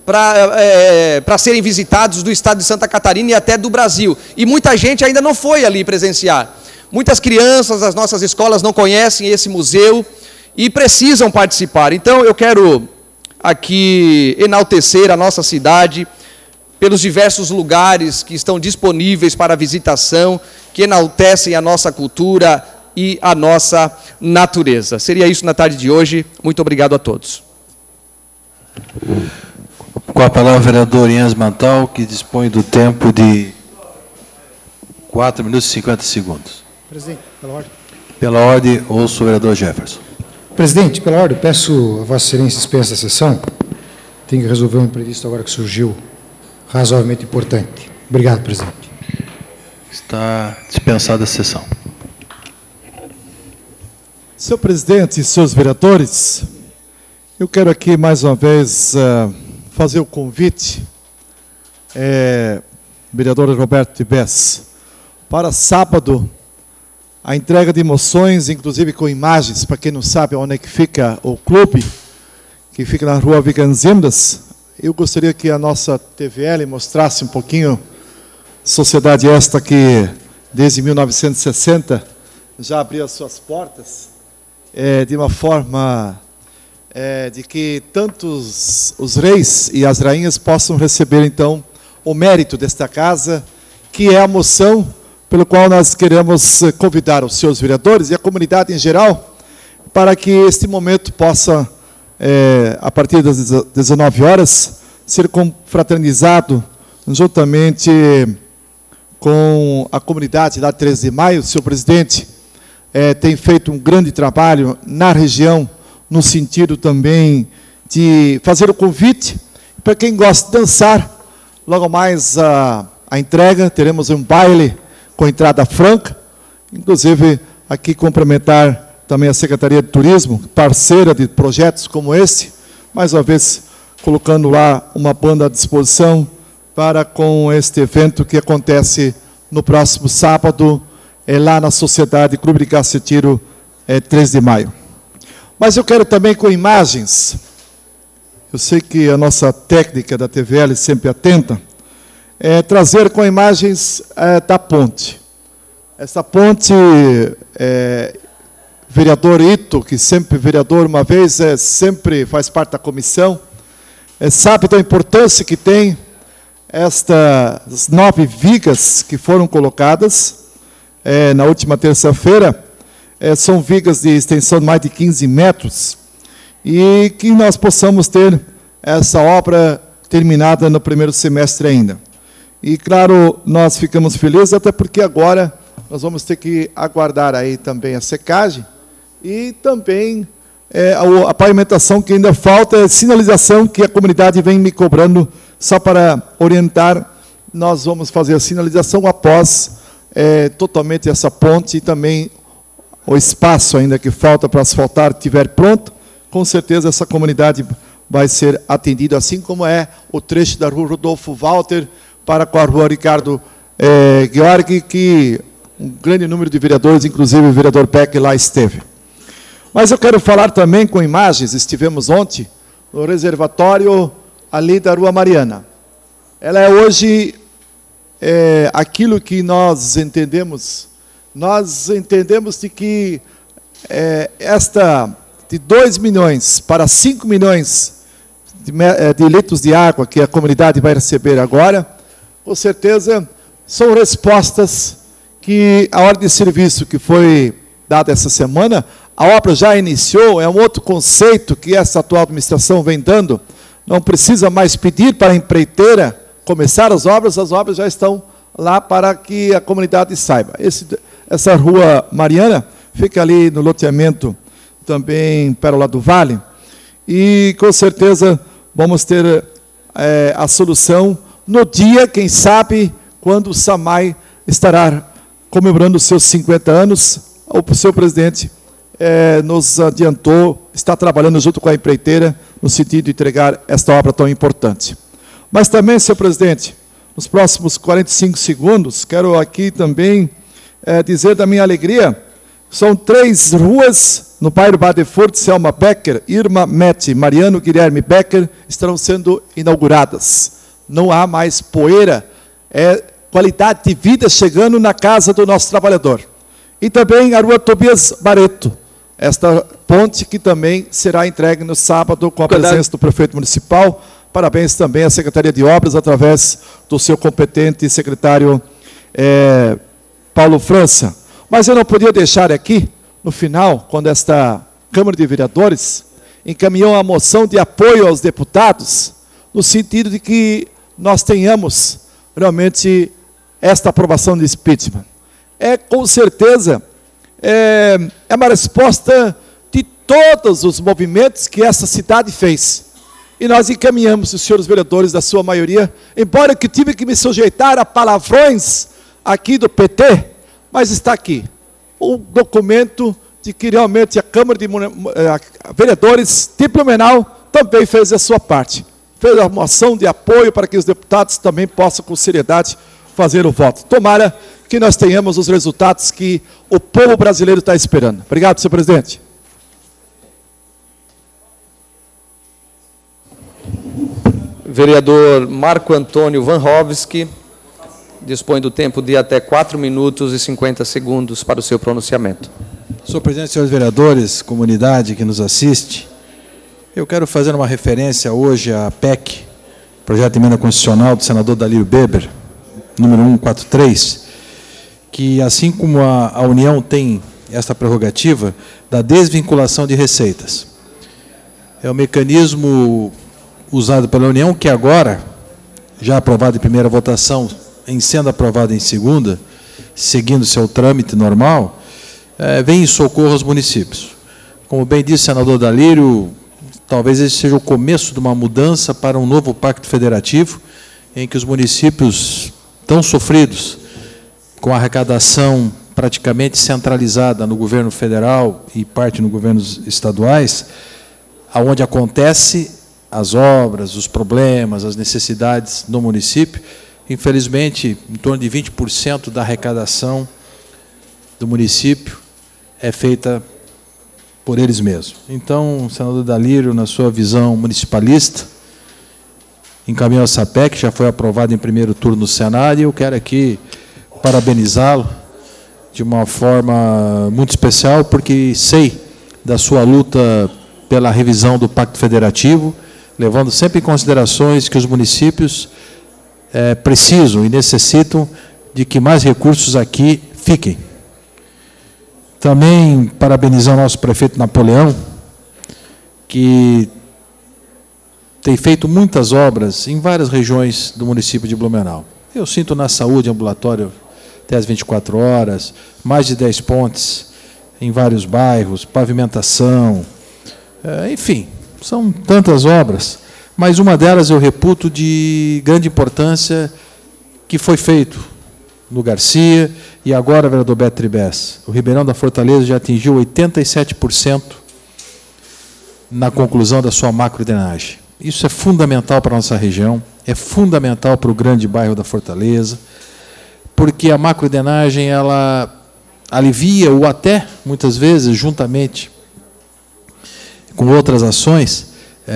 para serem visitados do estado de Santa Catarina e até do Brasil. E muita gente ainda não foi ali presenciar. Muitas crianças das nossas escolas não conhecem esse museu e precisam participar. Então, eu quero aqui enaltecer a nossa cidade pelos diversos lugares que estão disponíveis para visitação, que enaltecem a nossa cultura e a nossa natureza. Seria isso na tarde de hoje. Muito obrigado a todos. Com a palavra o vereador Jens Mantal, que dispõe do tempo de 4 minutos e 50 segundos. Presidente, pela ordem. Pela ordem, ouço o vereador Jefferson. Presidente, pela ordem, peço a Vossa Excelência dispensa a sessão. Tem que resolver um imprevisto agora que surgiu, razoavelmente importante. Obrigado, presidente. Está dispensada a sessão. Senhor presidente e senhores vereadores, eu quero aqui mais uma vez fazer o convite, vereador Roberto Tibés, para sábado, a entrega de moções, inclusive com imagens, para quem não sabe onde é que fica o clube, que fica na rua Viganzindas. Eu gostaria que a nossa TVL mostrasse um pouquinho, sociedade esta que desde 1960 já abriu as suas portas, de uma forma de que tantos os reis e as rainhas possam receber, então, o mérito desta casa, que é a moção pelo qual nós queremos convidar os senhores vereadores e a comunidade em geral, para que este momento possa, a partir das 19 horas, ser confraternizado juntamente com a comunidade lá de 13 de maio. O senhor presidente tem feito um grande trabalho na região, no sentido também de fazer o convite para quem gosta de dançar. Logo mais a entrega, teremos um baile com entrada franca. Inclusive, aqui cumprimentar também a Secretaria de Turismo, parceira de projetos como esse, mais uma vez colocando lá uma banda à disposição para com este evento que acontece no próximo sábado, lá na Sociedade Clube de Cacetiro, 3 de maio. Mas eu quero também com imagens, eu sei que a nossa técnica da TVL sempre atenta, trazer com imagens da ponte. Essa ponte, vereador Ito, que sempre vereador uma vez, sempre faz parte da comissão, sabe da importância que tem estas 9 vigas que foram colocadas na última terça-feira. São vigas de extensão de mais de 15 metros, e que nós possamos ter essa obra terminada no primeiro semestre ainda. E, claro, nós ficamos felizes, até porque agora nós vamos ter que aguardar aí também a secagem e também a pavimentação que ainda falta, sinalização que a comunidade vem me cobrando, só para orientar. Nós vamos fazer a sinalização após totalmente essa ponte, e também o espaço ainda que falta para asfaltar estiver pronto. Com certeza essa comunidade vai ser atendida, assim como é o trecho da rua Rodolfo Walter para com a rua Ricardo Georg, que um grande número de vereadores, inclusive o vereador Peck, lá esteve. Mas eu quero falar também com imagens. Estivemos ontem no reservatório ali da Rua Mariana. Ela é hoje aquilo que nós entendemos de que de 2 milhões para 5 milhões de litros de água que a comunidade vai receber agora, com certeza são respostas que a ordem de serviço que foi dada essa semana, a obra já iniciou. É um outro conceito que essa atual administração vem dando. Não precisa mais pedir para a empreiteira começar as obras já estão lá para que a comunidade saiba. Essa Rua Mariana fica ali no loteamento também Pérola do Vale, e com certeza vamos ter a solução no dia, quem sabe, quando o SAMAI estará comemorando os seus 50 anos. O seu presidente nos adiantou, está trabalhando junto com a empreiteira no sentido de entregar esta obra tão importante. Mas também, senhor presidente, nos próximos 45 segundos, quero aqui também dizer da minha alegria. São 3 ruas no bairro Badefurt, Selma Becker, Irma Mete, Mariano Guilherme Becker, estarão sendo inauguradas. Não há mais poeira, qualidade de vida chegando na casa do nosso trabalhador. E também a Rua Tobias Barreto, esta ponte que também será entregue no sábado com a presença do prefeito municipal. Parabéns também à Secretaria de Obras, através do seu competente secretário Paulo França. Mas eu não podia deixar aqui, no final, quando esta Câmara de Vereadores encaminhou a moção de apoio aos deputados, no sentido de que nós tenhamos realmente esta aprovação de impeachment. Com certeza, é uma resposta de todos os movimentos que essa cidade fez. E nós encaminhamos os senhores vereadores, da sua maioria, embora que tive que me sujeitar a palavrões aqui do PT, mas está aqui um documento de que realmente a Câmara de Vereadores de Blumenau também fez a sua parte. Fez a moção de apoio para que os deputados também possam, com seriedade, fazer o voto. Tomara que nós tenhamos os resultados que o povo brasileiro está esperando. Obrigado, senhor presidente. Vereador Marco Antônio Vanhovski dispõe do tempo de até 4 minutos e 50 segundos para o seu pronunciamento. Senhor presidente, senhores vereadores, comunidade que nos assiste, eu quero fazer uma referência hoje à PEC, Projeto de Emenda Constitucional do senador Dalírio Beber, número 143, que assim como a União tem esta prerrogativa da desvinculação de receitas. É um mecanismo usado pela União que agora, já aprovado em primeira votação, em sendo aprovado em segunda, seguindo seu trâmite normal, vem em socorro aos municípios. Como bem disse o senador Dalírio, talvez esse seja o começo de uma mudança para um novo pacto federativo, em que os municípios tão sofridos com arrecadação praticamente centralizada no governo federal e parte nos governos estaduais, aonde acontece as obras, os problemas, as necessidades no município. Infelizmente, em torno de 20% da arrecadação do município é feita por eles mesmos. Então, o senador Dalírio, na sua visão municipalista, encaminhou essa PEC, já foi aprovada em primeiro turno no Senado, e eu quero aqui parabenizá-lo de uma forma muito especial, porque sei da sua luta pela revisão do Pacto Federativo, levando sempre em considerações que os municípios precisam e necessitam de que mais recursos aqui fiquem. Também parabenizar o nosso prefeito Napoleão, que tem feito muitas obras em várias regiões do município de Blumenau. Eu sinto na saúde, ambulatório até as 24 horas, mais de 10 pontes em vários bairros, pavimentação, enfim, são tantas obras, mas uma delas eu reputo de grande importância, que foi feito no Garcia e agora, vereador Beto Tribes. O Ribeirão da Fortaleza já atingiu 87% na conclusão da sua macrodrenagem. Isso é fundamental para a nossa região, é fundamental para o grande bairro da Fortaleza, porque a macrodrenagem, ela alivia, ou até, muitas vezes, juntamente com outras ações,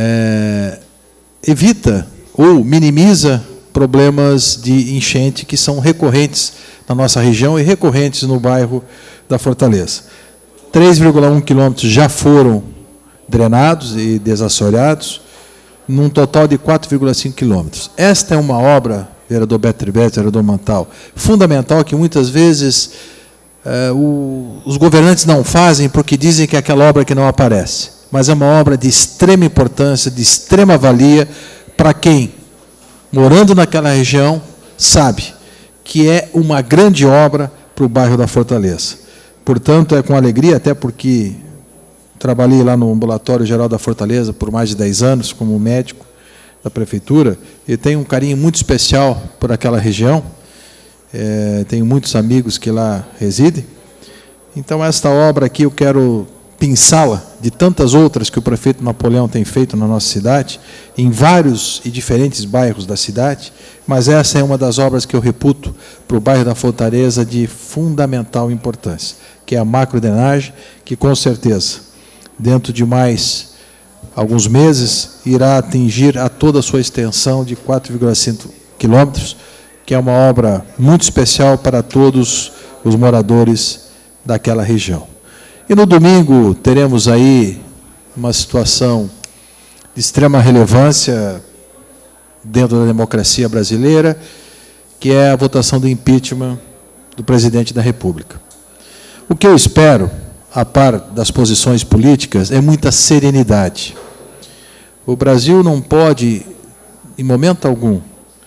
evita ou minimiza problemas de enchente que são recorrentes na nossa região e recorrentes no bairro da Fortaleza. 3,1 quilômetros já foram drenados e desassoreados, num total de 4,5 quilômetros. Esta é uma obra, vereador Beto Tribes, vereador Mantal, fundamental, que muitas vezes os governantes não fazem porque dizem que é aquela obra que não aparece. Mas é uma obra de extrema importância, de extrema valia, para quem, morando naquela região, sabe que é uma grande obra para o bairro da Fortaleza. Portanto, é com alegria, até porque trabalhei lá no Ambulatório Geral da Fortaleza por mais de 10 anos, como médico da prefeitura, e tenho um carinho muito especial por aquela região, tenho muitos amigos que lá residem. Então, esta obra aqui eu quero pinçá-la de tantas outras que o prefeito Napoleão tem feito na nossa cidade, em vários e diferentes bairros da cidade, mas essa é uma das obras que eu reputo para o bairro da Fortaleza de fundamental importância, que é a macrodrenagem, que com certeza, dentro de mais alguns meses, irá atingir a toda a sua extensão de 4,5 quilômetros, que é uma obra muito especial para todos os moradores daquela região. E no domingo teremos aí uma situação de extrema relevância dentro da democracia brasileira, que é a votação do impeachment do presidente da República. O que eu espero, a par das posições políticas, é muita serenidade. O Brasil não pode, em momento algum,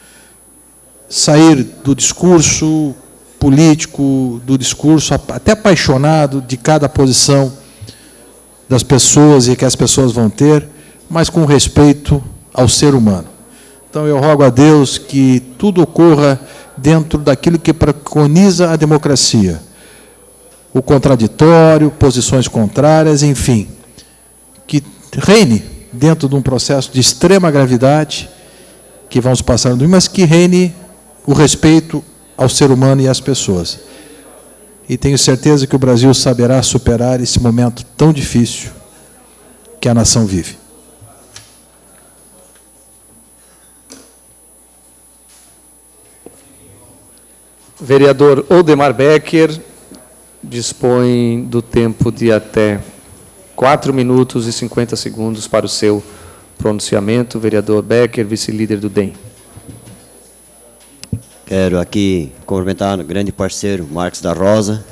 sair do discurso político, do discurso até apaixonado de cada posição das pessoas e que as pessoas vão ter, mas com respeito ao ser humano. Então, eu rogo a Deus que tudo ocorra dentro daquilo que preconiza a democracia. O contraditório, posições contrárias, enfim, que reine dentro de um processo de extrema gravidade que vamos passar no domingo, mas que reine o respeito ao ser humano e às pessoas. E tenho certeza que o Brasil saberá superar esse momento tão difícil que a nação vive. Vereador Odemar Becker dispõe do tempo de até 4 minutos e 50 segundos para o seu pronunciamento. Vereador Becker, vice-líder do DEM. Quero aqui cumprimentar o grande parceiro Marcos da Rosa,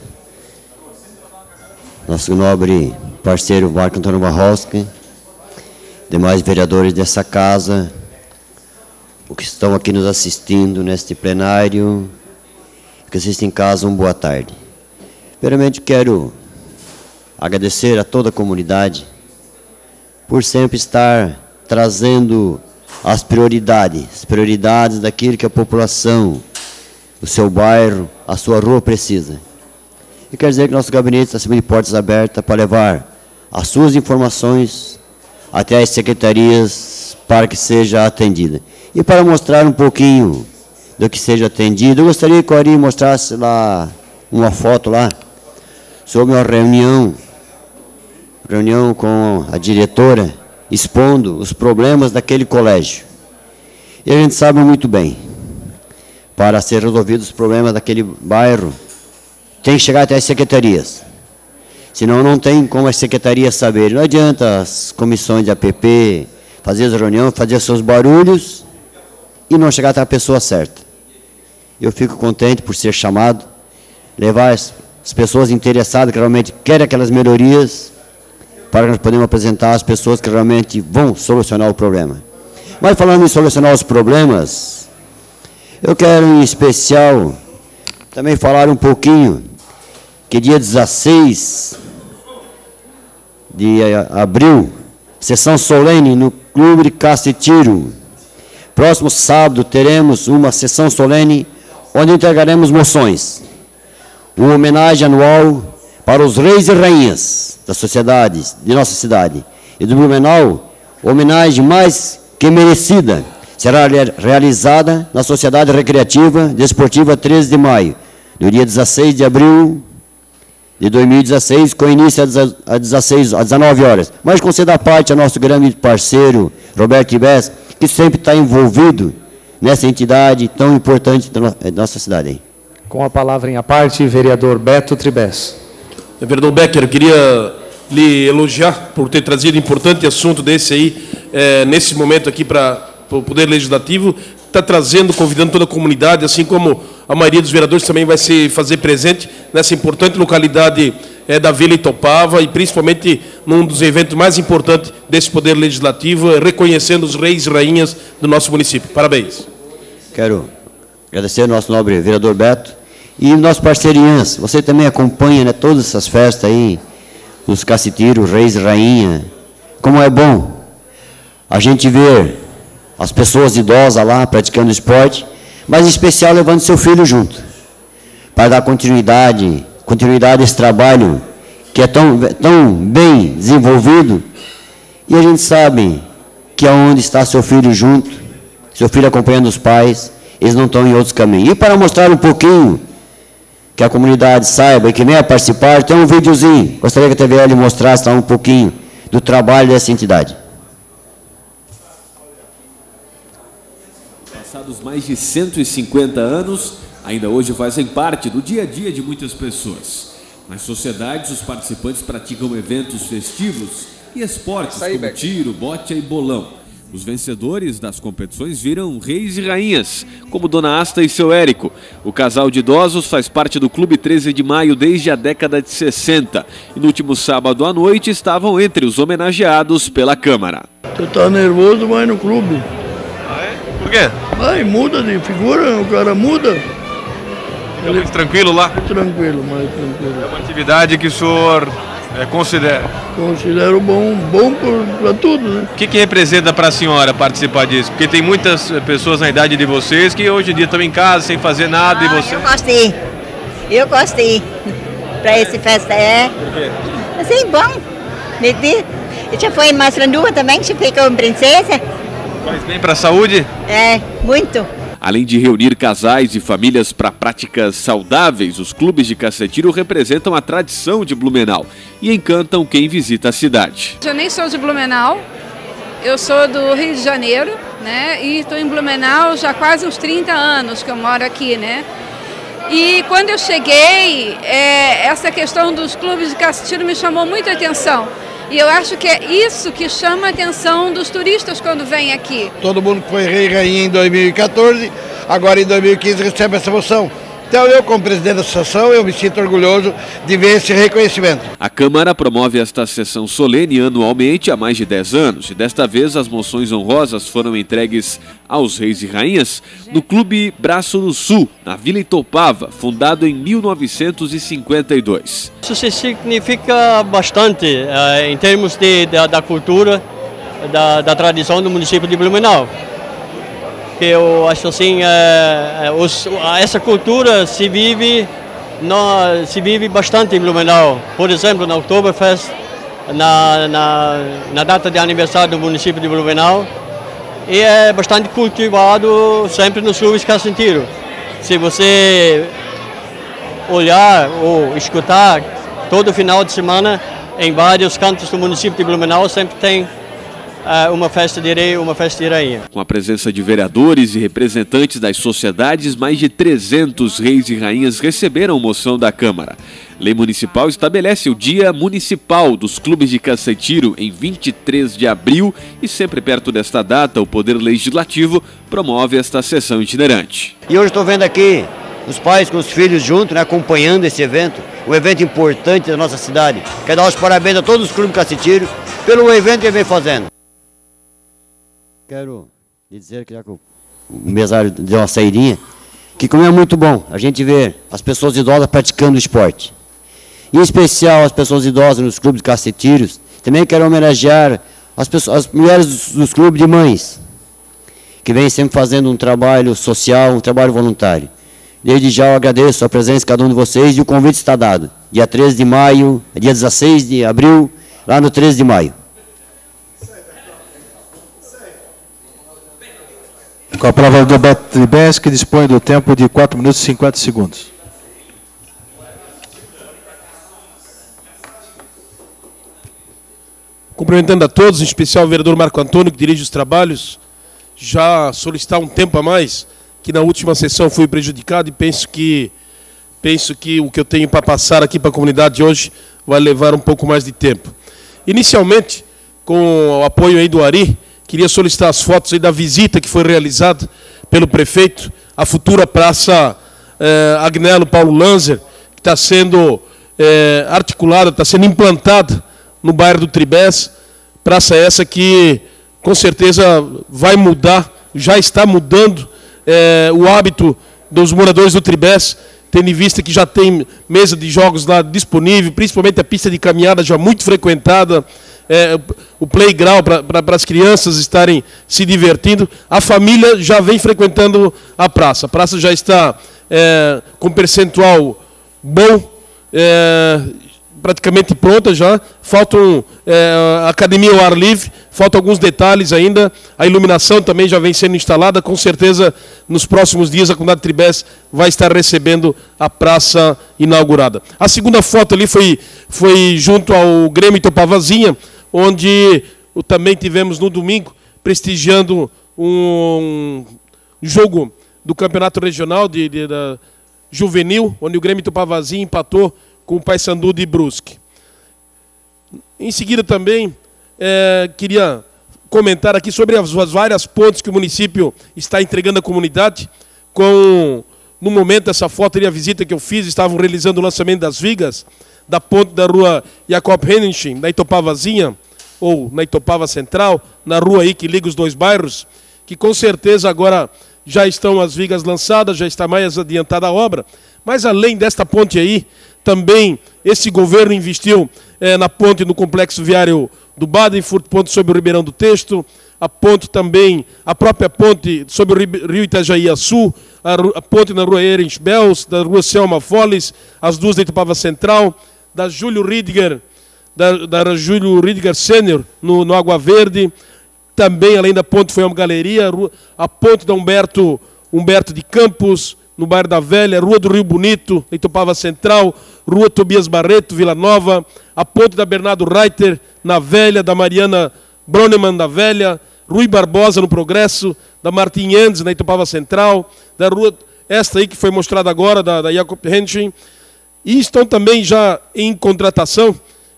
nosso nobre parceiro Marco Antônio Barroski, demais vereadores dessa casa, os que estão aqui nos assistindo neste plenário, que assistem em casa, boa tarde. Primeiramente, quero agradecer a toda a comunidade por sempre estar trazendo as prioridades daquilo que a população o seu bairro, a sua rua precisa. E quer dizer que nosso gabinete está sempre de portas abertas para levar as suas informações até as secretarias para que seja atendida. E para mostrar um pouquinho do que seja atendido, eu gostaria que o Ari mostrasse lá uma foto lá sobre uma reunião com a diretora, expondo os problemas daquele colégio. E a gente sabe muito bem, para ser resolvidos os problemas daquele bairro, tem que chegar até as secretarias. Senão não tem como as secretarias saberem. Não adianta as comissões de APP fazer as reuniões, fazer seus barulhos e não chegar até a pessoa certa. Eu fico contente por ser chamado, levar as pessoas interessadas que realmente querem aquelas melhorias, para que nós podemos apresentar as pessoas que realmente vão solucionar o problema. Mas falando em solucionar os problemas, eu quero em especial também falar um pouquinho que dia 16 de abril, sessão solene no Clube de Caça e Tiro. Próximo sábado teremos uma sessão solene onde entregaremos moções. Uma homenagem anual para os reis e rainhas das sociedades de nossa cidade. E do Blumenau, homenagem mais que merecida será realizada na Sociedade Recreativa Desportiva 13 de maio, no dia 16 de abril de 2016, com início às 19 horas. Mas conceda a parte ao nosso grande parceiro, Roberto Tribes, que sempre está envolvido nessa entidade tão importante da nossa cidade. Com a palavra em a parte, vereador Beto Tribes. Vereador Becker, eu queria lhe elogiar por ter trazido importante assunto desse aí, nesse momento aqui para o Poder Legislativo, está trazendo, convidando toda a comunidade, assim como a maioria dos vereadores também vai se fazer presente nessa importante localidade da Vila Itopava e principalmente num dos eventos mais importantes desse Poder Legislativo, reconhecendo os reis e rainhas do nosso município. Parabéns. Quero agradecer ao nosso nobre vereador Beto e nosso parceiro Ians. Você também acompanha, né, todas essas festas aí, os cacitiros, reis e rainha. Como é bom a gente ver as pessoas idosas lá praticando esporte, mas em especial levando seu filho junto, para dar continuidade a esse trabalho que é tão bem desenvolvido. E a gente sabe que aonde está seu filho junto, seu filho acompanhando os pais, eles não estão em outros caminhos. E para mostrar um pouquinho, que a comunidade saiba e que venha participar, tem um videozinho. Gostaria que a TVL mostrasse lá um pouquinho do trabalho dessa entidade. Passados mais de 150 anos, ainda hoje fazem parte do dia a dia de muitas pessoas. Nas sociedades, os participantes praticam eventos festivos e esportes como tiro, bote e bolão. Os vencedores das competições viram reis e rainhas, como Dona Asta e seu Érico. O casal de idosos faz parte do Clube 13 de Maio desde a década de 60. E no último sábado à noite estavam entre os homenageados pela Câmara. Tu tá nervoso, vai no clube. Ah, é? Por quê? Vai, muda de figura, o cara muda. É mais tranquilo lá? Tranquilo, mais tranquilo. É uma atividade que o senhor considera? Considero bom para tudo, né? O que representa para a senhora participar disso? Porque tem muitas pessoas na idade de vocês que hoje em dia estão em casa sem fazer nada e você... Eu gostei para esse festa, Por quê? Assim, bom. Já foi em Massaranduba também, já ficou em Princesa. Faz bem para a saúde? É, muito. Além de reunir casais e famílias para práticas saudáveis, os clubes de caça-tiro representam a tradição de Blumenau e encantam quem visita a cidade. Eu nem sou de Blumenau, eu sou do Rio de Janeiro, né? E estou em Blumenau já há quase uns 30 anos que eu moro aqui, né? E quando eu cheguei, essa questão dos clubes de caça-tiro me chamou muita atenção. E eu acho que é isso que chama a atenção dos turistas quando vêm aqui. Todo mundo que foi rei e rainha em 2014, agora em 2015 recebe essa moção. Então eu, como presidente da associação, eu me sinto orgulhoso de ver esse reconhecimento. A Câmara promove esta sessão solene anualmente há mais de 10 anos. E desta vez as moções honrosas foram entregues aos reis e rainhas no Clube Braço do Sul, na Vila Itopava, fundado em 1952. Isso significa bastante em termos da cultura, da tradição do município de Blumenau. que eu acho assim, essa cultura se vive bastante em Blumenau. Por exemplo, na Oktoberfest, na data de aniversário do município de Blumenau, e é bastante cultivado sempre nos clubes Casentiro. Se você olhar ou escutar, todo final de semana, em vários cantos do município de Blumenau, sempre tem uma festa de rei, uma festa de rainha. Com a presença de vereadores e representantes das sociedades, mais de 300 reis e rainhas receberam moção da Câmara. Lei municipal estabelece o Dia Municipal dos Clubes de Casentiro em 23 de abril e sempre perto desta data o Poder Legislativo promove esta sessão itinerante. E hoje estou vendo aqui os pais com os filhos juntos, né, acompanhando esse evento, um evento importante da nossa cidade. Quero dar os parabéns a todos os clubes de Casentiro pelo evento que vem fazendo. Quero lhe dizer que já que o mesário deu uma saidinha, que como é muito bom a gente ver as pessoas idosas praticando esporte. Em especial as pessoas idosas nos clubes de Casentiros. Também quero homenagear as mulheres dos clubes de mães, que vêm sempre fazendo um trabalho social, um trabalho voluntário. Desde já eu agradeço a presença de cada um de vocês e o convite está dado. Dia 13 de maio, dia 16 de abril, lá no 13 de maio. Com a palavra do Beto Tribes, que dispõe do tempo de 4 minutos e 50 segundos. Cumprimentando a todos, em especial o vereador Marco Antônio, que dirige os trabalhos, já solicitar um tempo a mais, que na última sessão fui prejudicado e penso que o que eu tenho para passar aqui para a comunidade hoje vai levar um pouco mais de tempo. Inicialmente, com o apoio aí do Ari, queria solicitar as fotos aí da visita que foi realizada pelo prefeito à futura Praça Agnello Paulo Lanzer, que está sendo articulada, está sendo implantada no bairro do Tribes. Praça essa que com certeza vai mudar, já está mudando o hábito dos moradores do Tribes, tendo em vista que já tem mesa de jogos lá disponível, principalmente a pista de caminhada já muito frequentada, o playground para as crianças estarem se divertindo. A família já vem frequentando a praça já está com percentual bom, praticamente pronta já. Faltam a academia ao ar livre, faltam alguns detalhes ainda. A iluminação também já vem sendo instalada. Com certeza, nos próximos dias, a comunidade Tribes vai estar recebendo a praça inaugurada. A segunda foto ali foi junto ao Grêmio Itopavazinha, onde também tivemos no domingo, prestigiando um jogo do Campeonato Regional da Juvenil, onde o Grêmio Itopavazinha empatou com o Paysandu de Brusque. Em seguida também, queria comentar aqui sobre as várias pontes que o município está entregando à comunidade. No momento, essa foto e a visita que eu fiz, estavam realizando o lançamento das vigas da ponte da rua Jacob Henningsen, na Itopavazinha, ou na Itopava Central, na rua aí que liga os dois bairros, que com certeza agora já estão as vigas lançadas, já está mais adiantada a obra. Mas além desta ponte aí, também esse governo investiu na ponte no complexo viário do Badenfurt, ponte sobre o Ribeirão do Texto, a ponte também, a própria ponte sobre o Rio Itajaí-Açu, a ponte na rua Ehrenfels, da rua Selma Foles, as duas da Itopava Central, da Júlio Ridiger, da Júlio Ridiger Sênior, no Água Verde. Também, além da ponte, foi uma galeria, a ponte da Humberto de Campos, no bairro da Velha, Rua do Rio Bonito, Itopava Central, Rua Tobias Barreto, Vila Nova, a ponte da Bernardo Reiter, na Velha, da Mariana Broneman, da Velha, Rui Barbosa, no Progresso, da Martin Endes, na Itopava Central, da rua, esta aí que foi mostrada agora, da Jacob Henschen. E estão também já em contratação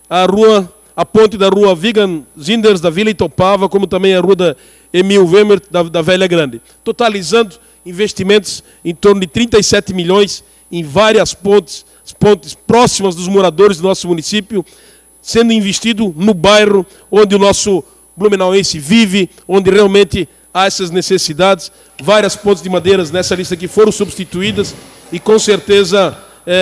a ponte da rua Vigan Zinders, da Vila Itopava, como também a rua da Emil Wemert, da Velha Grande. Totalizando investimentos em torno de 37 milhões em várias pontes próximas dos moradores do nosso município, sendo investido no bairro onde o nosso blumenauense vive, onde realmente há essas necessidades. Várias pontes de madeiras nessa lista aqui foram substituídas e com certeza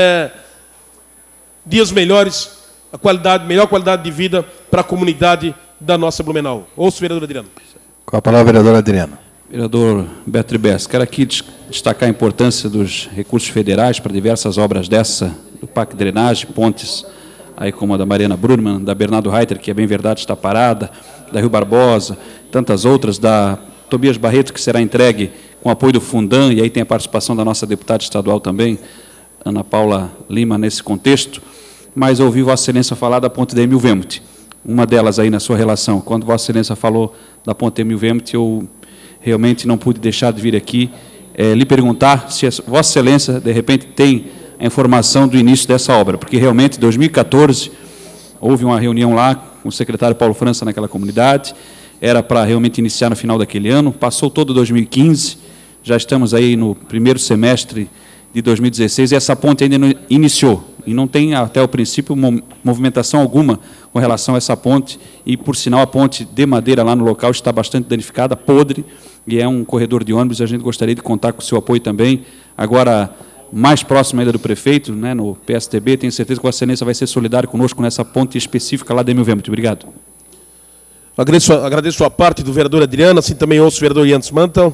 dias melhores, melhor qualidade de vida para a comunidade da nossa Blumenau. Ouço o vereador Adriano. Com a palavra, vereador Adriano. Vereador Beto Tribes, quero aqui destacar a importância dos recursos federais para diversas obras dessa, do PAC Drenagem, pontes, aí como a da Mariana Brunman, da Bernardo Reiter, que é bem verdade, está parada, da Rio Barbosa, tantas outras, da Tobias Barreto, que será entregue com apoio do Fundan, e aí tem a participação da nossa deputada estadual também, Ana Paula Lima, nesse contexto, mas ouvi Vossa Excelência falar da ponte da Emil Vemuth, uma delas aí na sua relação. Quando Vossa Excelência falou da ponte Emil Vemuth, eu realmente não pude deixar de vir aqui lhe perguntar se Vossa Excelência, de repente, tem a informação do início dessa obra, porque realmente, em 2014, houve uma reunião lá com o secretário Paulo França naquela comunidade, era para realmente iniciar no final daquele ano, passou todo 2015, já estamos aí no primeiro semestre de 2016, e essa ponte ainda não iniciou, e não tem, até o princípio, movimentação alguma com relação a essa ponte, e, por sinal, a ponte de madeira lá no local está bastante danificada, podre, e é um corredor de ônibus, a gente gostaria de contar com o seu apoio também. Agora, mais próximo ainda do prefeito, né, no PSDB, tenho certeza que a Vossa Excelência vai ser solidário conosco nessa ponte específica lá de Emil Vemuth. Obrigado. Agradeço a parte do vereador Adriano, assim também ouço o vereador Jens Mantel.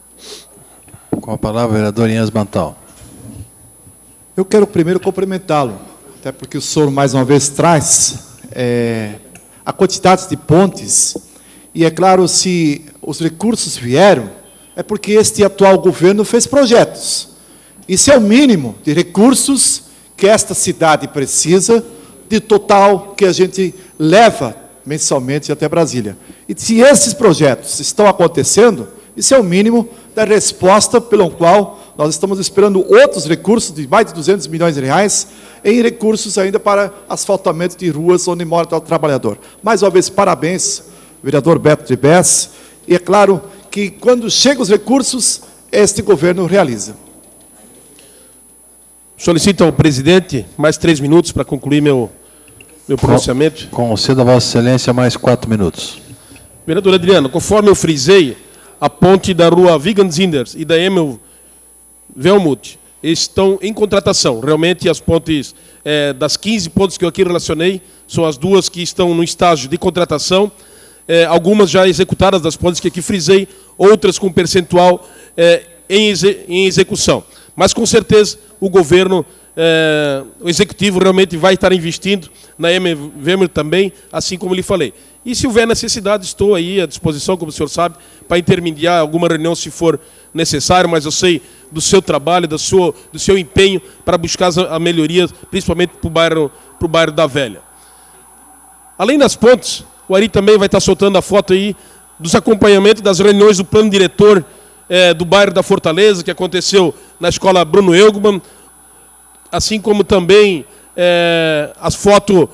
Com a palavra, o vereador Jens Mantel. Eu quero primeiro cumprimentá-lo, até porque o senhor, mais uma vez, traz a quantidade de pontes, e, é claro, se os recursos vieram, é porque este atual governo fez projetos. Isso é o mínimo de recursos que esta cidade precisa, de total que a gente leva mensalmente até Brasília. E se esses projetos estão acontecendo, isso é o mínimo da resposta pelo qual nós estamos esperando outros recursos de mais de 200 milhões de reais em recursos ainda para asfaltamento de ruas onde mora o trabalhador. Mais uma vez, parabéns, vereador Beto Tribes, e é claro que quando chegam os recursos, este governo realiza. Solicito ao presidente mais 3 minutos para concluir meu pronunciamento. Concedo a Vossa Excelência mais 4 minutos. Vereador Adriano, conforme eu frisei, a ponte da rua Wigan-Zinders e da Emil Vemuth estão em contratação. Realmente, as pontes, das 15 pontes que eu aqui relacionei, são as 2 que estão no estágio de contratação, algumas já executadas das pontes que aqui frisei, outras com percentual em execução. Mas, com certeza, o governo, o executivo realmente vai estar investindo na Emil Vemuth também, assim como lhe falei. E, se houver necessidade, estou aí à disposição, como o senhor sabe, para intermediar alguma reunião, se for necessário, mas eu sei do seu trabalho, do seu empenho para buscar a melhoria, principalmente para o bairro da Velha. Além das pontes, o Ari também vai estar soltando a foto aí dos acompanhamentos das reuniões do plano diretor do bairro da Fortaleza, que aconteceu na escola Bruno Elgman, assim como também as fotos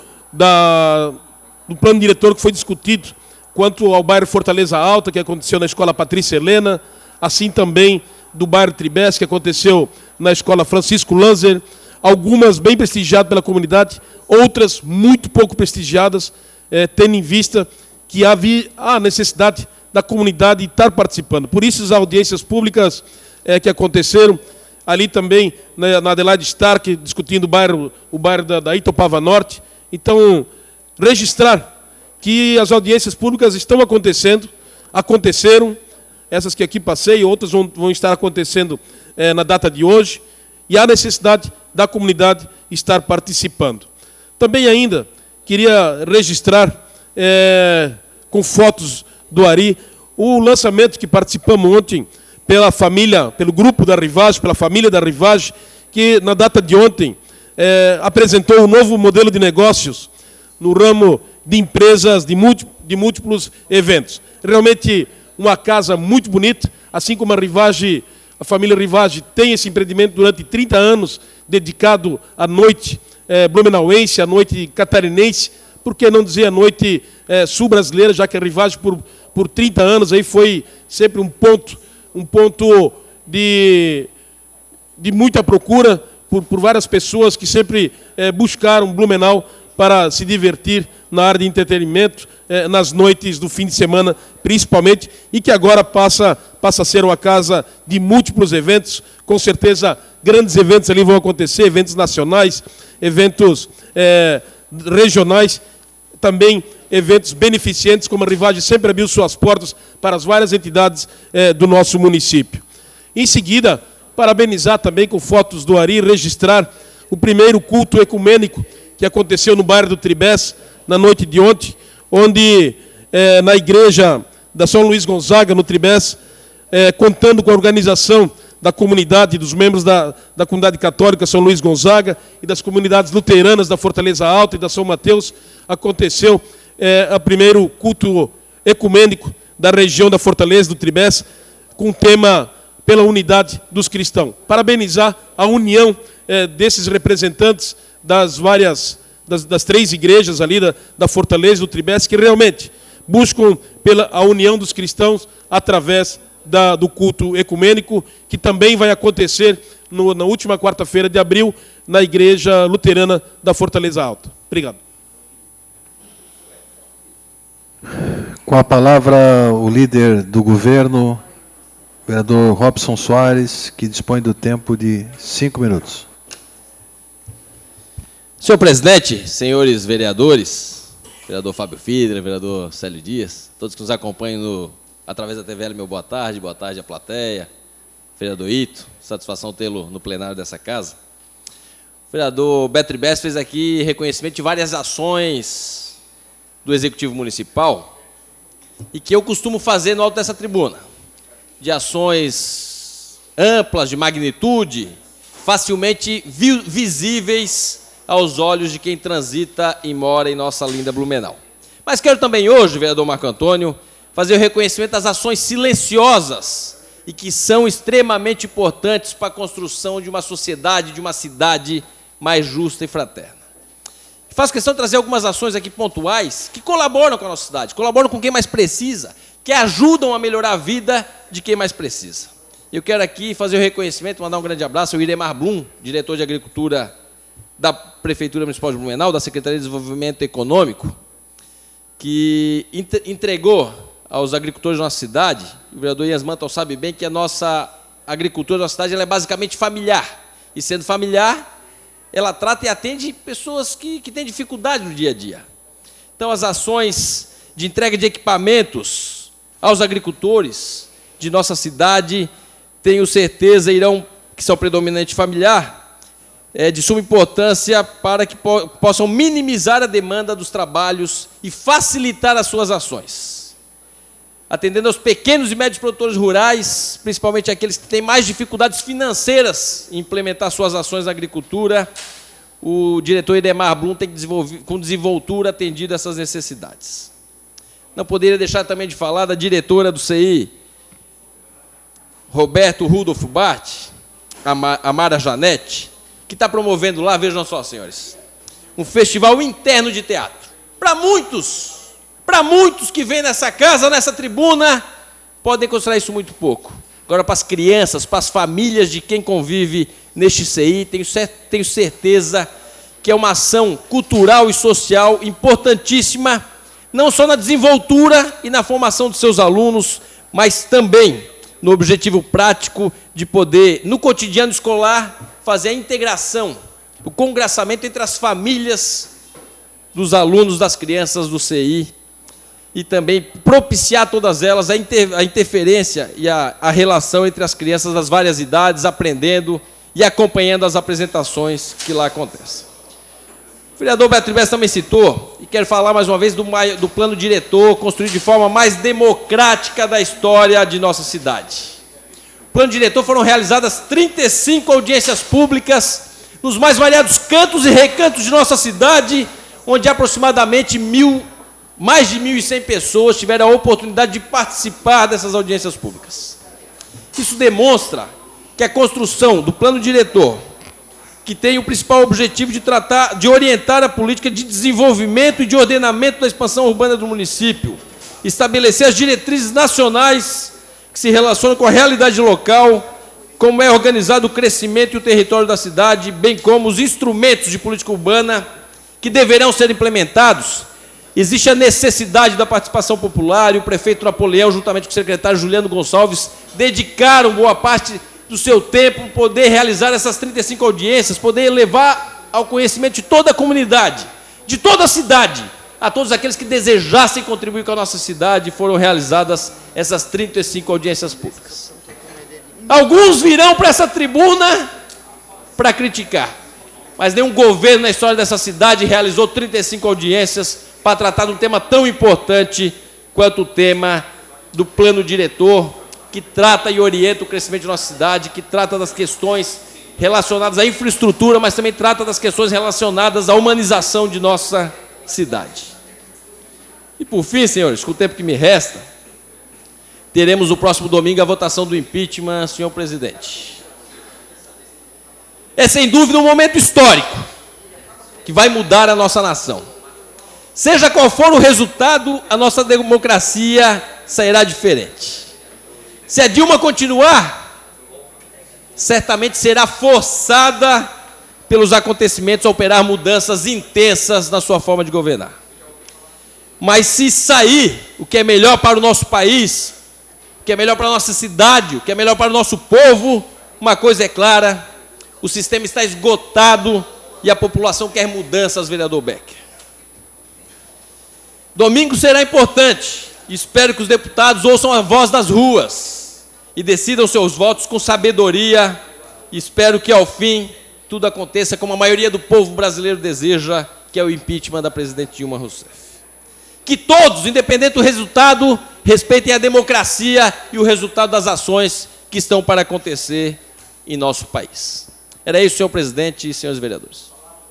do plano diretor que foi discutido quanto ao bairro Fortaleza Alta, que aconteceu na escola Patrícia Helena, assim também do bairro Tribes, que aconteceu na escola Francisco Lanzer, algumas bem prestigiadas pela comunidade, outras muito pouco prestigiadas, tendo em vista que havia a necessidade da comunidade estar participando. Por isso, as audiências públicas que aconteceram, ali também na Adelaide Stark, discutindo o bairro da Itopava Norte. Então, registrar que as audiências públicas estão aconteceram, essas que aqui passei, outras vão estar acontecendo na data de hoje, e há necessidade da comunidade estar participando. Também ainda queria registrar, com fotos do Ari, o lançamento que participamos ontem pelo grupo da Rivage, pela família da Rivage, que na data de ontem apresentou um novo modelo de negócios no ramo de empresas de múltiplos eventos. Realmente uma casa muito bonita, assim como a família Rivage tem esse empreendimento durante 30 anos, dedicado à noite blumenauense, à noite catarinense, por que não dizer à noite sul-brasileira, já que a Rivage por 30 anos aí foi sempre um ponto de muita procura por várias pessoas que sempre buscaram Blumenau para se divertir na área de entretenimento, nas noites do fim de semana, principalmente, e que agora passa a ser uma casa de múltiplos eventos. Com certeza, grandes eventos ali vão acontecer, eventos nacionais, eventos regionais, também eventos beneficentes, como a Rivage sempre abriu suas portas para as várias entidades do nosso município. Em seguida, parabenizar também com fotos do Ari, registrar o primeiro culto ecumênico que aconteceu no bairro do Tribés, na noite de ontem, onde, na igreja da São Luís Gonzaga, no Tribés, contando com a organização da comunidade, dos membros da comunidade católica São Luís Gonzaga e das comunidades luteranas da Fortaleza Alta e da São Mateus, aconteceu o primeiro culto ecumênico da região da Fortaleza do Tribés, com o tema pela unidade dos cristãos. Parabenizar a união desses representantes das das 3 igrejas ali da Fortaleza do Tribés, que realmente buscam a união dos cristãos através do culto ecumênico, que também vai acontecer na última quarta-feira de abril, na Igreja Luterana da Fortaleza Alta. Obrigado. Com a palavra, o líder do governo, o vereador Robson Soares, que dispõe do tempo de 5 minutos. Senhor presidente, senhores vereadores, vereador Fábio Fiedler, vereador Célio Dias, todos que nos acompanham através da TVL, meu boa tarde à plateia, vereador Ito, satisfação tê-lo no plenário dessa casa. O vereador Beto Tribés fez aqui reconhecimento de várias ações do Executivo Municipal e que eu costumo fazer no alto dessa tribuna, de ações amplas, de magnitude, facilmente visíveis aos olhos de quem transita e mora em nossa linda Blumenau. Mas quero também hoje, vereador Marco Antônio, fazer o reconhecimento das ações silenciosas e que são extremamente importantes para a construção de uma sociedade, de uma cidade mais justa e fraterna. Faço questão de trazer algumas ações aqui pontuais que colaboram com a nossa cidade, colaboram com quem mais precisa, que ajudam a melhorar a vida de quem mais precisa. Eu quero aqui fazer o reconhecimento, mandar um grande abraço ao Iremar Blum, diretor de Agricultura da Prefeitura Municipal de Blumenau, da Secretaria de Desenvolvimento Econômico, que entregou aos agricultores da nossa cidade, o vereador Ias Mantel sabe bem que a nossa agricultura da nossa cidade ela é basicamente familiar. E sendo familiar, ela trata e atende pessoas que têm dificuldade no dia a dia. Então, as ações de entrega de equipamentos aos agricultores de nossa cidade, tenho certeza, que são predominantemente familiar, de suma importância para que possam minimizar a demanda dos trabalhos e facilitar as suas ações. Atendendo aos pequenos e médios produtores rurais, principalmente aqueles que têm mais dificuldades financeiras em implementar suas ações na agricultura, o diretor Idemar Blum tem com desenvoltura atendido essas necessidades. Não poderia deixar também de falar da diretora do CI, Roberto Rudolfo Bart, a Mara Janete, que está promovendo lá, vejam só, senhores, um festival interno de teatro. Para muitos que vêm nessa casa, nessa tribuna, podem considerar isso muito pouco. Agora, para as crianças, para as famílias de quem convive neste CI, tenho certeza que é uma ação cultural e social importantíssima, não só na desenvoltura e na formação dos seus alunos, mas também no objetivo prático de poder, no cotidiano escolar, fazer a integração, o congraçamento entre as famílias dos alunos, das crianças do CI, e também propiciar todas elas a interferência e a relação entre as crianças das várias idades, aprendendo e acompanhando as apresentações que lá acontecem. O vereador Beto Tribés também citou, e quero falar mais uma vez do plano diretor construído de forma mais democrática da história de nossa cidade. No plano diretor foram realizadas 35 audiências públicas nos mais variados cantos e recantos de nossa cidade, onde aproximadamente mais de 1.100 pessoas tiveram a oportunidade de participar dessas audiências públicas. Isso demonstra que a construção do plano diretor, que tem o principal objetivo de orientar a política de desenvolvimento e de ordenamento da expansão urbana do município, estabelecer as diretrizes nacionais que se relacionam com a realidade local, como é organizado o crescimento e o território da cidade, bem como os instrumentos de política urbana que deverão ser implementados. Existe a necessidade da participação popular, e o prefeito Napoleão, juntamente com o secretário Juliano Gonçalves, dedicaram boa parte do seu tempo para poder realizar essas 35 audiências, poder levar ao conhecimento de toda a comunidade, de toda a cidade, a todos aqueles que desejassem contribuir com a nossa cidade, foram realizadas essas 35 audiências públicas. Alguns virão para essa tribuna para criticar, mas nenhum governo na história dessa cidade realizou 35 audiências para tratar de um tema tão importante quanto o tema do plano diretor, que trata e orienta o crescimento de nossa cidade, que trata das questões relacionadas à infraestrutura, mas também trata das questões relacionadas à humanização de nossa cidade. E por fim, senhores, com o tempo que me resta, teremos no próximo domingo a votação do impeachment, senhor presidente. É sem dúvida um momento histórico que vai mudar a nossa nação. Seja qual for o resultado, a nossa democracia sairá diferente. Se a Dilma continuar, certamente será forçada pelos acontecimentos a operar mudanças intensas na sua forma de governar. Mas se sair o que é melhor para o nosso país, o que é melhor para a nossa cidade, o que é melhor para o nosso povo, uma coisa é clara: o sistema está esgotado e a população quer mudanças, vereador Becker. Domingo será importante. Espero que os deputados ouçam a voz das ruas e decidam seus votos com sabedoria. Espero que, ao fim, tudo aconteça como a maioria do povo brasileiro deseja, que é o impeachment da presidente Dilma Rousseff. Que todos, independente do resultado, respeitem a democracia e o resultado das ações que estão para acontecer em nosso país. Era isso, senhor presidente e senhores vereadores.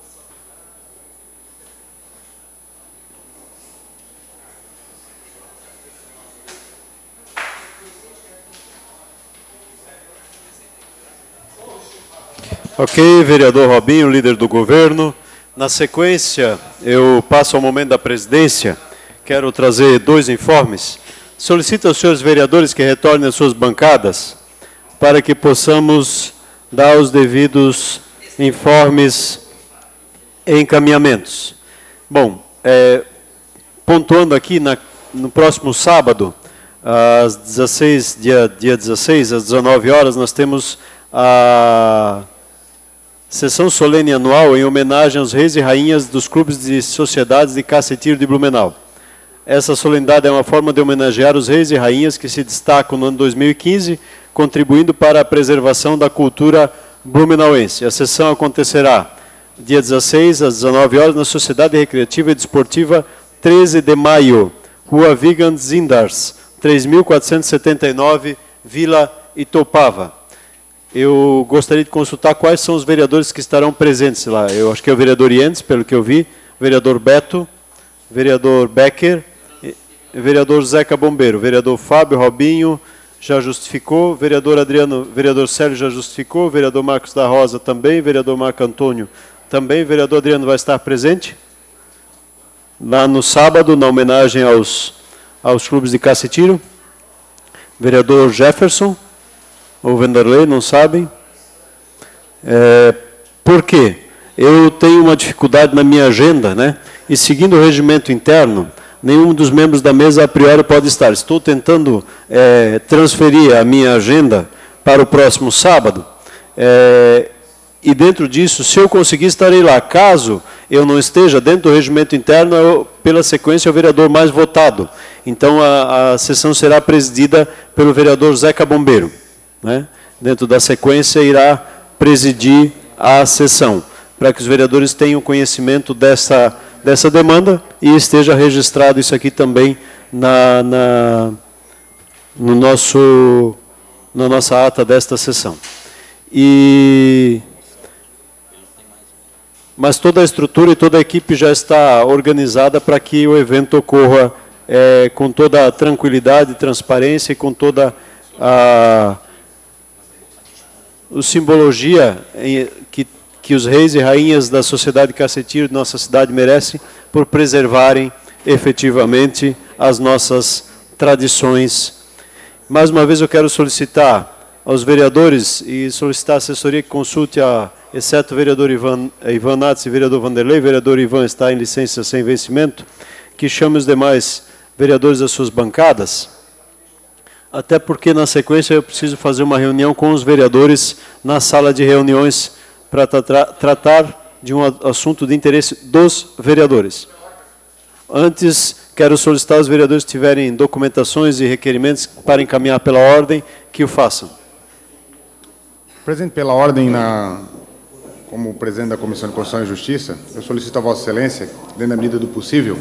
Ok, vereador Robinho, líder do governo. Na sequência, eu passo ao momento da presidência. Quero trazer 2 informes. Solicito aos senhores vereadores que retornem às suas bancadas para que possamos dar os devidos informes e encaminhamentos. Bom, pontuando aqui, no próximo sábado, às 16, dia 16, às 19 horas, nós temos a sessão solene anual em homenagem aos reis e rainhas dos clubes de sociedades de Cacetinho de Blumenau. Essa solenidade é uma forma de homenagear os reis e rainhas que se destacam no ano 2015, contribuindo para a preservação da cultura blumenauense. A sessão acontecerá dia 16, às 19 horas, na Sociedade Recreativa e Desportiva 13 de Maio, Rua Vigand Zindars, 3.479, Vila Itopava. Eu gostaria de consultar quais são os vereadores que estarão presentes lá. Eu acho que é o vereador Ientes, pelo que eu vi, vereador Beto, vereador Becker, vereador Zeca Bombeiro, vereador Fábio Robinho já justificou, vereador Adriano, vereador Célio já justificou, vereador Marcos da Rosa também, vereador Marco Antônio também, vereador Adriano vai estar presente lá no sábado, na homenagem aos clubes de Cacetinho. Vereador Jefferson ou Vanderlei, não sabem. Por quê? Eu tenho uma dificuldade na minha agenda, né? E seguindo o regimento interno, nenhum dos membros da mesa a priori pode estar. Estou tentando transferir a minha agenda para o próximo sábado. E dentro disso, se eu conseguir, estarei lá. Caso eu não esteja dentro do regimento interno, pela sequência, é o vereador mais votado. Então, a sessão será presidida pelo vereador Zeca Bombeiro, né? Dentro da sequência, irá presidir a sessão, para que os vereadores tenham conhecimento dessa demanda e esteja registrado isso aqui também na nossa ata desta sessão. Mas toda a estrutura e toda a equipe já está organizada para que o evento ocorra com toda a tranquilidade, transparência e com toda a simbologia que os reis e rainhas da sociedade Cacetinho de nossa cidade merecem por preservarem efetivamente as nossas tradições. Mais uma vez eu quero solicitar aos vereadores e solicitar a assessoria que consulte exceto o vereador Ivan Nats e o vereador Vanderlei, o vereador Ivan está em licença sem vencimento, que chame os demais vereadores às suas bancadas, até porque na sequência eu preciso fazer uma reunião com os vereadores na sala de reuniões para tratar de um assunto de interesse dos vereadores. Antes, quero solicitar aos vereadores que tiverem documentações e requerimentos para encaminhar pela ordem, que o façam. Presidente, pela ordem, como presidente da Comissão de Constituição e Justiça, eu solicito a Vossa Excelência, dentro da medida do possível,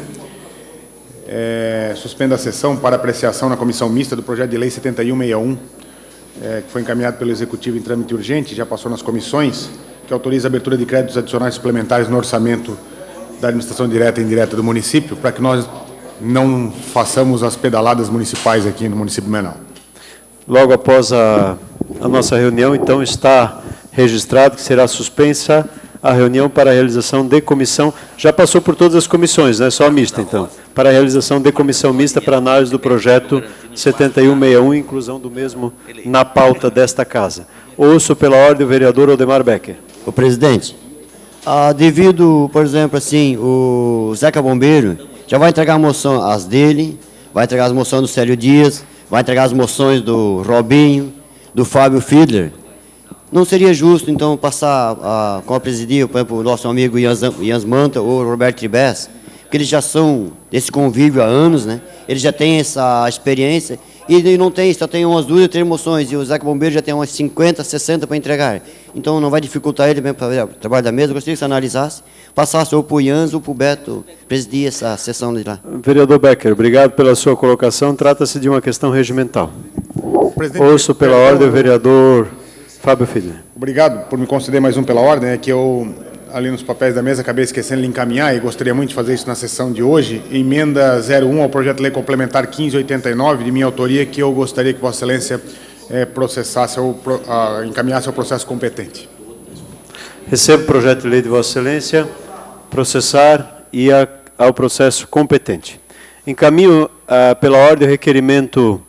suspenda a sessão para apreciação na comissão mista do projeto de lei 7161, que foi encaminhado pelo Executivo em trâmite urgente, já passou nas comissões, que autoriza a abertura de créditos adicionais suplementares no orçamento da administração direta e indireta do município, para que nós não façamos as pedaladas municipais aqui no município de Blumenau. Logo após a nossa reunião, então, está registrado que será suspensa a reunião para a realização de comissão. Já passou por todas as comissões, né? Só a mista, então. Para a realização de comissão mista para análise do projeto 7161, inclusão do mesmo na pauta desta casa. Ouço pela ordem o vereador Odemar Becker. O presidente, devido, por exemplo, assim, o Zeca Bombeiro já vai entregar a moção, as dele, vai entregar as moções do Célio Dias, vai entregar as moções do Robinho, do Fábio Fiedler. Não seria justo, então, passar com a presidia, por exemplo, o nosso amigo Jans Manta ou Roberto Tribes, porque eles já são desse convívio há anos, né? Eles já têm essa experiência e não tem, só tem umas 2 ou 3 moções, e o Zeca Bombeiro já tem umas 50, 60 para entregar. Então, não vai dificultar ele mesmo para fazer o trabalho da mesa. Eu gostaria que você analisasse, passasse ou para o Jans ou para o Beto presidir essa sessão de lá. Vereador Becker, obrigado pela sua colocação. Trata-se de uma questão regimental. Ouço pela ordem o vereador Fábio Fiedler. Obrigado por me conceder mais um pela ordem. É que eu, ali nos papéis da mesa, acabei esquecendo de encaminhar e gostaria muito de fazer isso na sessão de hoje. Emenda 01 ao projeto de lei complementar 1589, de minha autoria, que eu gostaria que Vossa Excelência processasse ou encaminhasse ao processo competente. Recebo o projeto de lei de Vossa Excelência, processar e ao processo competente. Encaminho pela ordem o requerimento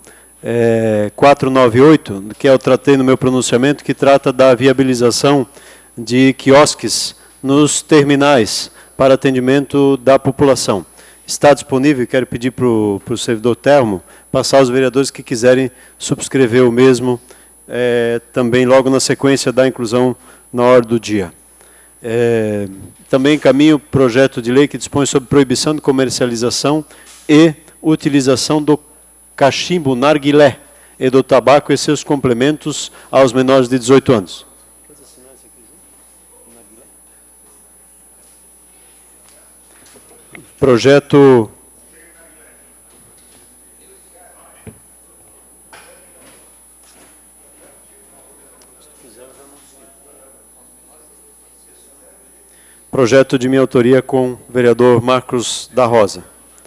498, que eu tratei no meu pronunciamento, que trata da viabilização de quiosques nos terminais para atendimento da população. Está disponível, quero pedir para o servidor Termo passar aos vereadores que quiserem subscrever o mesmo, também logo na sequência da inclusão na ordem do dia. Também encaminho o projeto de lei que dispõe sobre proibição de comercialização e utilização do cachimbo, narguilé e do tabaco e seus complementos aos menores de 18 anos. Projeto de minha autoria com o vereador Marcos da Rosa.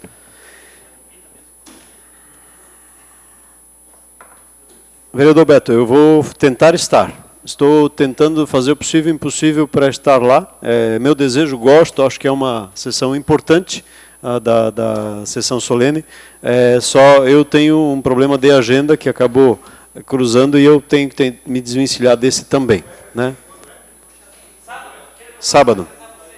Vereador Beto, eu vou tentar estar. Estou tentando fazer o possível e o impossível para estar lá. Meu desejo, gosto, acho que é uma sessão importante da sessão solene. Só eu tenho um problema de agenda que acabou cruzando e eu tenho que me desvencilhar desse também, né? Sábado.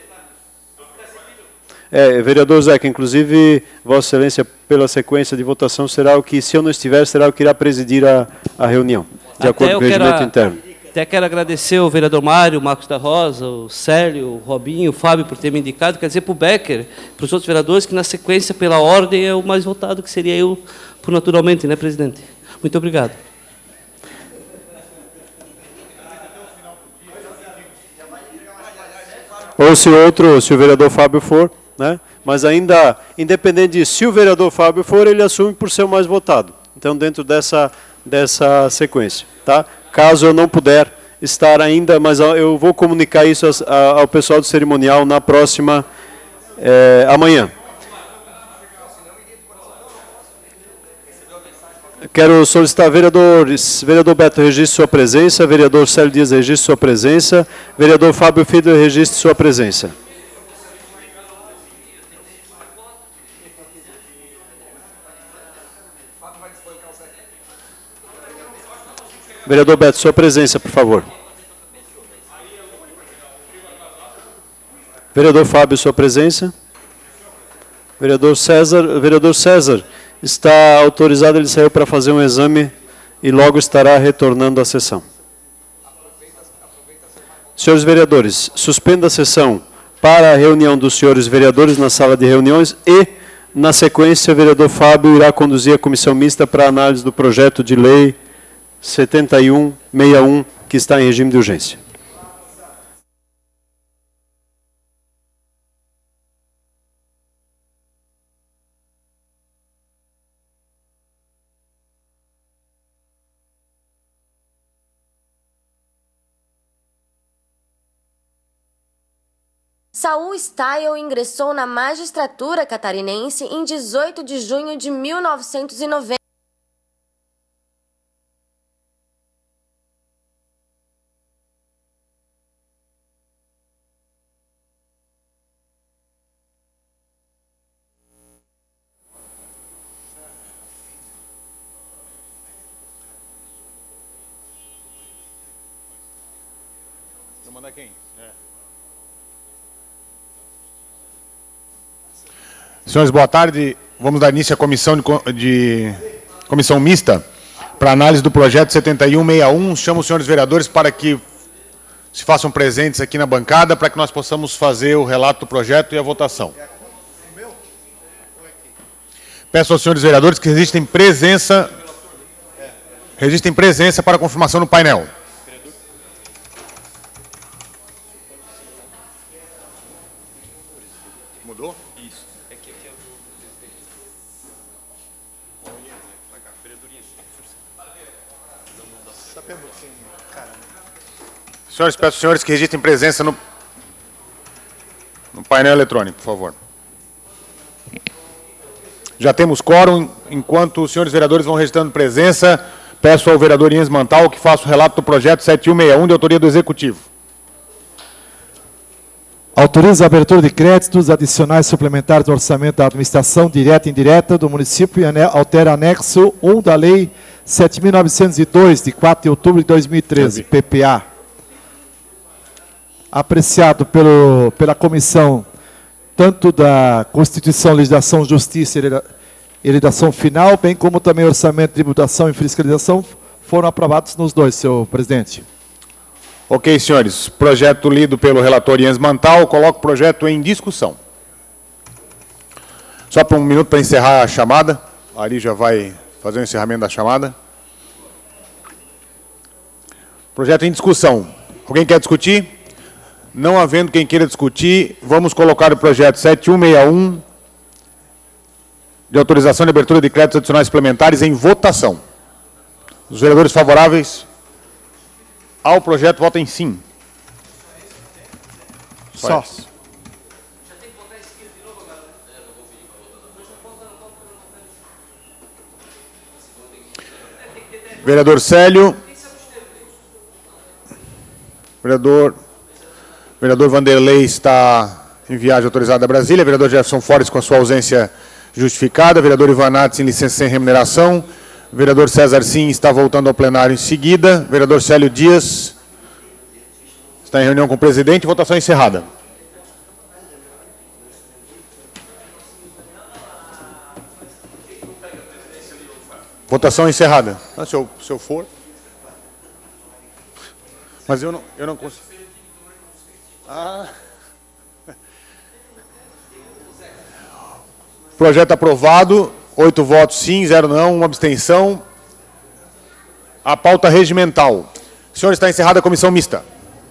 Vereador Zeca, inclusive, Vossa Excelência, pela sequência de votação, será o que, se eu não estiver, será o que irá presidir a reunião, de acordo com o regimento interno. Até quero agradecer o vereador Mário, o Marcos da Rosa, o Célio, o Robinho, o Fábio, por ter me indicado, quer dizer, para o Becker, para os outros vereadores, que na sequência, pela ordem, é o mais votado, que seria eu, por naturalmente, né, presidente? Muito obrigado. Ou se o vereador Fábio for, né? Mas ainda, independente disso, se o vereador Fábio for, ele assume por ser o mais votado. Então, dentro dessa sequência, tá? Caso eu não puder estar ainda, mas eu vou comunicar isso ao pessoal do cerimonial na próxima, amanhã. Quero solicitar, vereador Beto, registre sua presença, vereador Célio Dias, registre sua presença, vereador Fábio Fiedler, registre sua presença. Vereador Beto, sua presença, por favor. Vereador Fábio, sua presença. Vereador César está autorizado, ele saiu para fazer um exame e logo estará retornando à sessão. Senhores vereadores, suspenda a sessão para a reunião dos senhores vereadores na sala de reuniões e Na sequência, o vereador Fábio irá conduzir a comissão mista para a análise do projeto de lei 7161, que está em regime de urgência. Saul Style ingressou na magistratura catarinense em 18 de junho de 1990. Vou mandar quem? Senhores, boa tarde. Vamos dar início à comissão comissão mista para análise do projeto 7161. Chamo os senhores vereadores para que se façam presentes aqui na bancada para que nós possamos fazer o relato do projeto e a votação. Peço aos senhores vereadores que registrem presença para confirmação no painel. Mudou? Isso. É que aqui é o Senhores, peço aos senhores que registrem presença no painel eletrônico, por favor. Já temos quórum. Enquanto os senhores vereadores vão registrando presença, peço ao vereador Iens Mantal que faça o relato do projeto 7161, de autoria do Executivo. Autoriza a abertura de créditos adicionais suplementares do orçamento da administração direta e indireta do município e altera anexo 1 da Lei 7.902, de 4 de outubro de 2013, PPA. Apreciado pela comissão, tanto da Constituição, Legislação, Justiça e Redação Final, bem como também Orçamento, Tributação e Fiscalização, foram aprovados nos dois, senhor presidente. Ok, senhores. Projeto lido pelo relator Iens Mantal. Coloco o projeto em discussão. Só por um minuto para encerrar a chamada. A Ari já vai fazer o encerramento da chamada. Projeto em discussão. Alguém quer discutir? Não havendo quem queira discutir, vamos colocar o projeto 7161, de autorização de abertura de créditos adicionais suplementares, em votação. Os vereadores favoráveis ao projeto votem sim. Só. Vereador Célio. Vereador Vanderlei está em viagem autorizada a Brasília. Vereador Jefferson Fortes com a sua ausência justificada. Vereador Ivanates em licença sem remuneração. Vereador César Sim está voltando ao plenário em seguida. Vereador Célio Dias está em reunião com o presidente. Votação encerrada. Votação encerrada. Ah, se eu for. Mas eu não consigo. Projeto aprovado. 8 votos sim, 0 não, 1 abstenção. A pauta regimental. Senhor, está encerrada a comissão mista.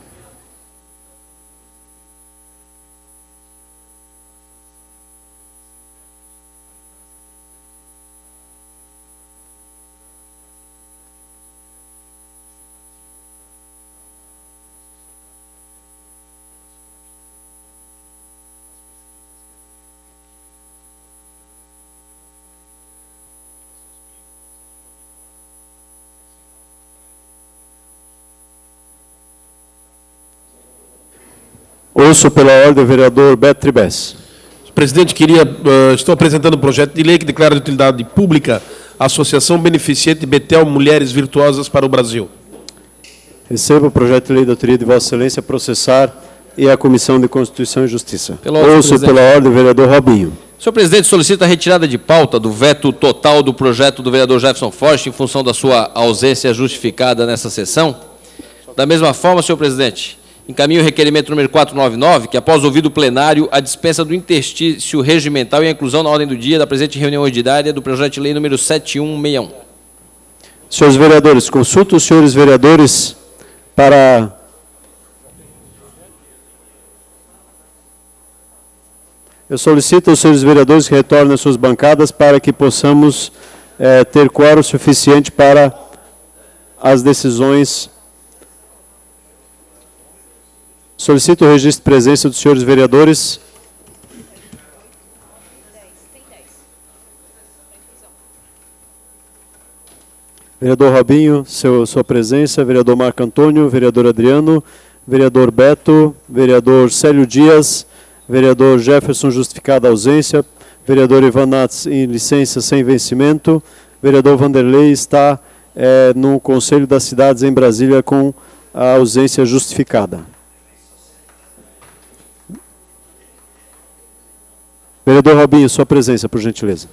Ouço pela ordem o vereador Beto Tribes. Presidente, estou apresentando um projeto de lei que declara de utilidade pública a Associação Beneficente Betel Mulheres Virtuosas para o Brasil. Recebo o projeto de lei da autoria de Vossa Excelência processar e a Comissão de Constituição e Justiça. Ouço pela ordem o vereador Robinho. Senhor presidente, solicita a retirada de pauta do veto total do projeto do vereador Jefferson Fortes em função da sua ausência justificada nessa sessão. Da mesma forma, senhor presidente, Encaminho o requerimento número 499, que após ouvido o plenário, a dispensa do interstício regimental e a inclusão na ordem do dia da presente reunião ordinária do projeto de lei número 7161. Senhores vereadores, consulto os senhores vereadores para... Eu solicito aos senhores vereadores que retornem às suas bancadas para que possamos ter quórum suficiente para as decisões. Solicito o registro de presença dos senhores vereadores. Vereador Robinho, sua presença. Vereador Marco Antônio, vereador Adriano, vereador Beto, vereador Célio Dias, vereador Jefferson, justificada a ausência, vereador Ivan Nats, em licença sem vencimento, vereador Vanderlei está no Conselho das Cidades em Brasília com a ausência justificada. Vereador Robinho, sua presença, por gentileza.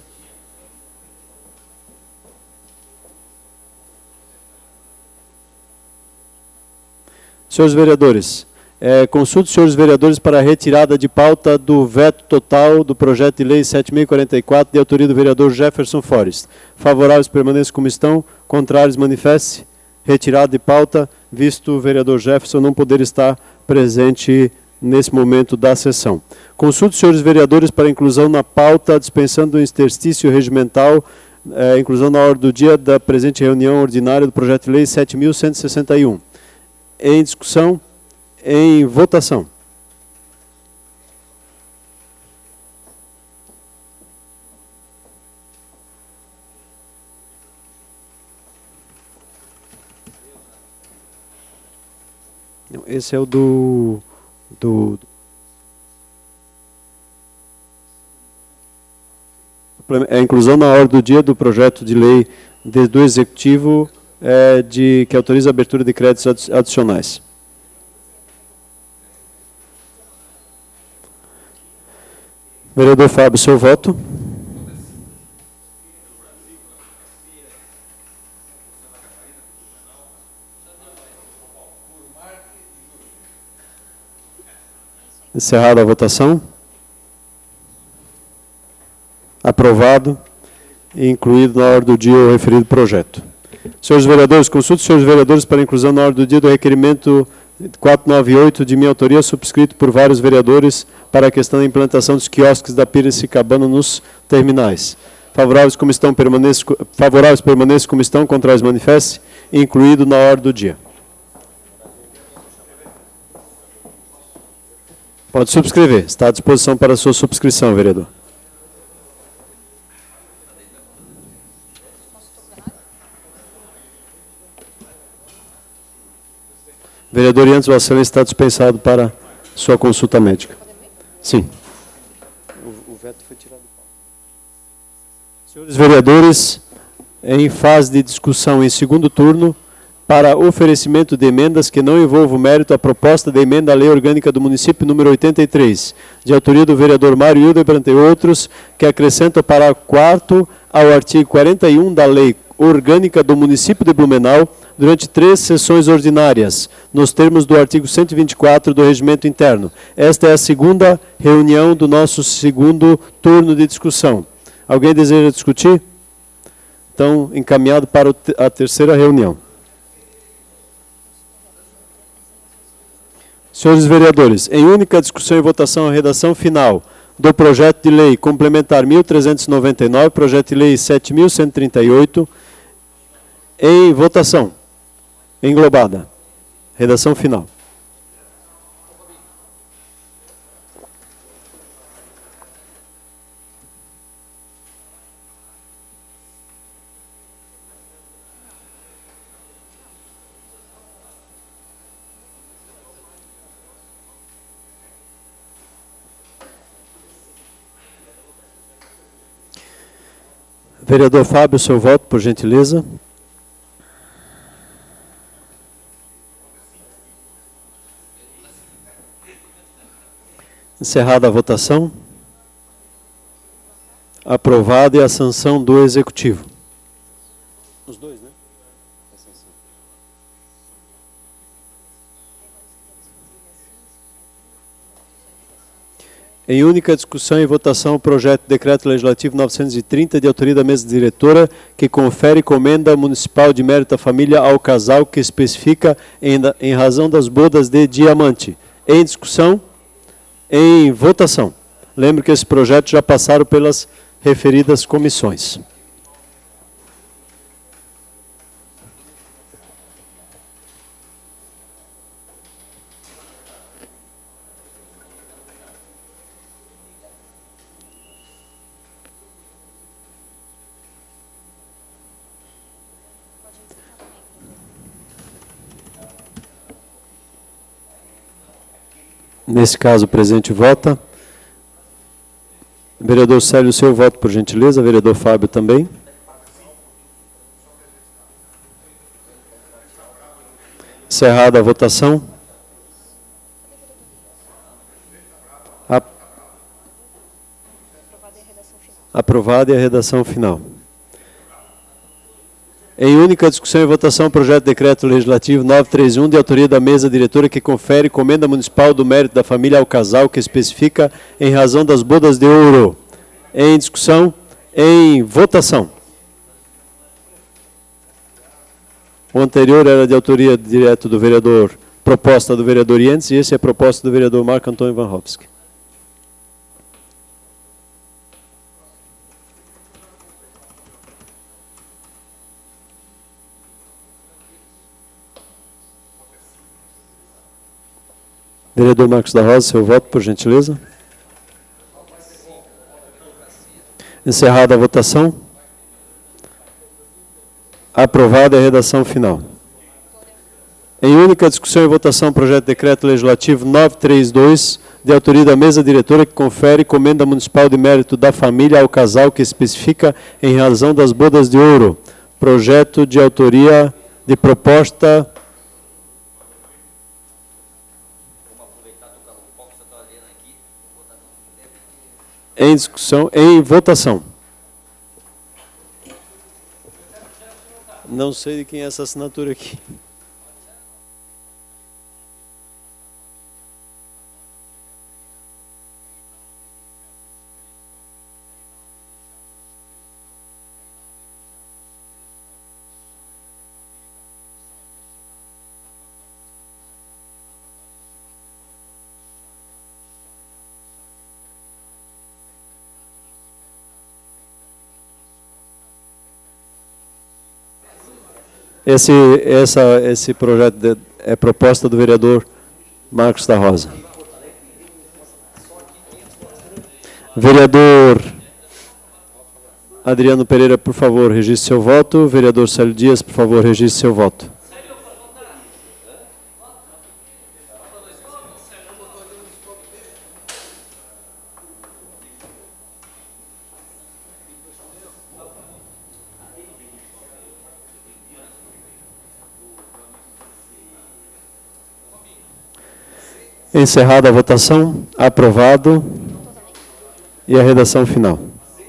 Senhores vereadores, consulto os senhores vereadores para a retirada de pauta do veto total do projeto de lei 7.044, de autoria do vereador Jefferson Forrest. Favoráveis permaneçam como estão, contrários manifeste. Retirada de pauta, visto o vereador Jefferson não poder estar presente nesse momento da sessão. Consulto os senhores vereadores para inclusão na pauta, dispensando o interstício regimental, inclusão na ordem do dia da presente reunião ordinária do projeto de lei 7.161. Em discussão, em votação. Esse é o do a inclusão na ordem do dia do projeto de lei do Executivo que autoriza a abertura de créditos adicionais. Vereador Fábio, seu voto. Encerrada a votação. Aprovado e incluído na ordem do dia o referido projeto. Senhores vereadores, consulto os senhores vereadores para inclusão na ordem do dia do requerimento 498 de minha autoria, subscrito por vários vereadores para a questão da implantação dos quiosques da Piracicabana nos terminais. Favoráveis permaneçam como estão, contrários manifeste, incluído na ordem do dia. Pode subscrever, está à disposição para a sua subscrição, vereador. Vereador Iantos Vassalem está dispensado para sua consulta médica. Sim. O veto foi tirado. Senhores vereadores, em fase de discussão em segundo turno, para oferecimento de emendas que não envolvam mérito a proposta de emenda à Lei Orgânica do Município número 83, de autoria do vereador Mário Hildebrand e outros, que acrescenta o parágrafo 4º ao artigo 41 da Lei Orgânica do Município de Blumenau, durante 3 sessões ordinárias, nos termos do artigo 124 do Regimento Interno. Esta é a segunda reunião do nosso segundo turno de discussão. Alguém deseja discutir? Então, encaminhado para a terceira reunião. Senhores vereadores, em única discussão e votação a redação final do projeto de lei complementar 1399, projeto de lei 7138, em votação. Englobada. Redação final. Vereador Fábio, seu voto, por gentileza. Encerrada a votação. Aprovada e a sanção do Executivo. Os dois, né? Em única discussão e votação, o projeto de decreto legislativo 930, de autoria da mesa diretora, que confere comenda municipal de mérito à família ao casal que especifica em razão das bodas de diamante. Em discussão, em votação. Lembro que esse projeto já passaram pelas referidas comissões. Nesse caso, o presidente vota. Vereador Célio, o seu voto, por gentileza. Vereador Fábio também. Encerrada a votação. Aprovada e a redação final. Em única discussão e votação, o projeto de decreto legislativo 931, de autoria da mesa diretora, que confere comenda municipal do mérito da família ao casal que especifica em razão das bodas de ouro. Em discussão, em votação. O anterior era de autoria direta do vereador, proposta do vereador Yentes, e esse é a proposta do vereador Marco Antônio Van Hofsky. Vereador Marcos da Rosa, seu voto, por gentileza. Encerrada a votação. Aprovada a redação final. Em única discussão e votação, projeto de decreto legislativo 932, de autoria da mesa diretora, que confere comenda municipal de mérito da família ao casal que especifica em razão das bodas de ouro. Projeto de autoria de proposta... Em discussão, em votação. Não sei de quem é essa assinatura aqui. Esse projeto é proposta do vereador Marcos da Rosa. Vereador Adriano Pereira, por favor, registre seu voto. Vereador Célio Dias, por favor, registre seu voto. Encerrada a votação, aprovado e a redação final.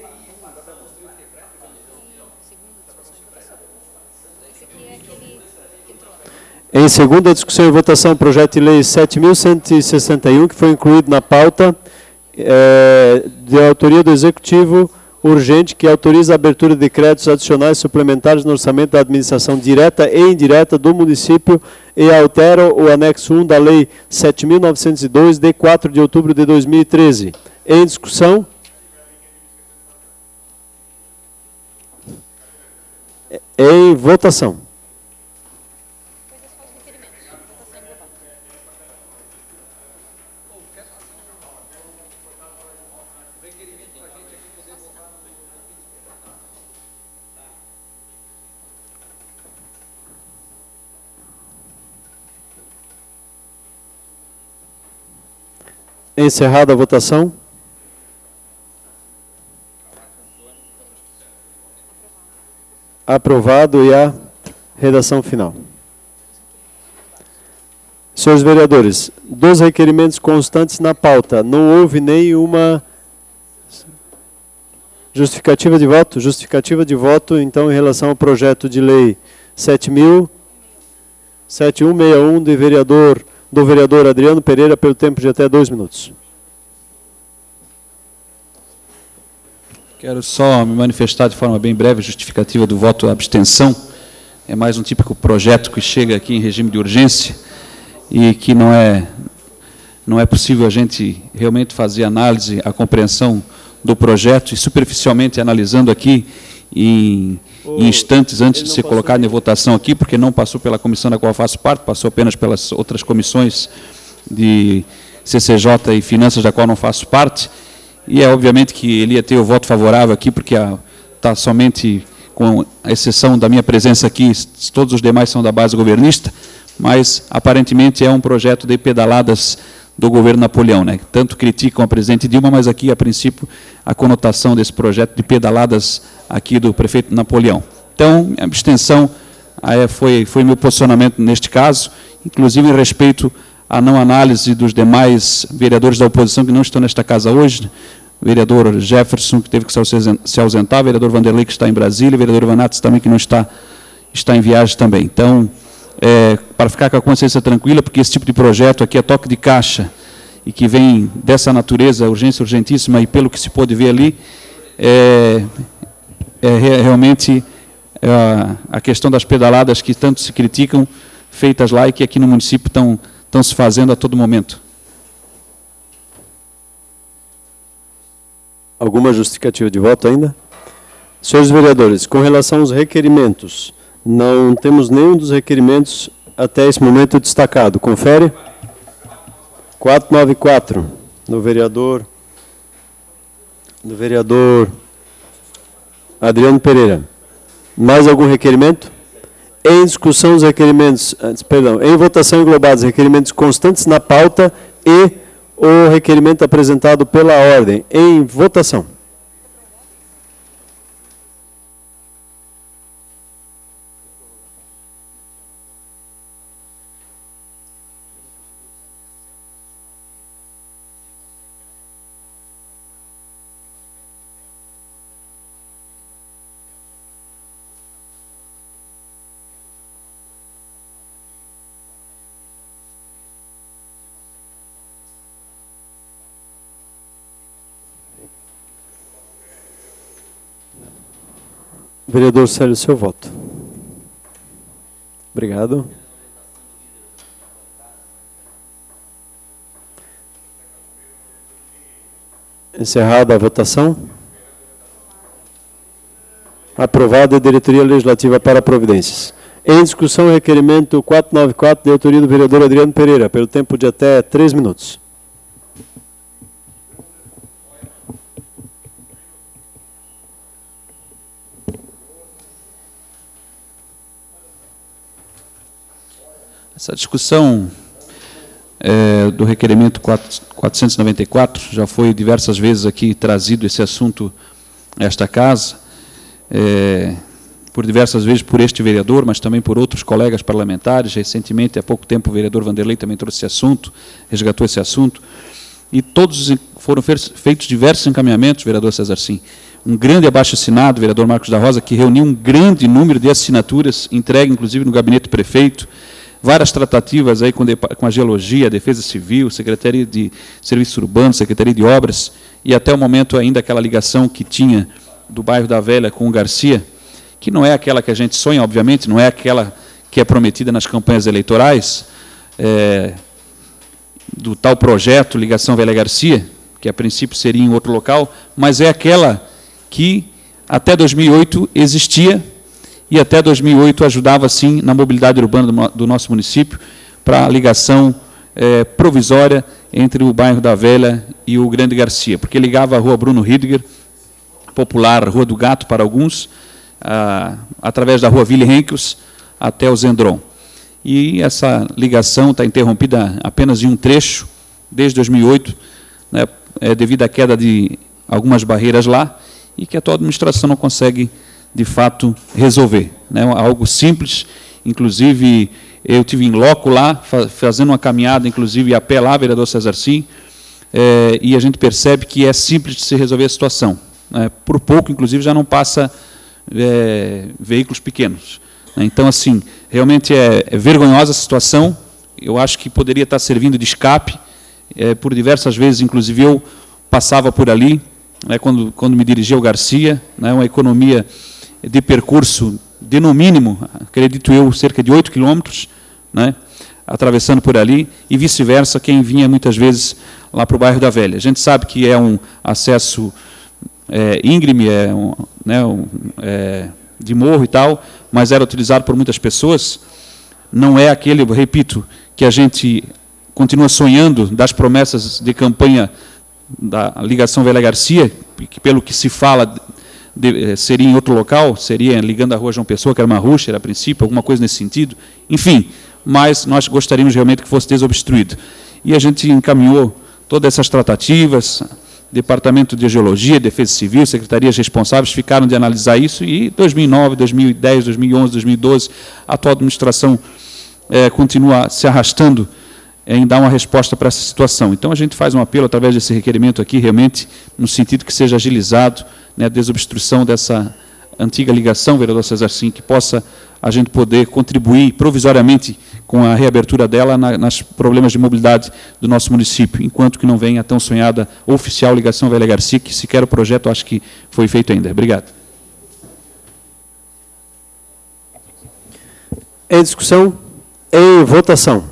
Em segunda discussão e votação, o projeto de lei 7.161, que foi incluído na pauta, de autoria do Executivo urgente, que autoriza a abertura de créditos adicionais suplementares no orçamento da administração direta e indireta do município e altera o anexo 1 da Lei 7.902, de 4 de outubro de 2013. Em discussão. Em votação. Encerrada a votação. Aprovado e a redação final. Senhores vereadores, dos requerimentos constantes na pauta, não houve nenhuma justificativa de voto? Justificativa de voto, então, em relação ao projeto de lei 7.7161 do vereador Adriano Pereira, pelo tempo de até 2 minutos. Quero só me manifestar de forma bem breve, justificativa do voto à abstenção. É mais um típico projeto que chega aqui em regime de urgência e que não é possível a gente realmente fazer análise, a compreensão do projeto e superficialmente analisando aqui em instantes antes de ser colocado em votação aqui, porque não passou pela comissão da qual eu faço parte, passou apenas pelas outras comissões de CCJ e Finanças, da qual não faço parte. E é obviamente que ele ia ter o voto favorável aqui, porque está somente, com a exceção da minha presença aqui, todos os demais são da base governista, mas aparentemente é um projeto de pedaladas do governo Napoleão, né? Tanto criticam a presidente Dilma, mas aqui, a princípio, a conotação desse projeto de pedaladas aqui do prefeito Napoleão. Então, a abstenção foi meu posicionamento neste caso, inclusive em respeito à não análise dos demais vereadores da oposição que não estão nesta casa hoje, o vereador Jefferson, que teve que se ausentar, o vereador Vanderlei, que está em Brasília, o vereador Vanates também, que não está em viagem também. Então, para ficar com a consciência tranquila, porque esse tipo de projeto aqui é toque de caixa e que vem dessa natureza, urgência urgentíssima, e pelo que se pôde ver ali, realmente a questão das pedaladas que tanto se criticam, feitas lá e que aqui no município estão se fazendo a todo momento. Alguma justificativa de voto ainda? Senhores vereadores, com relação aos requerimentos, não temos nenhum dos requerimentos até esse momento destacado. Confere. 494, do vereador Adriano Pereira. Mais algum requerimento? Em discussão os requerimentos, em votação englobados requerimentos constantes na pauta e o requerimento apresentado pela ordem. Em votação. Vereador Célio, seu voto. Obrigado. Encerrada a votação. Aprovada a diretoria legislativa para providências. Em discussão, requerimento 494, de autoria do vereador Adriano Pereira, pelo tempo de até 3 minutos. Essa discussão do requerimento 494, já foi diversas vezes aqui trazido esse assunto a esta casa, por diversas vezes por este vereador, mas também por outros colegas parlamentares. Recentemente, há pouco tempo, o vereador Vanderlei também trouxe esse assunto, resgatou esse assunto, e todos foram feitos diversos encaminhamentos, vereador César Sim. Um grande abaixo-assinado, vereador Marcos da Rosa, que reuniu um grande número de assinaturas, entregue inclusive no gabinete do prefeito, várias tratativas aí com a Geologia, a Defesa Civil, Secretaria de Serviços Urbanos, Secretaria de Obras, e até o momento ainda aquela ligação que tinha do bairro da Velha com o Garcia, que não é aquela que a gente sonha, obviamente, não é aquela que é prometida nas campanhas eleitorais, do tal projeto Ligação Velha Garcia, que a princípio seria em outro local, mas é aquela que até 2008 existia, e até 2008 ajudava, sim, na mobilidade urbana do nosso município, para a ligação provisória entre o bairro da Velha e o Grande Garcia, porque ligava a rua Bruno Riediger, popular Rua do Gato para alguns, através da rua Willy Henkels até o Zendron. E essa ligação está interrompida apenas em um trecho, desde 2008, né, devido à queda de algumas barreiras lá, e que a atual administração não consegue de fato resolver, né? Algo simples, inclusive eu tive em loco lá, fazendo uma caminhada, inclusive a pé lá, vereador César Sim, e a gente percebe que é simples de se resolver a situação, né? Por pouco, inclusive, já não passa veículos pequenos, né? Então, assim, realmente é vergonhosa a situação. Eu acho que poderia estar servindo de escape, por diversas vezes, inclusive eu passava por ali, né, quando me dirigi ao Garcia, né, uma economia de percurso de, no mínimo, acredito eu, cerca de 8 quilômetros, né, atravessando por ali, e vice-versa, quem vinha muitas vezes lá para o bairro da Velha. A gente sabe que é um acesso íngreme, de morro e tal, mas era utilizado por muitas pessoas. Não é aquele, repito, que a gente continua sonhando das promessas de campanha da ligação Velha-Garcia, que pelo que se fala seria em outro local, seria ligando a Rua João Pessoa, que era uma ruxa, era a princípio, alguma coisa nesse sentido. Enfim, mas nós gostaríamos realmente que fosse desobstruído. E a gente encaminhou todas essas tratativas, Departamento de Geologia, Defesa Civil, secretarias responsáveis ficaram de analisar isso, e 2009, 2010, 2011, 2012, a atual administração continua se arrastando em dar uma resposta para essa situação. Então, a gente faz um apelo através desse requerimento aqui, realmente, no sentido que seja agilizado, né, a desobstrução dessa antiga ligação, vereador César Sim, que possa a gente poder contribuir provisoriamente com a reabertura dela nas problemas de mobilidade do nosso município, enquanto que não venha a tão sonhada oficial ligação Velha-Garcia, que sequer o projeto acho que foi feito ainda. Obrigado. Em discussão, em votação.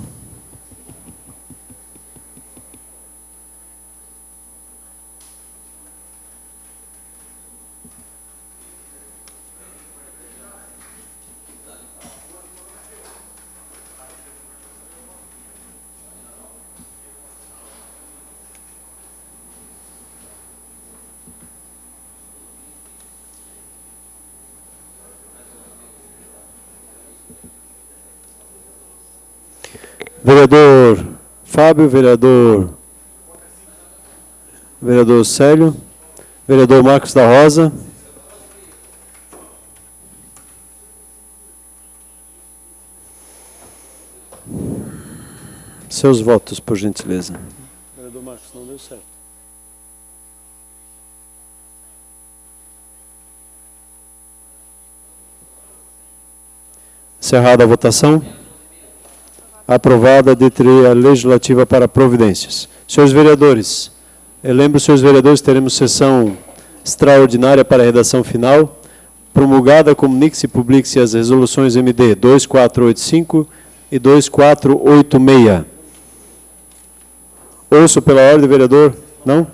Vereador Fábio, vereador Célio, vereador Marcos da Rosa. Seus votos, por gentileza. Vereador Marcos, não deu certo. Encerrada a votação. Aprovada a diretoria legislativa para providências. Senhores vereadores, eu lembro, senhores vereadores, teremos sessão extraordinária para a redação final. Promulgada, comunique-se e publique-se as resoluções MD 2485 e 2486. Ouço pela ordem, vereador. Não?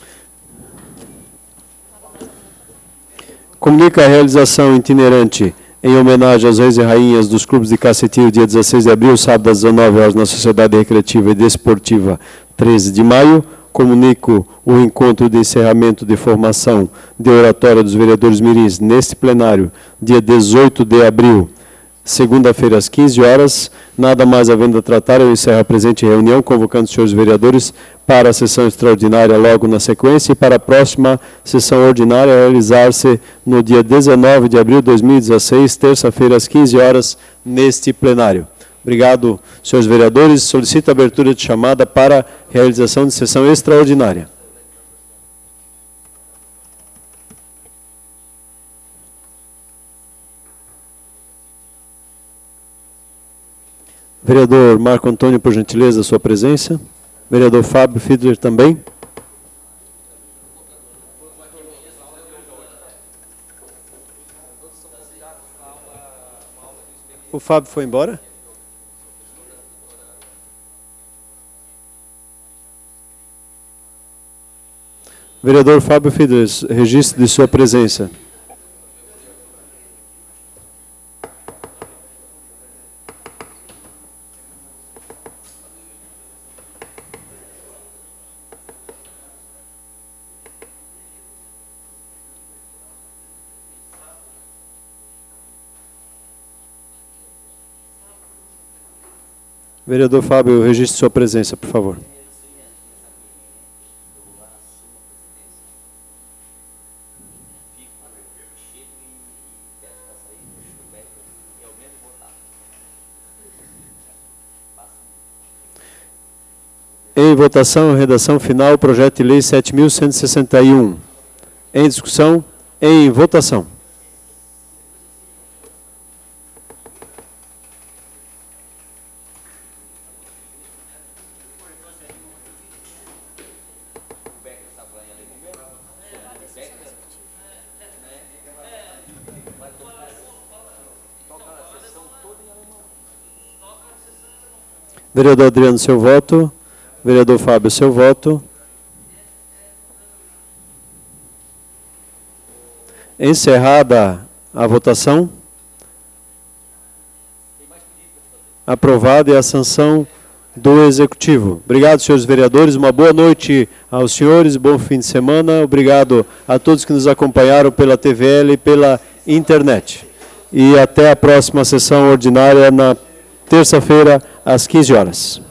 Comunica a realização itinerante em homenagem aos reis e rainhas dos clubes de Cacetinho, dia 16 de abril, sábado às 19 horas, na Sociedade Recreativa e Desportiva 13 de maio. Comunico o encontro de encerramento de formação de oratória dos vereadores mirins neste plenário, dia 18 de abril, segunda-feira, às 15 horas. Nada mais havendo a tratar, eu encerro a presente reunião, convocando os senhores vereadores para a sessão extraordinária logo na sequência e para a próxima sessão ordinária a realizar-se no dia 19 de abril de 2016, terça-feira, às 15 horas, neste plenário. Obrigado, senhores vereadores. Solicito a abertura de chamada para realização de sessão extraordinária. Vereador Marco Antônio, por gentileza, sua presença. Vereador Fábio Fiedler também. O Fábio foi embora? Vereador Fábio Fiedler, registro de sua presença. Vereador Fábio, registre sua presença, por favor. Em votação, redação final, projeto de lei 7.161. Em discussão, em votação. Vereador Adriano, seu voto. Vereador Fábio, seu voto. Encerrada a votação. Aprovada e a sanção do Executivo. Obrigado, senhores vereadores. Uma boa noite aos senhores, bom fim de semana. Obrigado a todos que nos acompanharam pela TVL e pela internet. E até a próxima sessão ordinária na terça-feira, às 15 horas.